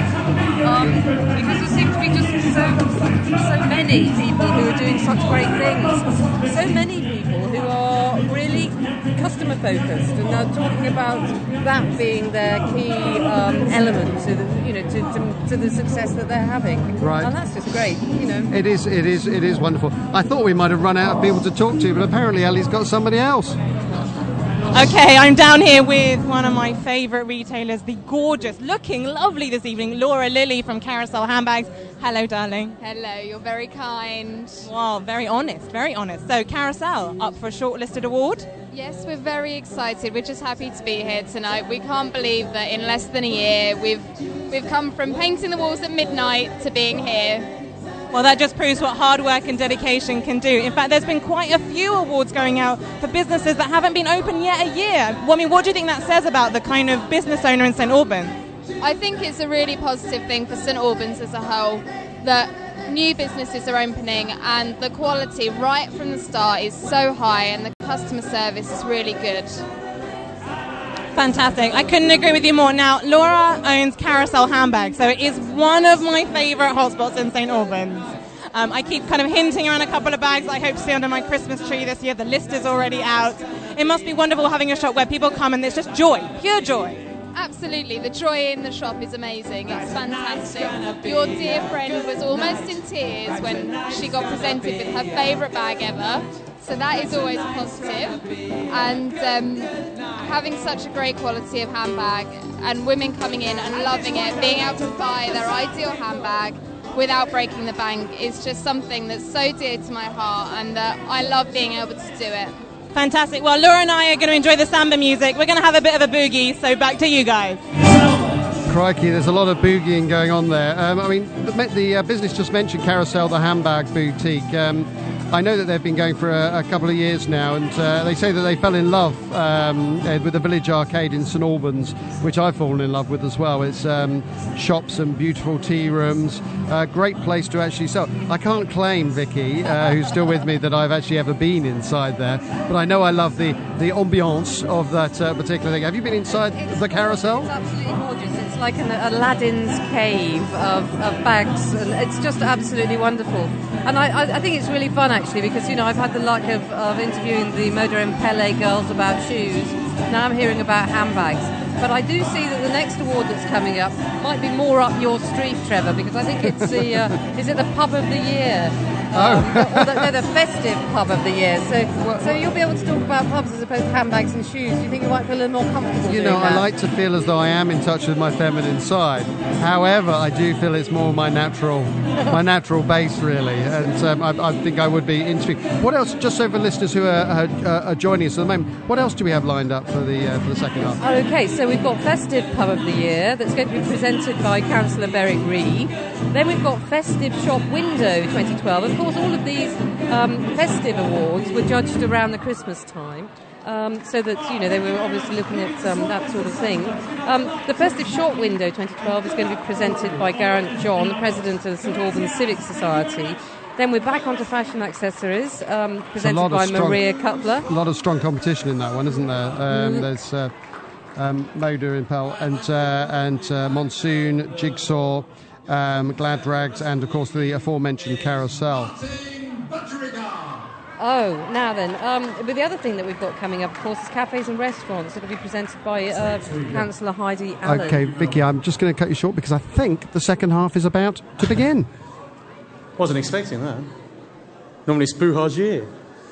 Because there seems to be just so many people who are doing such great things. So many people who are really customer focused and are talking about that being their key element to the success that they're having. Right. And that's just great, It is wonderful. I thought we might have run out of people to talk to, but apparently Ellie's got somebody else. Okay, I'm down here with one of my favourite retailers, the gorgeous, looking lovely this evening, Laura Lilly from Carousel Handbags. Hello, darling. Hello, you're very kind. Wow, very honest, very honest. So, Carousel, up for a shortlisted award? Yes, we're very excited. We're just happy to be here tonight. We can't believe that in less than a year we've come from painting the walls at midnight to being here. Well, that just proves what hard work and dedication can do. In fact, there's been quite a few awards going out for businesses that haven't been open yet a year. Well, I mean, what do you think that says about the kind of business owner in St Albans? I think it's a really positive thing for St Albans as a whole that new businesses are opening and the quality right from the start is so high and the customer service is really good. Fantastic. I couldn't agree with you more. Now, Laura owns Carousel Handbags, so it is one of my favourite hotspots in St Albans. I keep kind of hinting around a couple of bags I hope to see under my Christmas tree this year. The list is already out. It must be wonderful having a shop where people come and there's just joy, pure joy. Absolutely. The joy in the shop is amazing. It's fantastic. Your dear friend was almost in tears when she got presented with her favourite bag ever. So that is always a positive. And having such a great quality of handbag and women coming in and loving it, being able to buy their ideal handbag without breaking the bank is just something that's so dear to my heart and that I love being able to do it. Fantastic. Well, Laura and I are going to enjoy the samba music. We're going to have a bit of a boogie, so back to you guys. Crikey, there's a lot of boogieing going on there. I mean, the business just mentioned Carousel, the handbag boutique. I know that they've been going for a couple of years now, and they say that they fell in love with the Village Arcade in St Albans, which I've fallen in love with as well. It's shops and beautiful tea rooms, great place to actually sell. I can't claim, Vicky, who's still with me, that I've actually ever been inside there, but I know I love the ambiance of that particular thing. Have you been inside the Carousel? It's absolutely gorgeous. It's like an Aladdin's cave of bags, and it's just absolutely wonderful. And I think it's really fun, actually, because, I've had the luck of interviewing the Moda and Pele girls about shoes. Now I'm hearing about handbags. But I do see that the next award that's coming up might be more up your street, Trevor, because I think it's the, is it the pub of the year? The festive pub of the year. So you'll be able to talk about pubs as opposed to handbags and shoes. Do you think you might feel a little more comfortable doing that? I like to feel as though I am in touch with my feminine side. However, I do feel it's more my natural base, really. And I think I would be intrigued. What else, just so for listeners who are joining us at the moment, what else do we have lined up for the second half? Okay, so we've got Festive Pub of the Year that's going to be presented by Councillor Berwick Reeve. Then we've got Festive Shop Window 2012. Of course, all of these festive awards were judged around the Christmas time. So that, they were obviously looking at that sort of thing. The Festive Shop Window 2012 is going to be presented by Garrett John, the President of the St Albans Civic Society. Then we're back onto fashion accessories, presented by Maria Cutler. A lot of strong competition in that one, isn't there? There's Moda Impel and Monsoon, Jigsaw, Glad Rags, and of course the aforementioned Carousel. Oh, now then, but the other thing that we've got coming up, of course, is cafes and restaurants. It'll be presented by Councillor Heidi Allen. Okay, Vicky, I'm just going to cut you short because I think the second half is about to begin. Wasn't expecting that. Normally it's Bouhagier.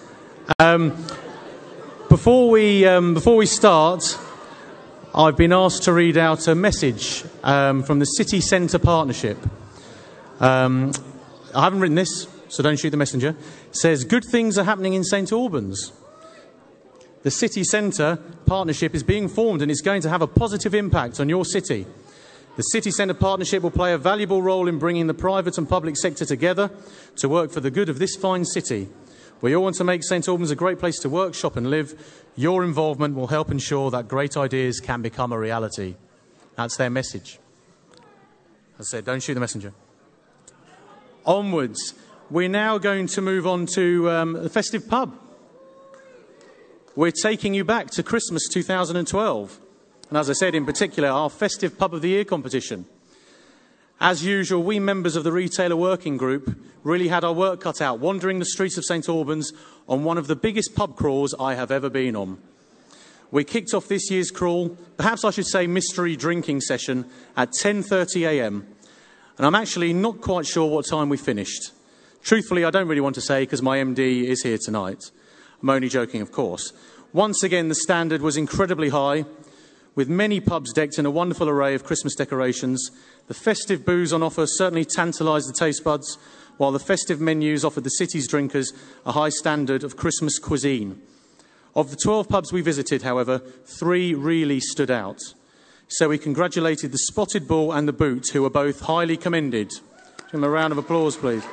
Before we start, I've been asked to read out a message from the City Centre Partnership. I haven't written this, so don't shoot the messenger. It says, good things are happening in St Albans. The City Centre Partnership is being formed and is going to have a positive impact on your city. The City Centre Partnership will play a valuable role in bringing the private and public sector together to work for the good of this fine city. We all want to make St Albans a great place to work, shop and live. Your involvement will help ensure that great ideas can become a reality. That's their message. As I said, don't shoot the messenger. Onwards, we're now going to move on to the festive pub. We're taking you back to Christmas 2012. And as I said, in particular, our festive pub of the year competition. As usual, we members of the retailer working group really had our work cut out, wandering the streets of St Albans on one of the biggest pub crawls I have ever been on. We kicked off this year's crawl, perhaps I should say mystery drinking session, at 10:30 a.m. And I'm actually not quite sure what time we finished. Truthfully, I don't really want to say because my MD is here tonight. I'm only joking, of course. Once again, the standard was incredibly high, with many pubs decked in a wonderful array of Christmas decorations. The festive booze on offer certainly tantalised the taste buds, while the festive menus offered the city's drinkers a high standard of Christmas cuisine. Of the 12 pubs we visited, however, 3 really stood out. So we congratulated the Spotted Bull and the Boot, who were both highly commended. Give them a round of applause, please.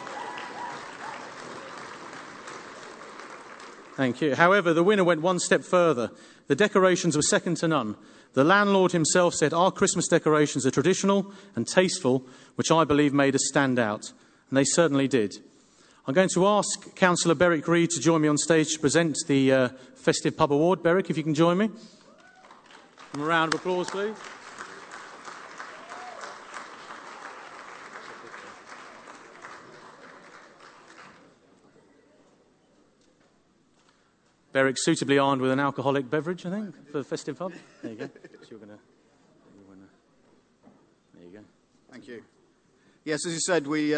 Thank you. However, the winner went one step further. The decorations were second to none. The landlord himself said our Christmas decorations are traditional and tasteful, which I believe made us stand out. And they certainly did. I'm going to ask Councillor Berwick Reid to join me on stage to present the Festive Pub Award. Berwick, if you can join me. A round of applause, please. Berwick suitably armed with an alcoholic beverage, I think, for the festive pub. There you go. So you're gonna, there you go. Thank you. Yes, as you said, we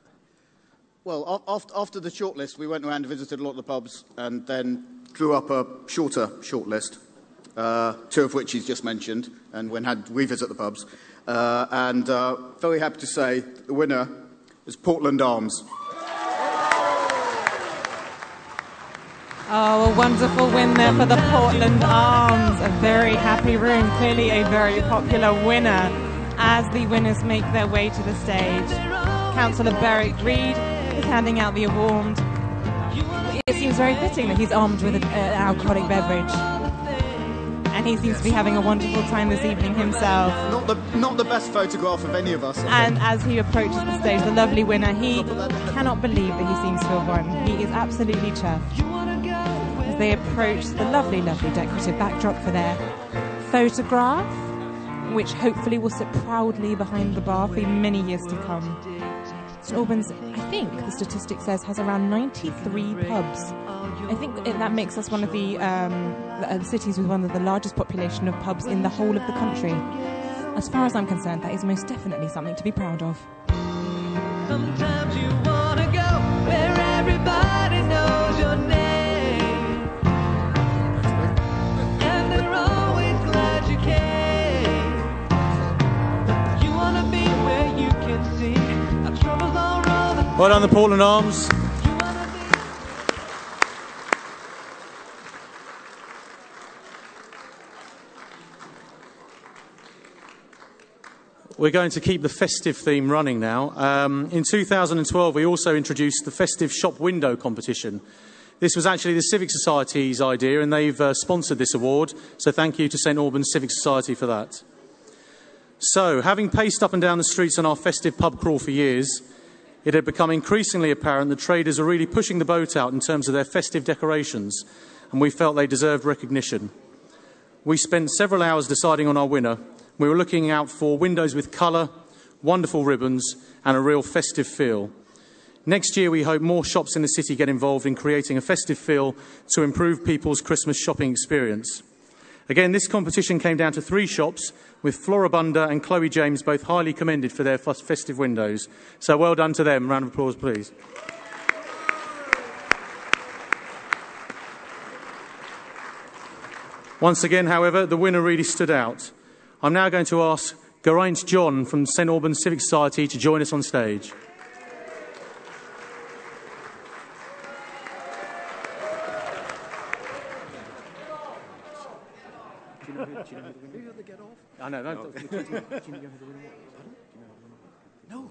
after the shortlist, we went around and visited a lot of the pubs, and then drew up a shorter shortlist, 2 of which he's just mentioned, and when had revisit the pubs, and very happy to say the winner is Portland Arms. Oh, a wonderful win there for the Portland Arms. A very happy room, clearly a very popular winner as the winners make their way to the stage. Councillor Berwick Reid is handing out the award. It seems very fitting that he's armed with an alcoholic beverage. And he seems to be having a wonderful time this evening himself. Not the best photograph of any of us. And as he approaches the stage, the lovely winner, he cannot believe that he seems to have won. He is absolutely chuffed. As they approach the lovely, lovely decorative backdrop for their photograph, which hopefully will sit proudly behind the bar for many years to come. St Albans, I think the statistic says, has around 93 pubs. I think that makes us one of the cities with one of the largest population of pubs in the whole of the country. As far as I'm concerned, that is most definitely something to be proud of. Sometimes you want to go where everybody knows your name. And they're always glad you came. You want to be where you can see our troubles all wrong. Well done, the Portland Arms. We're going to keep the festive theme running now. In 2012, we also introduced the Festive Shop Window competition. This was actually the Civic Society's idea, and they've sponsored this award, so thank you to St Albans Civic Society for that. So, having paced up and down the streets on our festive pub crawl for years, it had become increasingly apparent that traders are really pushing the boat out in terms of their festive decorations, and we felt they deserved recognition. We spent several hours deciding on our winner. We were looking out for windows with colour, wonderful ribbons, and a real festive feel. Next year, we hope more shops in the city get involved in creating a festive feel to improve people's Christmas shopping experience. Again, this competition came down to 3 shops, with Floribunda and Chloe James both highly commended for their festive windows. So well done to them. Round of applause, please. Once again, however, the winner really stood out. I'm now going to ask Geraint John from St Albans Civic Society to join us on stage. I know. No, I don't know.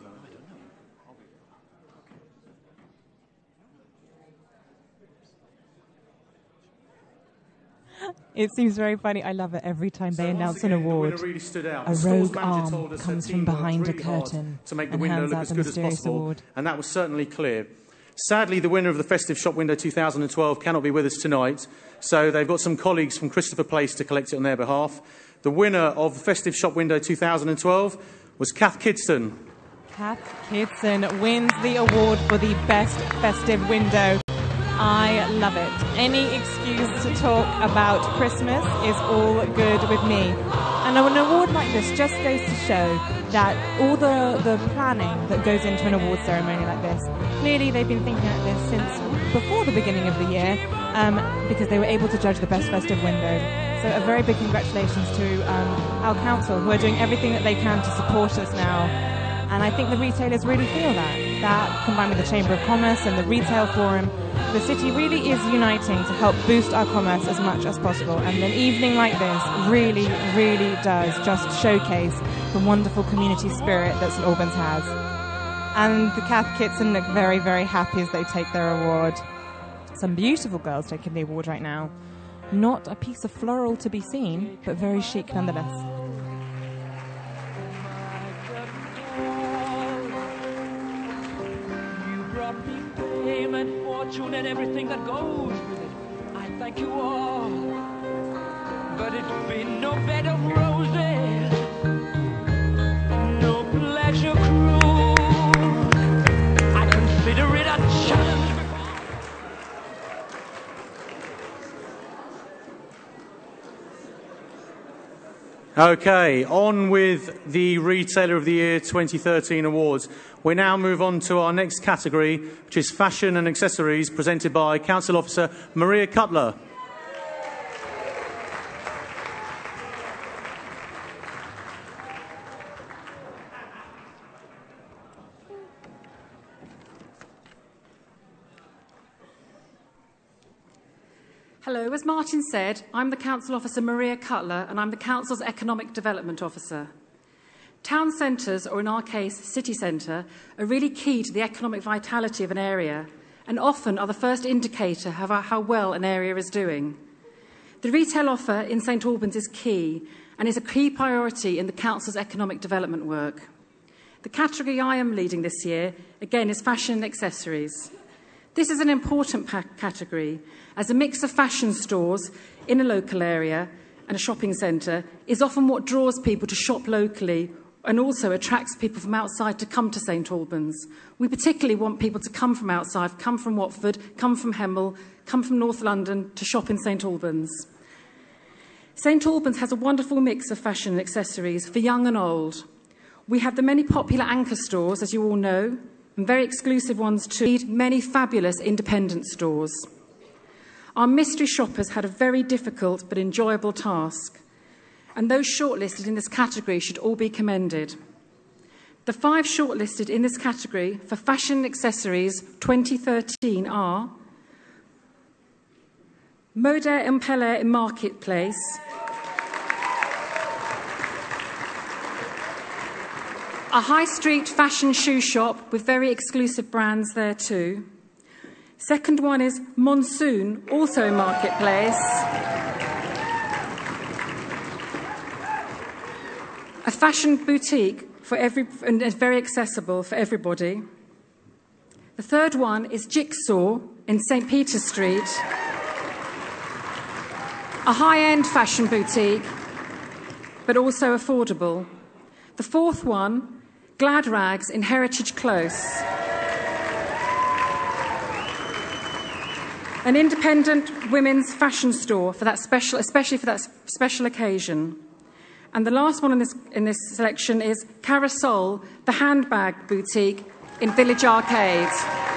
It seems very funny. I love it every time they announce an award. Really stood out. A rogue arm comes from behind a curtain to make the and window hands look out as the good as mysterious possible, award. and that was certainly clear. Sadly, the winner of the Festive Shop Window 2012 cannot be with us tonight, so they've got some colleagues from Christopher Place to collect it on their behalf. The winner of the Festive Shop Window 2012 was Kath Kidston. Kath Kidston wins the award for the best festive window. I love it. Any excuse to talk about Christmas is all good with me. And an award like this just goes to show that all the planning that goes into an award ceremony like this, clearly they've been thinking about this since before the beginning of the year, because they were able to judge the best festive window. So a very big congratulations to our council, who are doing everything that they can to support us now. And I think the retailers really feel that combined with the Chamber of Commerce and the Retail Forum, the city really is uniting to help boost our commerce as much as possible. And an evening like this really, really does just showcase the wonderful community spirit that St Albans has. And the Kath Kidston look very, very happy as they take their award. Some beautiful girls taking the award right now. Not a piece of floral to be seen, but very chic nonetheless. Fame and fortune and everything that goes with it, I thank you all, but it's been no bed of roses, no pleasure cruise. I consider it a challenge. Okay, on with the Retailer of the Year 2013 awards. We now move on to our next category, which is Fashion and Accessories, presented by Council Officer Maria Cutler. Hello, as Martin said, I'm the Council Officer Maria Cutler, and I'm the Council's Economic Development Officer. Town centres, or in our case, city centre, are really key to the economic vitality of an area, and often are the first indicator of how well an area is doing. The retail offer in St Albans is key, and is a key priority in the Council's economic development work. The category I am leading this year, again, is fashion and accessories. This is an important category, as a mix of fashion stores in a local area and a shopping centre is often what draws people to shop locally and also attracts people from outside to come to St Albans. We particularly want people to come from outside, come from Watford, come from Hemel, come from North London to shop in St Albans. St Albans has a wonderful mix of fashion and accessories for young and old. We have the many popular anchor stores, as you all know, and very exclusive ones too, many fabulous independent stores. Our mystery shoppers had a very difficult but enjoyable task, and those shortlisted in this category should all be commended. The 5 shortlisted in this category for Fashion and Accessories 2013 are Moda Impele in Marketplace, a high street fashion shoe shop with very exclusive brands there too. Second one is Monsoon, also in Marketplace. A fashion boutique and very accessible for everybody. The third one is Jigsaw in St Peter Street, a high-end fashion boutique, but also affordable. The fourth one, Glad Rags in Heritage Close, an independent women's fashion store for that special, especially for that special occasion. And the last one in this selection is Carousel, the handbag boutique in Village Arcade,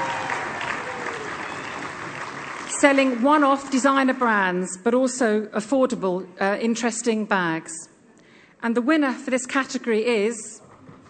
selling one-off designer brands, but also affordable, interesting bags. And the winner for this category is...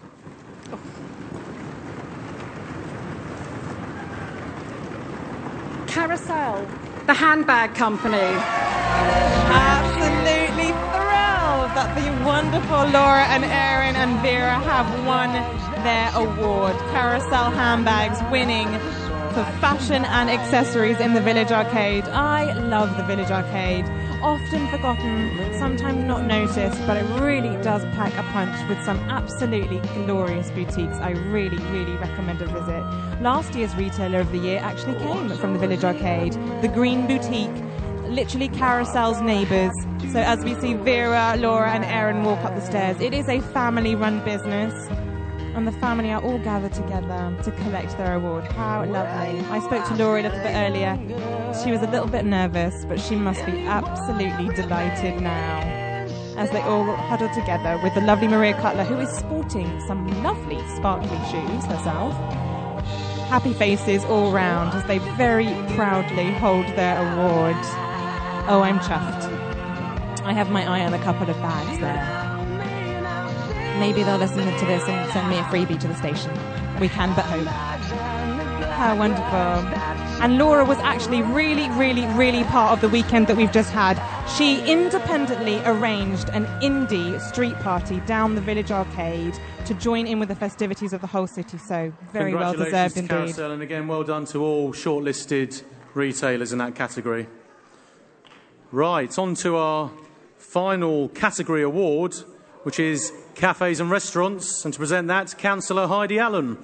Carousel, the handbag company. Absolutely thrilled that the wonderful Laura and Erin and Vera have won their award. Carousel handbags winning for fashion and accessories in the Village Arcade. I love the Village Arcade. Often forgotten, sometimes not noticed, but it really does pack a punch with some absolutely glorious boutiques. I really, really recommend a visit. Last year's Retailer of the Year actually came from the Village Arcade, the Green Boutique, literally Carousel's neighbours. So as we see Vera, Laura and Erin walk up the stairs, it is a family-run business, and the family are all gathered together to collect their award. How lovely. I spoke to Laura a little bit earlier. She was a little bit nervous, but she must be absolutely delighted now as they all huddle together with the lovely Maria Cutler, who is sporting some lovely sparkly shoes herself. Happy faces all round as they very proudly hold their award. Oh, I'm chuffed. I have my eye on a couple of bags there. Maybe they'll listen to this and send me a freebie to the station. We can but hope. How wonderful. And Laura was actually really, really, really part of the weekend that we've just had. She independently arranged an indie street party down the Village Arcade to join in with the festivities of the whole city. So very well deserved indeed. Congratulations to Carousel, and again, well done to all shortlisted retailers in that category. Right, on to our final category award, which is cafes and restaurants, and to present that, Councillor Heidi Allen.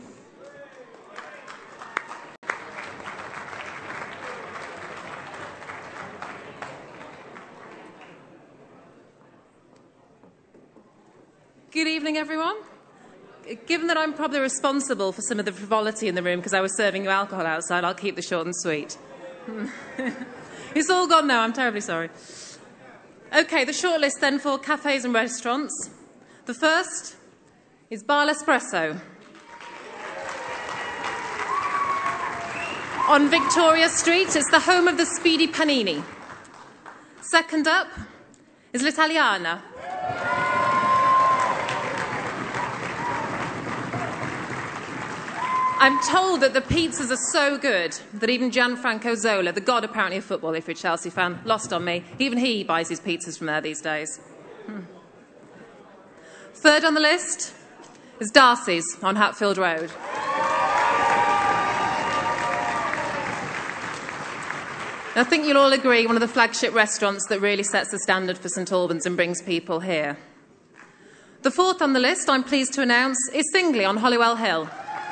Good evening, everyone. Given that I'm probably responsible for some of the frivolity in the room because I was serving you alcohol outside, I'll keep this short and sweet. It's all gone now, I'm terribly sorry. OK, the shortlist then for cafes and restaurants. The first is Bar L'Espresso on Victoria Street. It's the home of the Speedy Panini. Second up is L'Italiana. I'm told that the pizzas are so good that even Gianfranco Zola, the god apparently of football if you're a Chelsea fan, lost on me. Even he buys his pizzas from there these days. Third on the list is Darcy's on Hatfield Road. I think you'll all agree one of the flagship restaurants that really sets the standard for St Albans and brings people here. The fourth on the list, I'm pleased to announce, is Thingley on Hollywell Hill.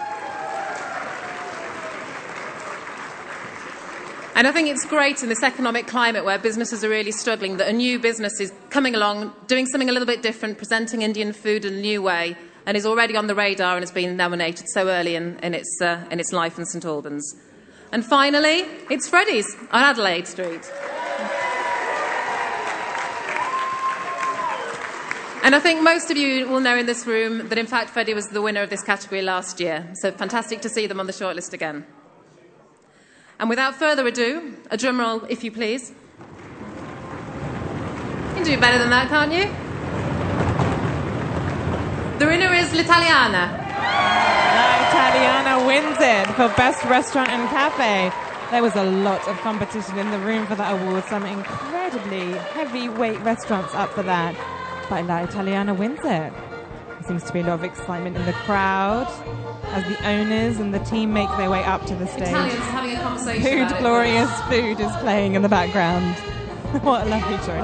And I think it's great in this economic climate where businesses are really struggling that a new business is coming along, doing something a little bit different, presenting Indian food in a new way, and is already on the radar and has been nominated so early in its life in St Albans. And finally, it's Freddy's on Adelaide Street. And I think most of you will know in this room that in fact Freddie was the winner of this category last year, so fantastic to see them on the shortlist again. And without further ado, a drum roll, if you please. You can do better than that, can't you? The winner is L'Italiana. L'Italiana wins it for Best Restaurant and Cafe. There was a lot of competition in the room for that award, some incredibly heavyweight restaurants up for that. But L'Italiana wins it. There seems to be a lot of excitement in the crowd as the owners and the team make their way up to the stage. Italians having a conversation Food, glorious food is playing in the background. What a lovely choice.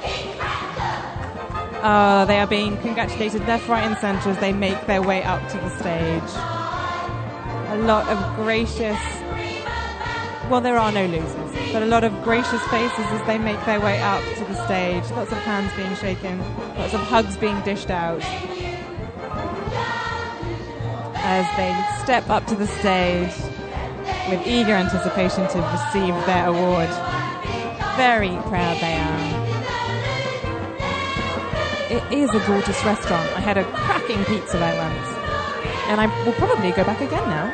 Oh, they are being congratulated left, right and centre as they make their way up to the stage. A a lot of gracious, well, there are no losers, but a lot of gracious faces as they make their way up to the stage. Lots of hands being shaken, lots of hugs being dished out as they step up to the stage with eager anticipation to receive their award. Very proud they are. It is a gorgeous restaurant. I had a cracking pizza there once, and I will probably go back again now.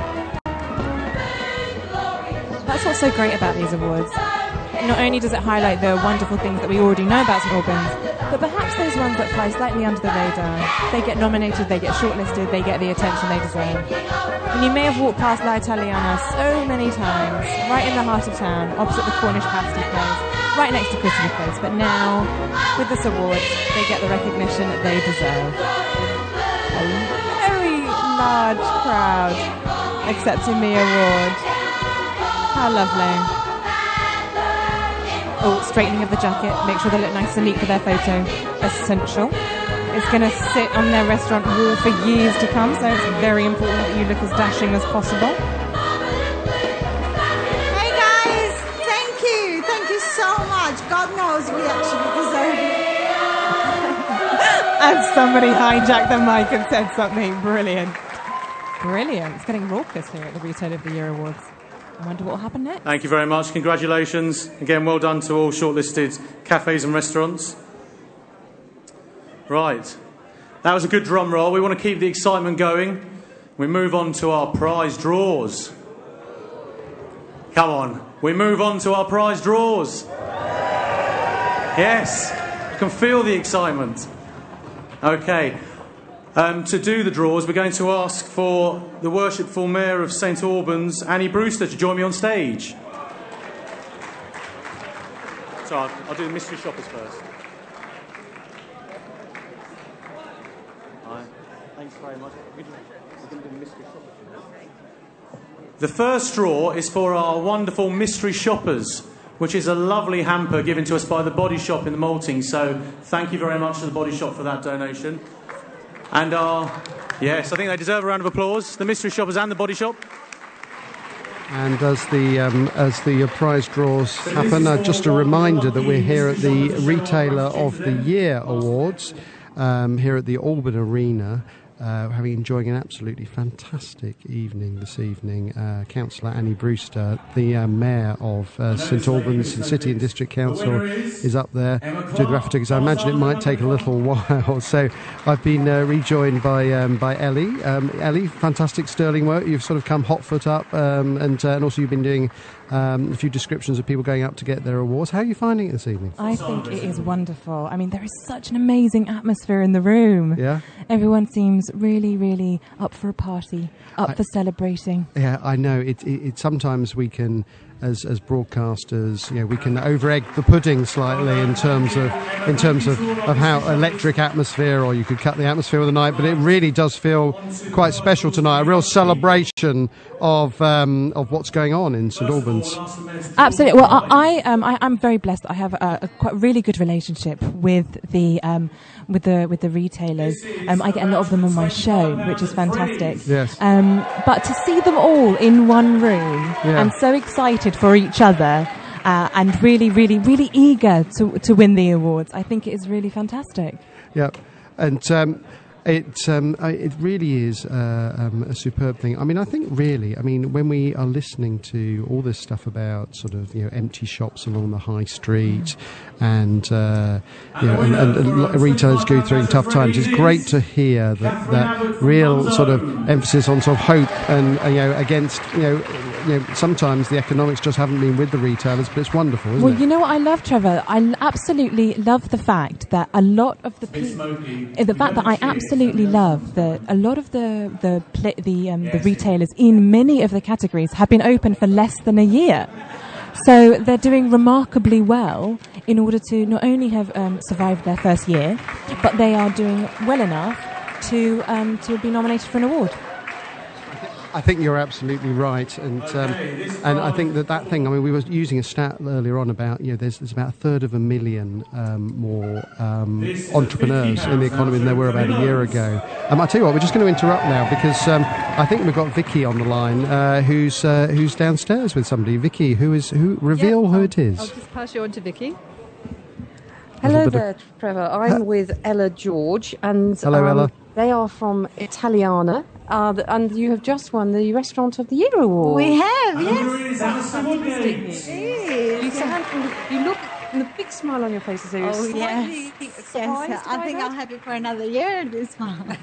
That's what's so great about these awards. Not only does it highlight the wonderful things that we already know about St Albans, but perhaps those ones that fly slightly under the radar, they get nominated, they get shortlisted, they get the attention they deserve. And you may have walked past La Italiana so many times, right in the heart of town, opposite the Cornish pasty place, right next to Christmas Place, but now, with this award, they get the recognition that they deserve. A very large crowd accepting the award. How lovely. Oh, straightening of the jacket, make sure they look nice and neat for their photo. Essential. It's going to sit on their restaurant wall for years to come, so it's very important that you look as dashing as possible. Hey guys, thank you so much. God knows we actually deserve it. And somebody hijacked the mic and said something brilliant. Brilliant. It's getting raucous here at the Retail of the Year Awards. I wonder what will happen next. Thank you very much. Congratulations. Again, well done to all shortlisted cafes and restaurants. Right. That was a good drum roll. We want to keep the excitement going. We move on to our prize draws. Come on. We move on to our prize draws. Yes. I can feel the excitement. Okay. To do the draws, we're going to ask for the Worshipful Mayor of St Albans, Annie Brewster, to join me on stage. So I'll do the mystery shoppers first. Right. Thanks very much. We're going to do the mystery shoppers. The first draw is for our wonderful mystery shoppers, which is a lovely hamper given to us by the Body Shop in the Malting. So thank you very much to the Body Shop for that donation. And yes, I think they deserve a round of applause, the mystery shoppers and the Body Shop. And as the prize draws happen, just a reminder that we're here at the Retailer of the Year Awards, here at the Alban Arena, enjoying an absolutely fantastic evening this evening. Councillor Annie Brewster, the Mayor of St Albans and City and District Council, is up there doing the raffle tickets. I imagine it might take a little while, so I've been rejoined by Ellie. Ellie, fantastic sterling work. You've sort of come hot foot up, and also you've been doing a few descriptions of people going up to get their awards. How are you finding it this evening? I think it is wonderful. I mean, there is such an amazing atmosphere in the room. Yeah. Everyone seems really, really up for a party, for celebrating. Yeah, I know. It sometimes we can, as broadcasters, we can over-egg the pudding slightly in terms of how electric atmosphere, or you could cut the atmosphere of the night. But it really does feel quite special tonight. A real celebration of what's going on in St Albans. Absolutely. Well, I'm very blessed. I have a quite really good relationship with the retailers. I get a lot of them on my show, which is fantastic. Yes. But to see them all in one room and so excited for each other and really, really, really eager to win the awards, I think it is really fantastic. Yeah, and it really is a superb thing. I mean, I think really, when we are listening to all this stuff about sort of empty shops along the high street and retailers go through tough times, it's great to hear that real sort of emphasis on sort of hope and against sometimes the economics just haven't been with the retailers, but it's wonderful, isn't it? Well, you know what I love, Trevor? I absolutely love the fact that a lot of the I absolutely love that a lot of the retailers in many of the categories have been open for less than a year. So they're doing remarkably well in order to not only have survived their first year, but they are doing well enough to be nominated for an award. I think you're absolutely right, and I think that thing. I mean, we were using a stat earlier on about there's about 1/3 more entrepreneurs in the economy than there were about a year ago. I tell you what, we're just going to interrupt now because I think we've got Vicky on the line, who's downstairs with somebody. Vicky, who reveal who it is. I'll just pass you on to Vicky. Hello there, Trevor. I'm with Ella George, and hello, Ella. They are from Italiana, and you have just won the Restaurant of the Year award. We have, yes. That's fantastic news. You look with a big smile on your face as Oh, yes. Yes, I think I'll have it for another year this one.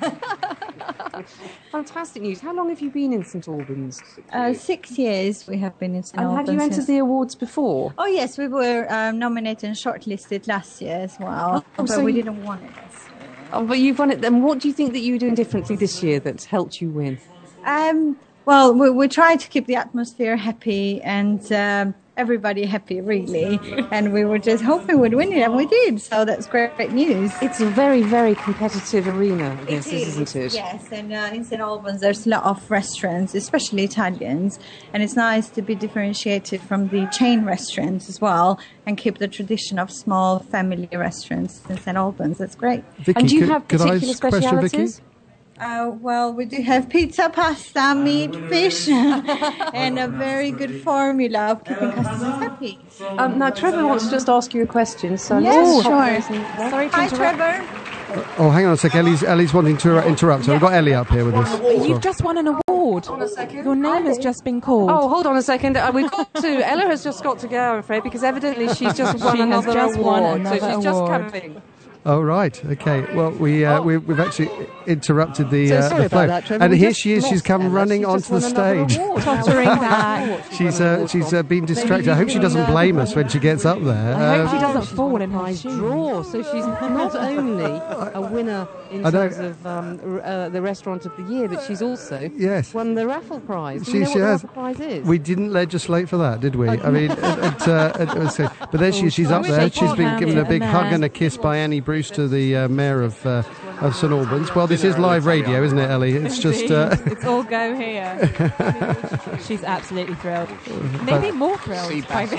Fantastic news. How long have you been in St Albans? 6 years we have been in St And Albans. have you entered the awards before? Oh yes, we were nominated and shortlisted last year as well, but we didn't win it. Oh, but you've won it. Then what do you think that you were doing differently this year that's helped you win? Well, we try to keep the atmosphere happy and everybody happy, really. And we were just hoping we'd win it, and we did. So that's great news. It's a very, very competitive arena, isn't it? Yes, and in St Albans there's a lot of restaurants, especially Italians, and it's nice to be differentiated from the chain restaurants as well and keep the tradition of small family restaurants in St Albans. That's great. Vicky, and do you have particular specialities? Well, we do have pizza, pasta, meat, fish, and a very good formula of keeping customers happy. Now, Trevor wants to just ask you a question. So yes, sure. Sorry to Hi, interrupt. Trevor. Oh, hang on a sec. Ellie's wanting to interrupt. So we've got Ellie up here with us. You've just won an award. Hold on a second. Your name has just been called. Oh, hold on a second. We've got to. Ella has just got to go, I'm afraid, because evidently she's just won another award. So she's just coming. Oh right, okay. Well, we've actually interrupted the sorry the about phone, that, Trevor. and We here just she is. She's lost come Ella. running She's onto just the won another stage. award. Tottering back. She's been distracted. I hope she doesn't blame us when she gets up there. I hope she doesn't fall in her shoes. Draw, so she's not only a winner in terms of the Restaurant of the Year, but she's also won the raffle prize. Do you know what the raffle prize is? We didn't legislate for that, did we? I mean, but there she is. She's up there. She's been given a big hug and a kiss by Annie Brewster, the mayor of St Albans. Well, this is live radio, isn't it, Ellie? It's just it's all go here. She's absolutely thrilled. Maybe more thrilled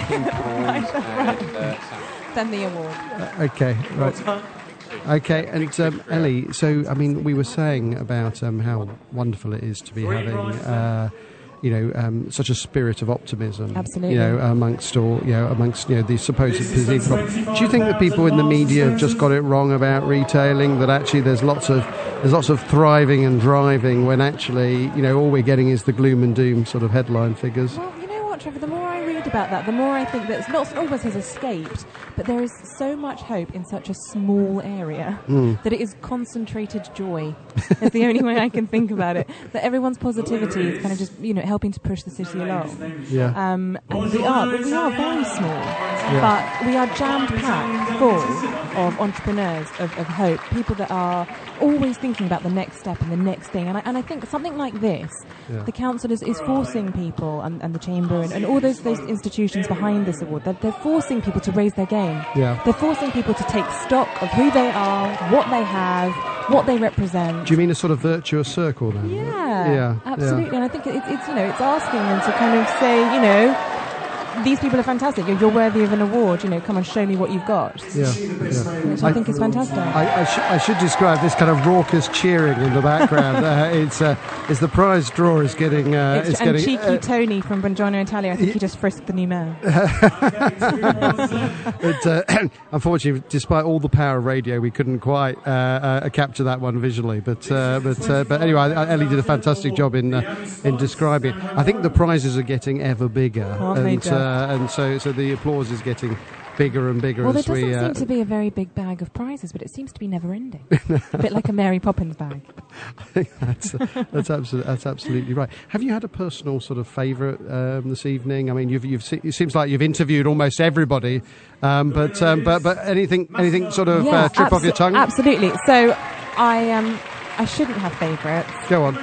than the award. Okay, right. Okay, and Ellie, so, I mean, we were saying about how wonderful it is to be having, such a spirit of optimism. Absolutely. Amongst the supposed perceived problems. Do you think that people in the media have just got it wrong about retailing? That actually there's lots of thriving and driving when actually, all we're getting is the gloom and doom sort of headline figures? Well, you know what, Trevor? The more I read about that, the more I think that not always has escaped, but there is so much hope in such a small area that it is concentrated joy. Is the only way I can think about it. That everyone's positivity is kind of just helping to push the city along. Yeah. And we are very small, but we are jammed packed full of entrepreneurs of hope, people that are always thinking about the next step and the next thing. And I think something like this, the council is forcing people and the chamber and all those institutions behind this award. They're forcing people to raise their game. Yeah. They're forcing people to take stock of who they are, what they have, what they represent. Do you mean a sort of virtuous circle then? Yeah, absolutely. And I think it's asking them to kind of say, these people are fantastic. You're worthy of an award. Come and show me what you've got. Which I think is fantastic. I should describe this kind of raucous cheering in the background. It's the prize drawer is getting. Cheeky Tony from Buongiorno Italia. I think he just frisked the new mayor. Unfortunately, despite all the power of radio, we couldn't quite capture that one visually. But anyway, Ellie did a fantastic job in describing it. I think the prizes are getting ever bigger, and so the applause is getting bigger and bigger. Well, as there doesn't seem to be a very big bag of prizes, but it seems to be never ending. A bit like a Mary Poppins bag. I think that's absolutely right. Have you had a personal sort of favourite this evening? I mean, it seems like you've interviewed almost everybody, but anything sort of trip off your tongue? Absolutely. So I shouldn't have favourites. Go on. But I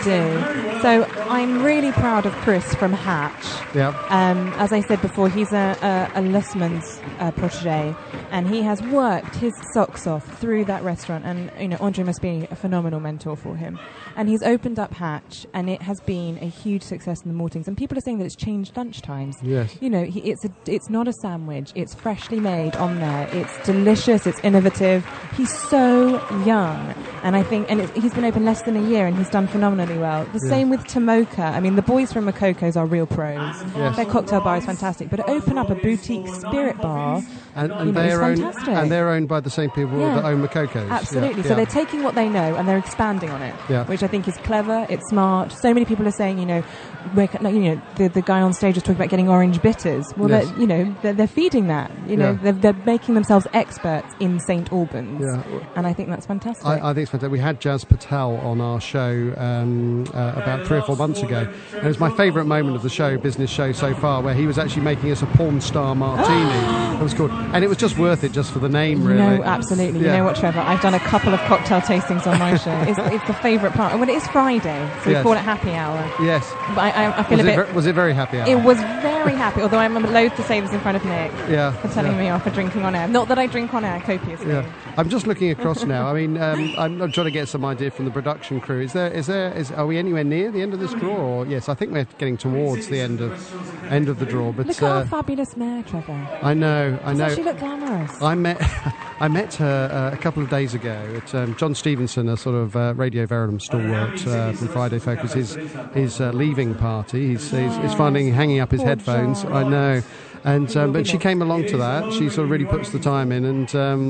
do. So I'm really proud of Chris from Hatch. Yeah. As I said before, he's a Lussman's protege, and he has worked his socks off through that restaurant. And Andre must be a phenomenal mentor for him. And he's opened up Hatch, and it has been a huge success in the mornings. And people are saying that it's changed lunchtimes. Yes. It's not a sandwich. It's freshly made on there. It's delicious. It's innovative. He's so young, and I think, he's been open less than a year, and he's done phenomenally well. The same with Tomoka. I mean, the boys from Mokoko's are real pros. Yes. Their cocktail bar is fantastic, but to open up a boutique spirit bar, and they're owned by the same people that own Mokoko's. Absolutely. Yeah. So they're taking what they know and they're expanding on it, which I think is clever. It's smart. So many people are saying, the guy on stage was talking about getting orange bitters. Well, they're feeding that. They're making themselves experts in St Albans, and I think that's fantastic. I think it's fantastic. We had Jass Patel on our show about 3 or 4 months ago, and it was my favourite moment of the show, business show so far, where he was actually making us a porn star martini. It was called, and it was just worth it just for the name, really. No, absolutely. You know what, Trevor? I've done a couple of cocktail tastings on my show. It's the favourite part. Well, it is Friday, so we call it happy hour. Yes. But I feel was it very happy hour? It was very happy, although I'm loath to say this in front of Nick for telling me off for drinking on air. Not that I drink on air copiously. Yeah. I'm just looking across now. I mean, I'm trying to get some idea from the production crew. Are we anywhere near the end of this draw? Or, yes, I think we're getting towards the end of the draw. But look at our fabulous mayor, Trevor. I know. Doesn't she look glamorous? I met her a couple of days ago at John Stevenson, a sort of Radio Verulam stalwart from Friday Focus, his leaving party. He's finding hanging up his headphones. John. I know. And but she came along to that. She sort of really puts the time in, and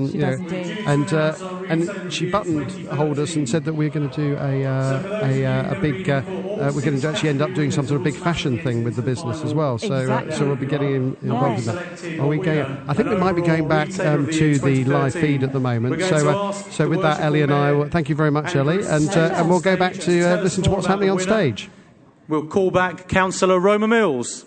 and she buttonholed us and said that we're going to do a big. We're going to actually end up doing some sort of big fashion thing with the business as well. So so we'll be getting involved in that. Are we going? I think we might be going back to the live feed at the moment. So with that, Ellie and I, thank you very much, Ellie, and we'll go back to listen to what's happening on stage. We'll call back Councillor Roma Mills.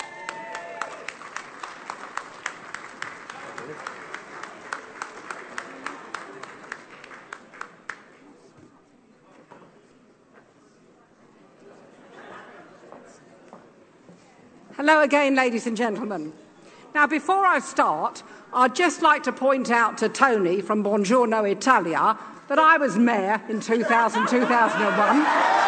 Hello again, ladies and gentlemen. Now, before I start, I'd just like to point out to Tony from Buongiorno Italia that I was mayor in 2000-2001.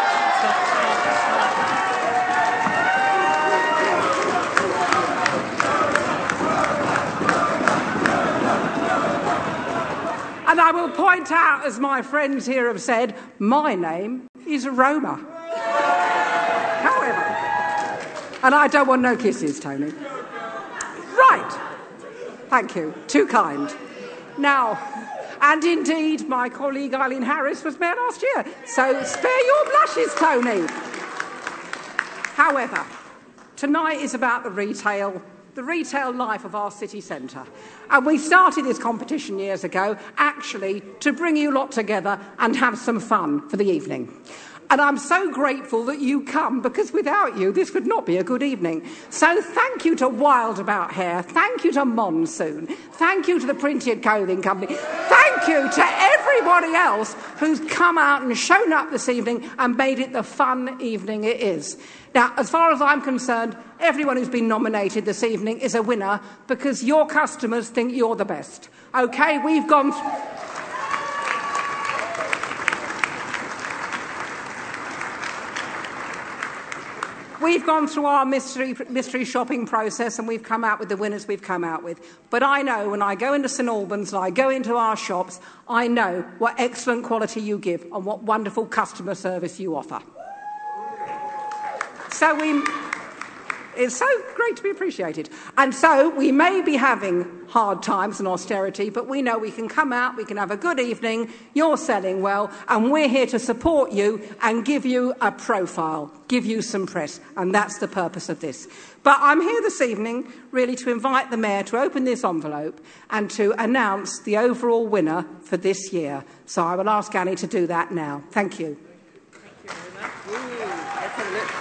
And I will point out, as my friends here have said, my name is Roma. However, and I don't want no kisses, Tony. Right. Thank you. Too kind. Now, and indeed, my colleague Eileen Harris was mayor last year, so spare your blushes, Tony. However, tonight is about the retail life of our city centre. And we started this competition years ago, actually, to bring you lot together and have some fun for the evening. And I'm so grateful that you come, because without you, this would not be a good evening. So thank you to Wild About Hair. Thank you to Monsoon. Thank you to the Printed Clothing Company. Thank you to everybody else who's come out and shown up this evening and made it the fun evening it is. Now, as far as I'm concerned, everyone who's been nominated this evening is a winner because your customers think you're the best. OK, we've gone... We've gone through our mystery shopping process and we've come out with the winners we've come out with. But I know when I go into St Albans and I go into our shops, I know what excellent quality you give and what wonderful customer service you offer. So it's so great to be appreciated. And so we may be having hard times and austerity, but we know we can come out, we can have a good evening, you're selling well, and we're here to support you and give you a profile, give you some press, and that's the purpose of this. But I'm here this evening really to invite the Mayor to open this envelope and to announce the overall winner for this year. So I will ask Annie to do that now. Thank you. Thank you very much. Ooh, let's have a look.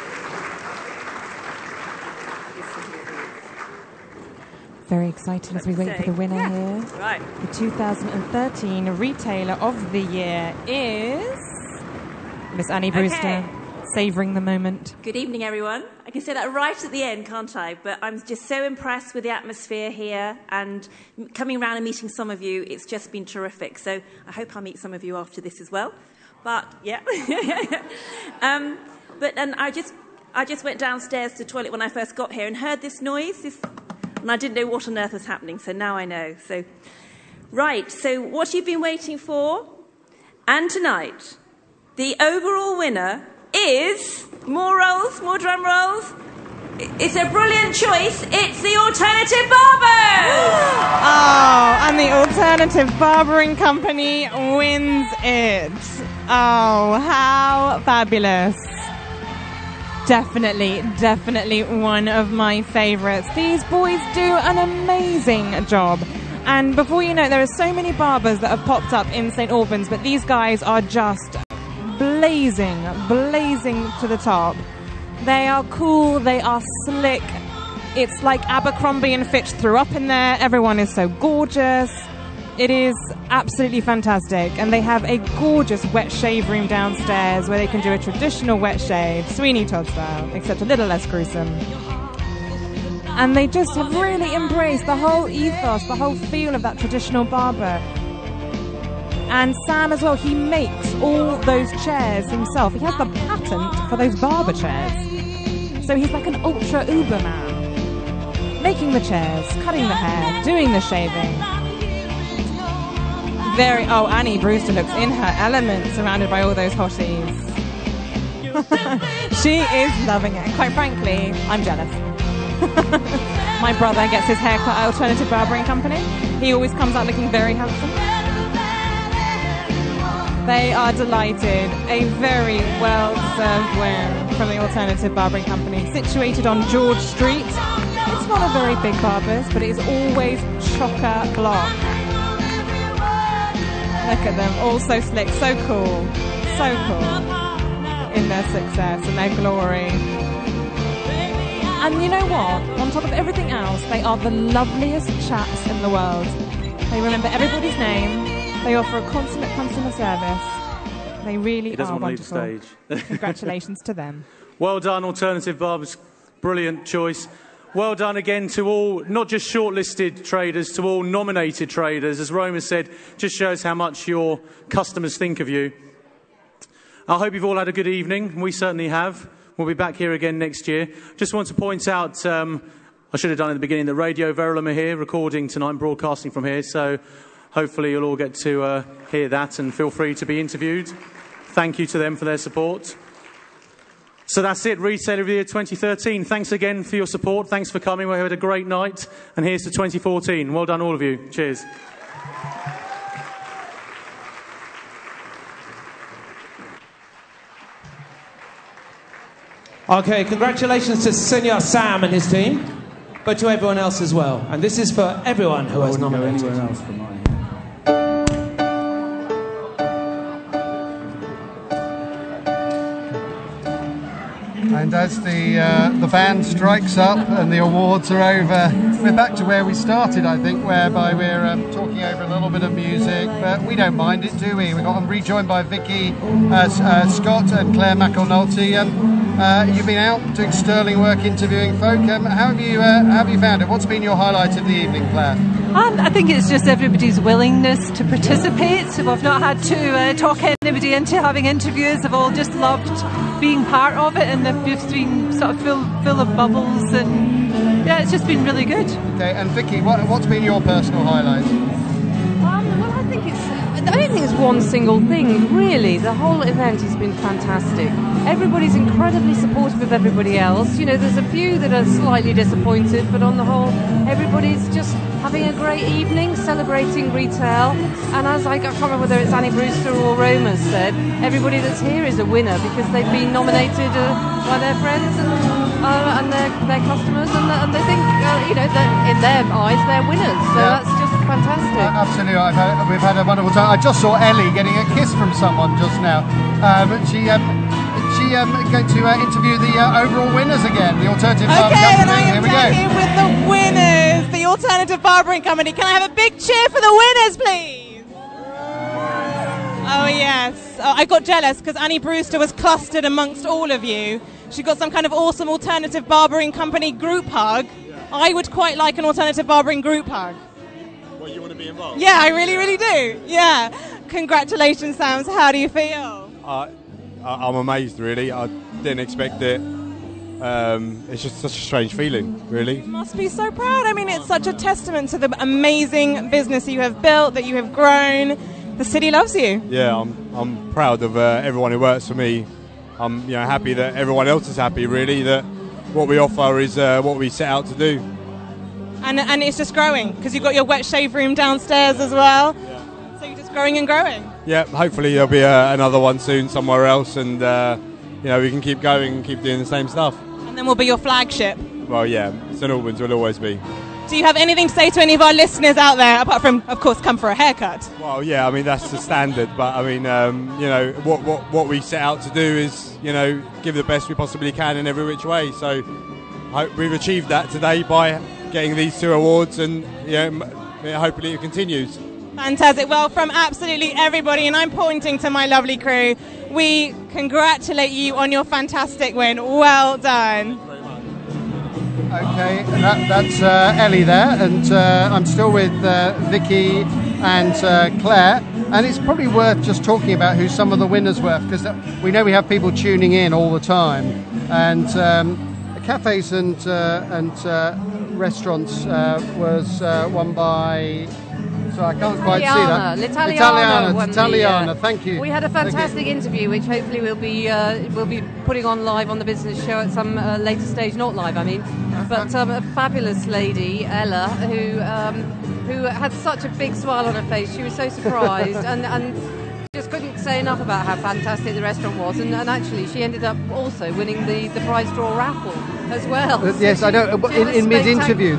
Very excited as we wait for the winner here. Right. The 2013 Retailer of the Year is Miss Annie Brewster, savouring the moment. Good evening, everyone. I can say that right at the end, can't I? But I'm just so impressed with the atmosphere here, and coming around and meeting some of you, it's just been terrific. So I hope I'll meet some of you after this as well. But, yeah. And I just went downstairs to the toilet when I first got here and heard this noise, and I didn't know what on earth was happening, so now I know. So, right, so what you've been waiting for, and tonight, the overall winner is, more rolls, more drum rolls, it's a brilliant choice, it's the Alternative Barbers! Oh, and the Alternative Barbering Company wins it. Oh, how fabulous. Definitely one of my favourites. These boys do an amazing job. And before you know it, there are so many barbers that have popped up in St Albans, but these guys are just blazing to the top. They are cool, they are slick. It's like Abercrombie and Fitch threw up in there. Everyone is so gorgeous. It is absolutely fantastic. And they have a gorgeous wet shave room downstairs where they can do a traditional wet shave, Sweeney Todd style, except a little less gruesome. And they just have really embraced the whole ethos, the whole feel of that traditional barber. And Sam as well, he makes all those chairs himself. He has the patent for those barber chairs. So he's like an ultra uber man. Making the chairs, cutting the hair, doing the shaving. Oh, Annie Brewster looks in her element, surrounded by all those hotties. She is loving it. Quite frankly, I'm jealous. My brother gets his hair cut at Alternative Barbering Company. He always comes out looking very handsome. They are delighted. A very well-served win from the Alternative Barbering Company, situated on George Street. It's not a very big barber's, but it is always chock-a-block. Look at them, all so slick, so cool in their success and their glory. And you know what? On top of everything else, they are the loveliest chaps in the world. They remember everybody's name. They offer a consummate customer service. They really are wonderful. Leave the stage. Congratulations to them. Well done, Alternative Barbers. Brilliant choice. Well done again to all, not just shortlisted traders, to all nominated traders. As Roma said, just shows how much your customers think of you. I hope you've all had a good evening. We certainly have. We'll be back here again next year. Just want to point out, I should have done at the beginning, that Radio Verulam are here recording tonight and broadcasting from here. So hopefully you'll all get to hear that and feel free to be interviewed. Thank you to them for their support. So that's it, Retailer of the Year 2013. Thanks again for your support. Thanks for coming. We had a great night. And here's to 2014. Well done, all of you. Cheers. Okay, congratulations to Senior Sam and his team, but to everyone else as well. And this is for everyone who has nominated. Anywhere else for mine. And as the band strikes up and the awards are over, we're back to where we started, I think, whereby we're talking over a little bit of music, but we don't mind it, do we? I'm rejoined by Vicky, Scott and Cllr McAnulty. You've been out doing sterling work interviewing folk. How have you found it? What's been your highlight of the evening, Cllr? I think it's just everybody's willingness to participate. So we've not had to talk anybody into having interviews. They've all just loved being part of it, and they've just been sort of full of bubbles, and yeah, it's just been really good. Okay, and Vicky, what's been your personal highlight? Well, I don't think it's one single thing, really. The whole event has been fantastic. Everybody's incredibly supportive of everybody else. You know, there's a few that are slightly disappointed, but on the whole, everybody's just having a great evening, celebrating retail. And as I can't remember whether it's Annie Brewster or Roma said, everybody that's here is a winner because they've been nominated by their friends and their customers, and they think, you know, that in their eyes, they're winners. So that's just fantastic. Absolutely, we've had a wonderful time. I just saw Ellie getting a kiss from someone just now. She's going to interview the overall winners again, the Alternative Barbering Company. And I am here with the winners, the Alternative Barbering Company. Can I have a big cheer for the winners, please? Oh, yes. I got jealous because Annie Brewster was clustered amongst all of you. She got some kind of awesome alternative barbering company group hug. I would quite like an alternative barbering group hug. Well, you want to be involved? Yeah, I really, really do. Yeah. Congratulations, Sam. How do you feel? I'm amazed, really. I didn't expect it. It's just such a strange feeling, really. You must be so proud. I mean, it's such a testament to the amazing business you have built, that you have grown. The city loves you. Yeah, I'm proud of everyone who works for me. I'm happy that everyone else is happy, really, that what we offer is what we set out to do. And it's just growing, because you've got your wet shave room downstairs as well. Yeah. So you're just growing and growing. Yeah, hopefully there'll be another one soon somewhere else, and we can keep going and keep doing the same stuff. And then we'll be your flagship. Well, yeah, St Albans will always be. Do you have anything to say to any of our listeners out there, apart from, of course, come for a haircut? Well, yeah, I mean, that's the standard, but I mean, what we set out to do is, give the best we possibly can in every which way. So we've achieved that today by getting these 2 awards, and hopefully it continues. Fantastic. Well, from absolutely everybody, and I'm pointing to my lovely crew, we congratulate you on your fantastic win. Well done. Okay, that's Ellie there, and I'm still with Vicky and Claire, and it's probably worth just talking about who some of the winners were, because we know we have people tuning in all the time, and cafes and restaurants was won by... So I can't quite see that. L'Italiana, thank you. We had a fantastic interview, which hopefully we'll be putting on live on the business show at some later stage. Not live, I mean. But a fabulous lady, Ella, who had such a big smile on her face. She was so surprised and just couldn't say enough about how fantastic the restaurant was. And actually, she ended up also winning the prize draw raffle as well. Yes, I know. In mid-interview,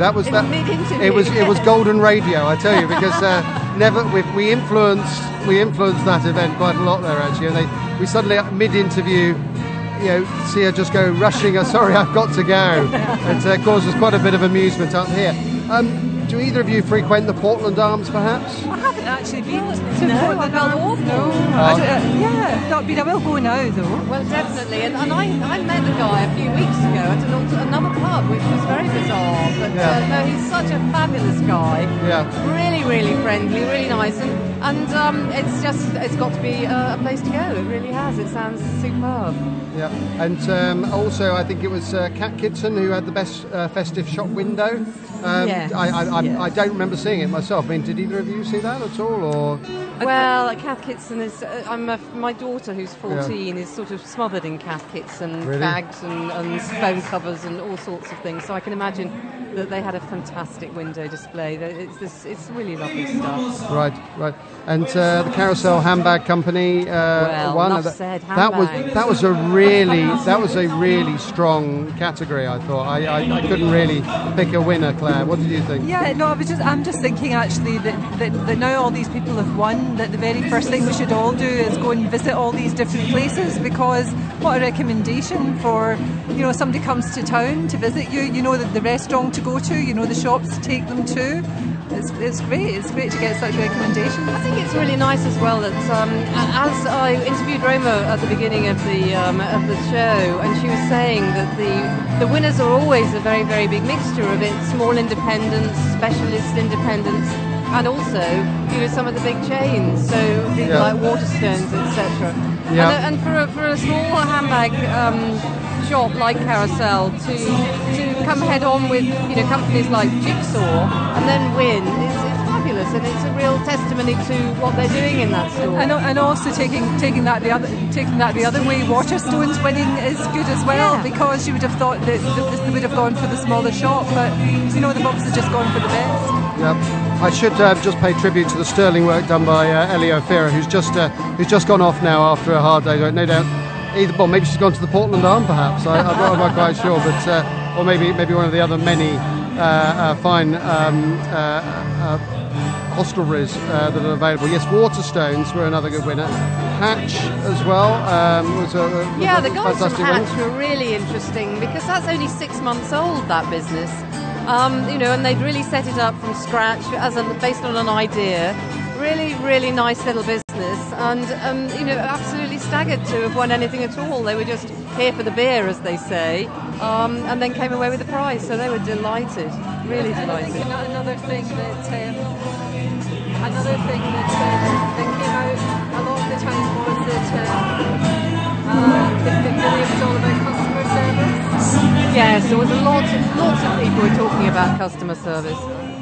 it was golden radio, I tell you, because we influenced that event quite a lot there actually. And we suddenly mid-interview, see her just go rushing. Sorry, I've got to go. It causes quite a bit of amusement up here. Do either of you frequent the Portland Arms, perhaps? I haven't actually been to Portland Arms. No. I will go now, though. Well, definitely. And I met the guy a few weeks ago at another pub, which was very bizarre. But no, he's such a fabulous guy. Yeah. Really, really friendly, really nice. And it's got to be a place to go. It really has. It sounds superb. Yeah. And also, I think it was Cat Kitson who had the best festive shop window. Yes. I don't remember seeing it myself. I mean, did either of you see that at all? Or well, Kath Kitson is. My daughter, who's 14, is sort of smothered in Kath Kitson bags and phone covers and all sorts of things. So I can imagine that they had a fantastic window display. It's really lovely stuff. Right. And the Carousel Handbag Company won. Enough said. Handbags. That was a really strong category. I thought I couldn't really pick a winner. Claire, what did you think? Yeah, no, I'm just thinking actually that now all these people have won, that the very first thing we should all do is go and visit all these different places, because what a recommendation for somebody comes to town to visit you. You know the restaurant to go to, the shops to take them to. It's great. It's great to get such recommendations. I think it's really nice as well that as I interviewed Roma at the beginning of the show, and she was saying that the winners are always a very, very big mixture of it: small independents, specialist independents, and also some of the big chains. So people like Waterstones, etc. Yeah. And for a small handbag shop like Carousel to come head on with companies like Jigsaw and then win, it's fabulous, and it's a real testimony to what they're doing in that store. And also taking that the other way, Waterstones winning is good as well, because you would have thought that they would have gone for the smaller shop, but the Bobs have just gone for the best. Yep. I should just pay tribute to the sterling work done by Ellie O'Feara, who's just gone off now after a hard day. No doubt. Maybe she's gone to the Portland Arm, perhaps. I'm not quite sure, but or maybe one of the other many fine hostelries that are available. Yes, Waterstones were another good winner. Hatch as well was the guys from Hatch winner. were really interesting, because that's only 6 months old, that business. And they'd really set it up from scratch based on an idea. really nice little business, and absolutely staggered to have won anything at all. They were just here for the beer, as they say, and then came away with the prize. So they were delighted, really delighted. I think another thing that came out a lot of the time was that it was all about customer service. Yes, there was lots of people were talking about customer service.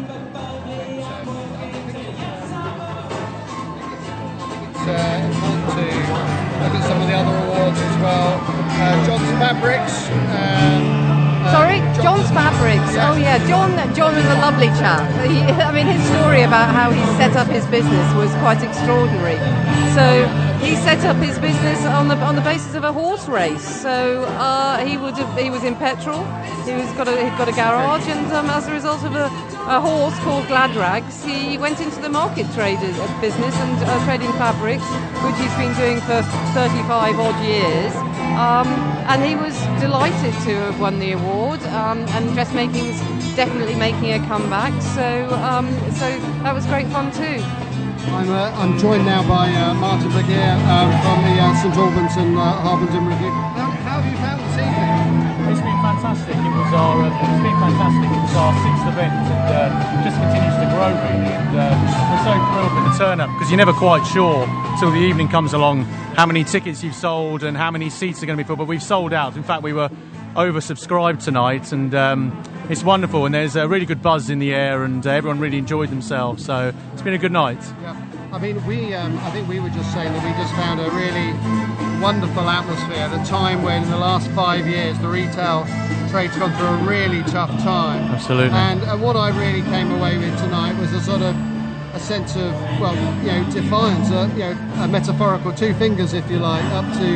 Important to look at some of the other awards as well. John's Fabrics. Sorry, John's Fabrics. Oh yeah, John was a lovely chap. His story about how he set up his business was quite extraordinary. So he set up his business on the basis of a horse race. So he was in petrol. He'd got a garage, and as a result of a horse called Gladrags, he went into the market business and trading fabrics, which he's been doing for 35 odd years. And he was delighted to have won the award, and dressmaking's definitely making a comeback. So that was great fun too. I'm joined now by Martin Begier from the St Albans and Harbington Review. How have you found this evening? It's been fantastic. It was our sixth event, and just continues to grow really. And we're so thrilled with the turn-up, because you're never quite sure till the evening comes along how many tickets you've sold and how many seats are going to be filled. But we've sold out. In fact, we were oversubscribed tonight, and it's wonderful. And there's a really good buzz in the air, and everyone really enjoyed themselves. So it's been a good night. Yeah. I think we were just saying that we just found a really wonderful atmosphere at a time when in the last 5 years the retail trade's gone through a really tough time. Absolutely. And what I really came away with tonight was a sort of a sense of, defiance, a metaphorical two fingers, if you like, up to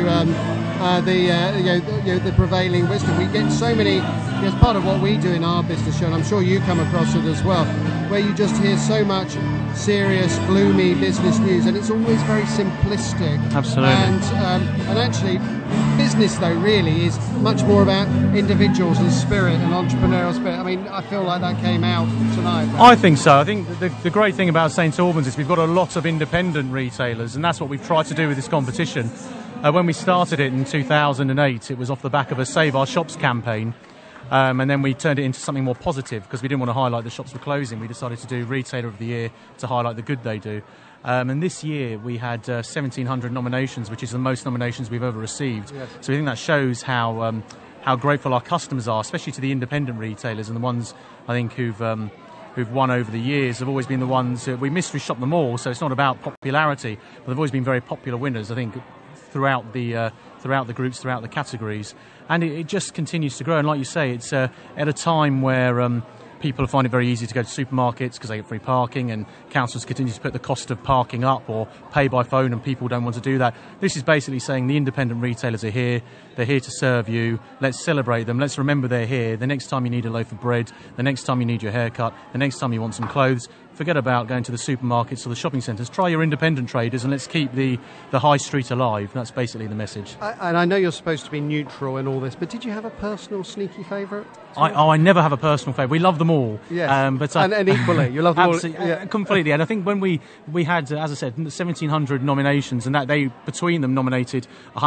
the prevailing wisdom. We get so many, as part of what we do in our business show, and I'm sure you come across it as well, where you just hear so much serious, gloomy business news, and it's always very simplistic. Absolutely. And actually, business though really is much more about individuals and spirit and entrepreneurial spirit. I feel like that came out tonight. I think so. I think the great thing about St Albans is we've got a lot of independent retailers, and that's what we've tried to do with this competition. When we started it in 2008, it was off the back of a Save Our Shops campaign. And then we turned it into something more positive, because we didn't want to highlight the shops were closing. We decided to do Retailer of the Year to highlight the good they do. And this year we had 1,700 nominations, which is the most nominations we've ever received. Yes. So we think that shows how grateful our customers are, especially to the independent retailers, and the ones I think who've won over the years have always been the ones we mystery shop them all. So it's not about popularity, but they've always been very popular winners, I think, throughout the groups, throughout the categories. And it just continues to grow. And like you say, it's at a time where people find it very easy to go to supermarkets because they get free parking, and councils continue to put the cost of parking up or pay by phone, and people don't want to do that. This is basically saying the independent retailers are here. They're here to serve you. Let's celebrate them. Let's remember they're here. The next time you need a loaf of bread, the next time you need your haircut, the next time you want some clothes, forget about going to the supermarkets or the shopping centres. Try your independent traders, and let's keep the high street alive. That's basically the message. And I know you're supposed to be neutral in all this, but did you have a personal sneaky favourite? I never have a personal favourite. We love them all. Yes. And equally, you love them all. Yeah. Completely. And I think when we had, as I said, 1,700 nominations, and that they between them nominated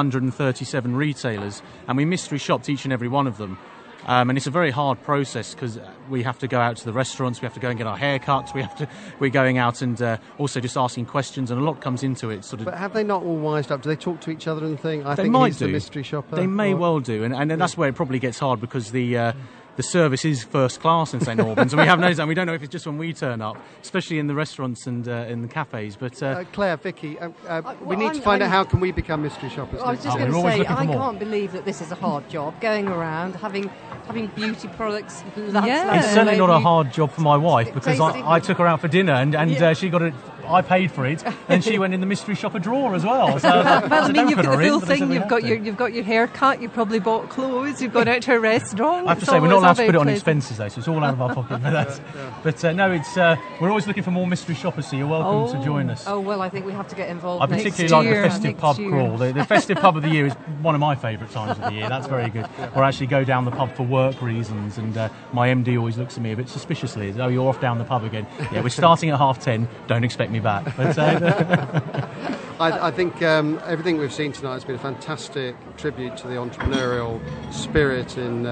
137 retailers, and we mystery shopped each and every one of them. And it's a very hard process, because we have to go out to the restaurants, we have to go and get our haircuts, we're going out and also just asking questions, and a lot comes into it. But have they not all wised up? Do they talk to each other and think, I they think might he's do. the mystery shopper? They may well do, and that's where it probably gets hard, because the service is first class in St Albans, and we have no doubt. We don't know if it's just when we turn up, especially in the restaurants and in the cafes. But Cllr, Vicky, we need to find out how can we become mystery shoppers. I was just going to say, I can't believe that this is a hard job, going around having beauty products. It's certainly not a hard job for my wife, because I took her out for dinner, and she got it. I paid for it, and she went in the mystery shopper drawer as well. So, you've got the full thing. You've got your haircut. You probably bought clothes. You've gone out to a restaurant. I have to say, we're not allowed to put it on expenses though, so it's all out of our pocket. But no, it's we're always looking for more mystery shoppers. So you're welcome to join us. Oh well, I think we have to get involved. I particularly like the festive pub crawl. The festive pub of the year is one of my favourite times of the year. That's very good. Or actually go down the pub for work reasons, and my MD always looks at me a bit suspiciously. Oh, you're off down the pub again? Yeah, we're starting at 10:30. Don't expect me me back. But, I think everything we've seen tonight has been a fantastic tribute to the entrepreneurial spirit in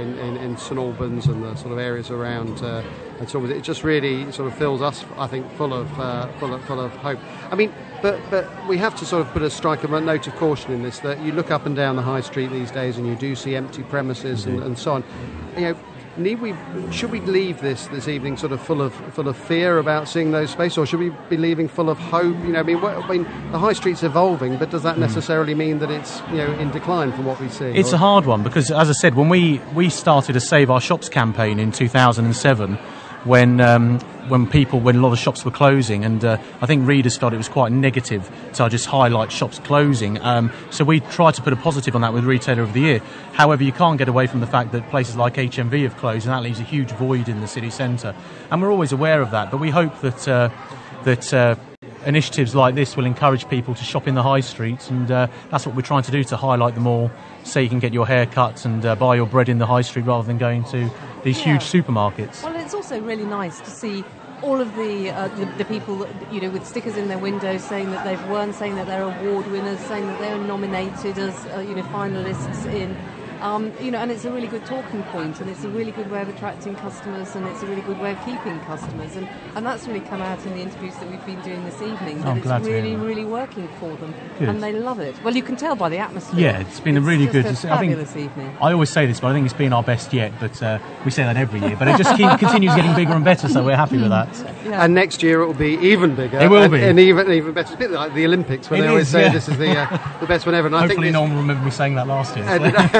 St Albans and the sort of areas around. And so it just really sort of fills us, I think, full of hope. I mean, but we have to sort of strike a note of caution in this, that you look up and down the high street these days and you do see empty premises and so on. You know, should we leave this evening sort of full of fear about seeing those spaces, or should we be leaving full of hope? You know, I mean, the high street's evolving, but does that necessarily mean that it's, you know, in decline from what we see? It's a hard one because, as I said, when we started a Save Our Shops campaign in 2007, when a lot of shops were closing, and I think readers felt it was quite negative to just highlight shops closing. So we tried to put a positive on that with Retailer of the Year. However, you can't get away from the fact that places like HMV have closed, and that leaves a huge void in the city centre. And we're always aware of that, but we hope that initiatives like this will encourage people to shop in the high streets, and that's what we're trying to do, to highlight them all, so you can get your hair cut and buy your bread in the high street rather than going to these huge supermarkets. Well, it's also really nice to see all of the people, you know, with stickers in their windows saying that they've won, saying that they're award winners, saying that they're nominated as finalists in. You know, and it's a really good talking point, and it's a really good way of attracting customers, and it's a really good way of keeping customers, and that's really come out in the interviews that we've been doing this evening. That it's really working for them, and they love it. Well, you can tell by the atmosphere. Yeah, it's been a really good, fabulous evening. I always say this, but I think it's been our best yet. But we say that every year, but it just continues getting bigger and better. So we're happy with that. Yeah. And next year it will be even bigger. It will be, and even better. It's a bit like the Olympics, when they always say this is the best one ever. And hopefully, no one will remember me saying that last year.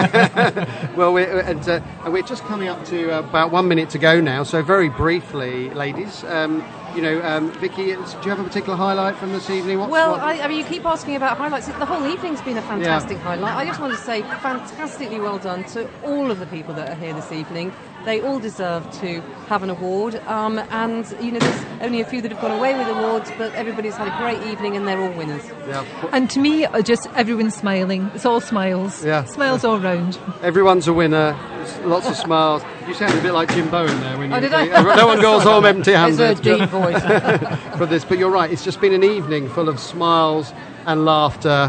Well, we're just coming up to about 1 minute to go now. So very briefly, ladies, Vicky, do you have a particular highlight from this evening? I mean, you keep asking about highlights. The whole evening's been a fantastic highlight. I just want to say fantastically well done to all of the people that are here this evening. They all deserve to have an award, and you know, there's only a few that have gone away with awards, but everybody's had a great evening and they're all winners. Yeah. And to me, just everyone's smiling. It's all smiles. Yeah. Smiles all round. Everyone's a winner. Lots of smiles. You sound a bit like Jim Bowen there. When did I? No one goes home empty-handed. There's a deep voice. For this, but you're right. It's just been an evening full of smiles and laughter.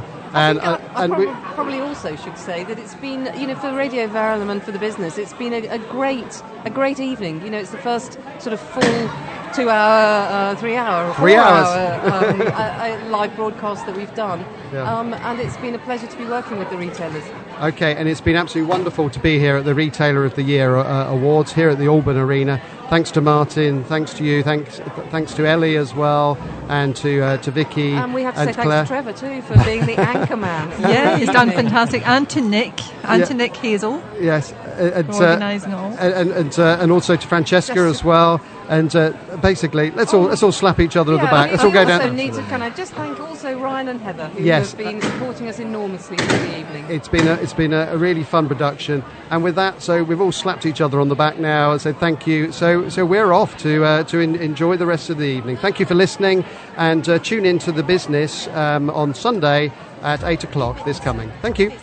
I probably also should say that it's been, you know, for Radio Verulam and for the business, it's been a great evening. You know, it's the first sort of full 2 hour, 3 hour, 4 hour live broadcast that we've done. Yeah. And it's been a pleasure to be working with the retailers. Okay, and it's been absolutely wonderful to be here at the Retailer of the Year Awards here at the Alban Arena. Thanks to Martin, thanks to you, thanks to Ellie as well, and to Vicky. And we have to say Cllr. thanks to Trevor too for being the anchor man. Yeah, he's done fantastic. And to Nick, to Nick Hazel. Yes, organising all. And also to Francesca as well. And basically, let's all slap each other at the back. Let's all go down. I also need to just thank also Ryan and Heather, who have been supporting us enormously through the evening. It's been a really fun production, and with that, so we've all slapped each other on the back now and said thank you. So we're off to enjoy the rest of the evening. Thank you for listening, and tune in to The Business on Sunday at 8 o'clock this coming. Thank you.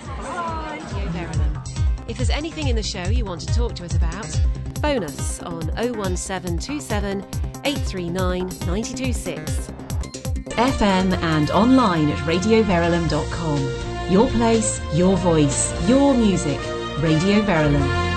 If there's anything in the show you want to talk to us about, phone us on 01727 839 926. FM and online at radioverulam.com. Your place, your voice, your music. Radio Verulam.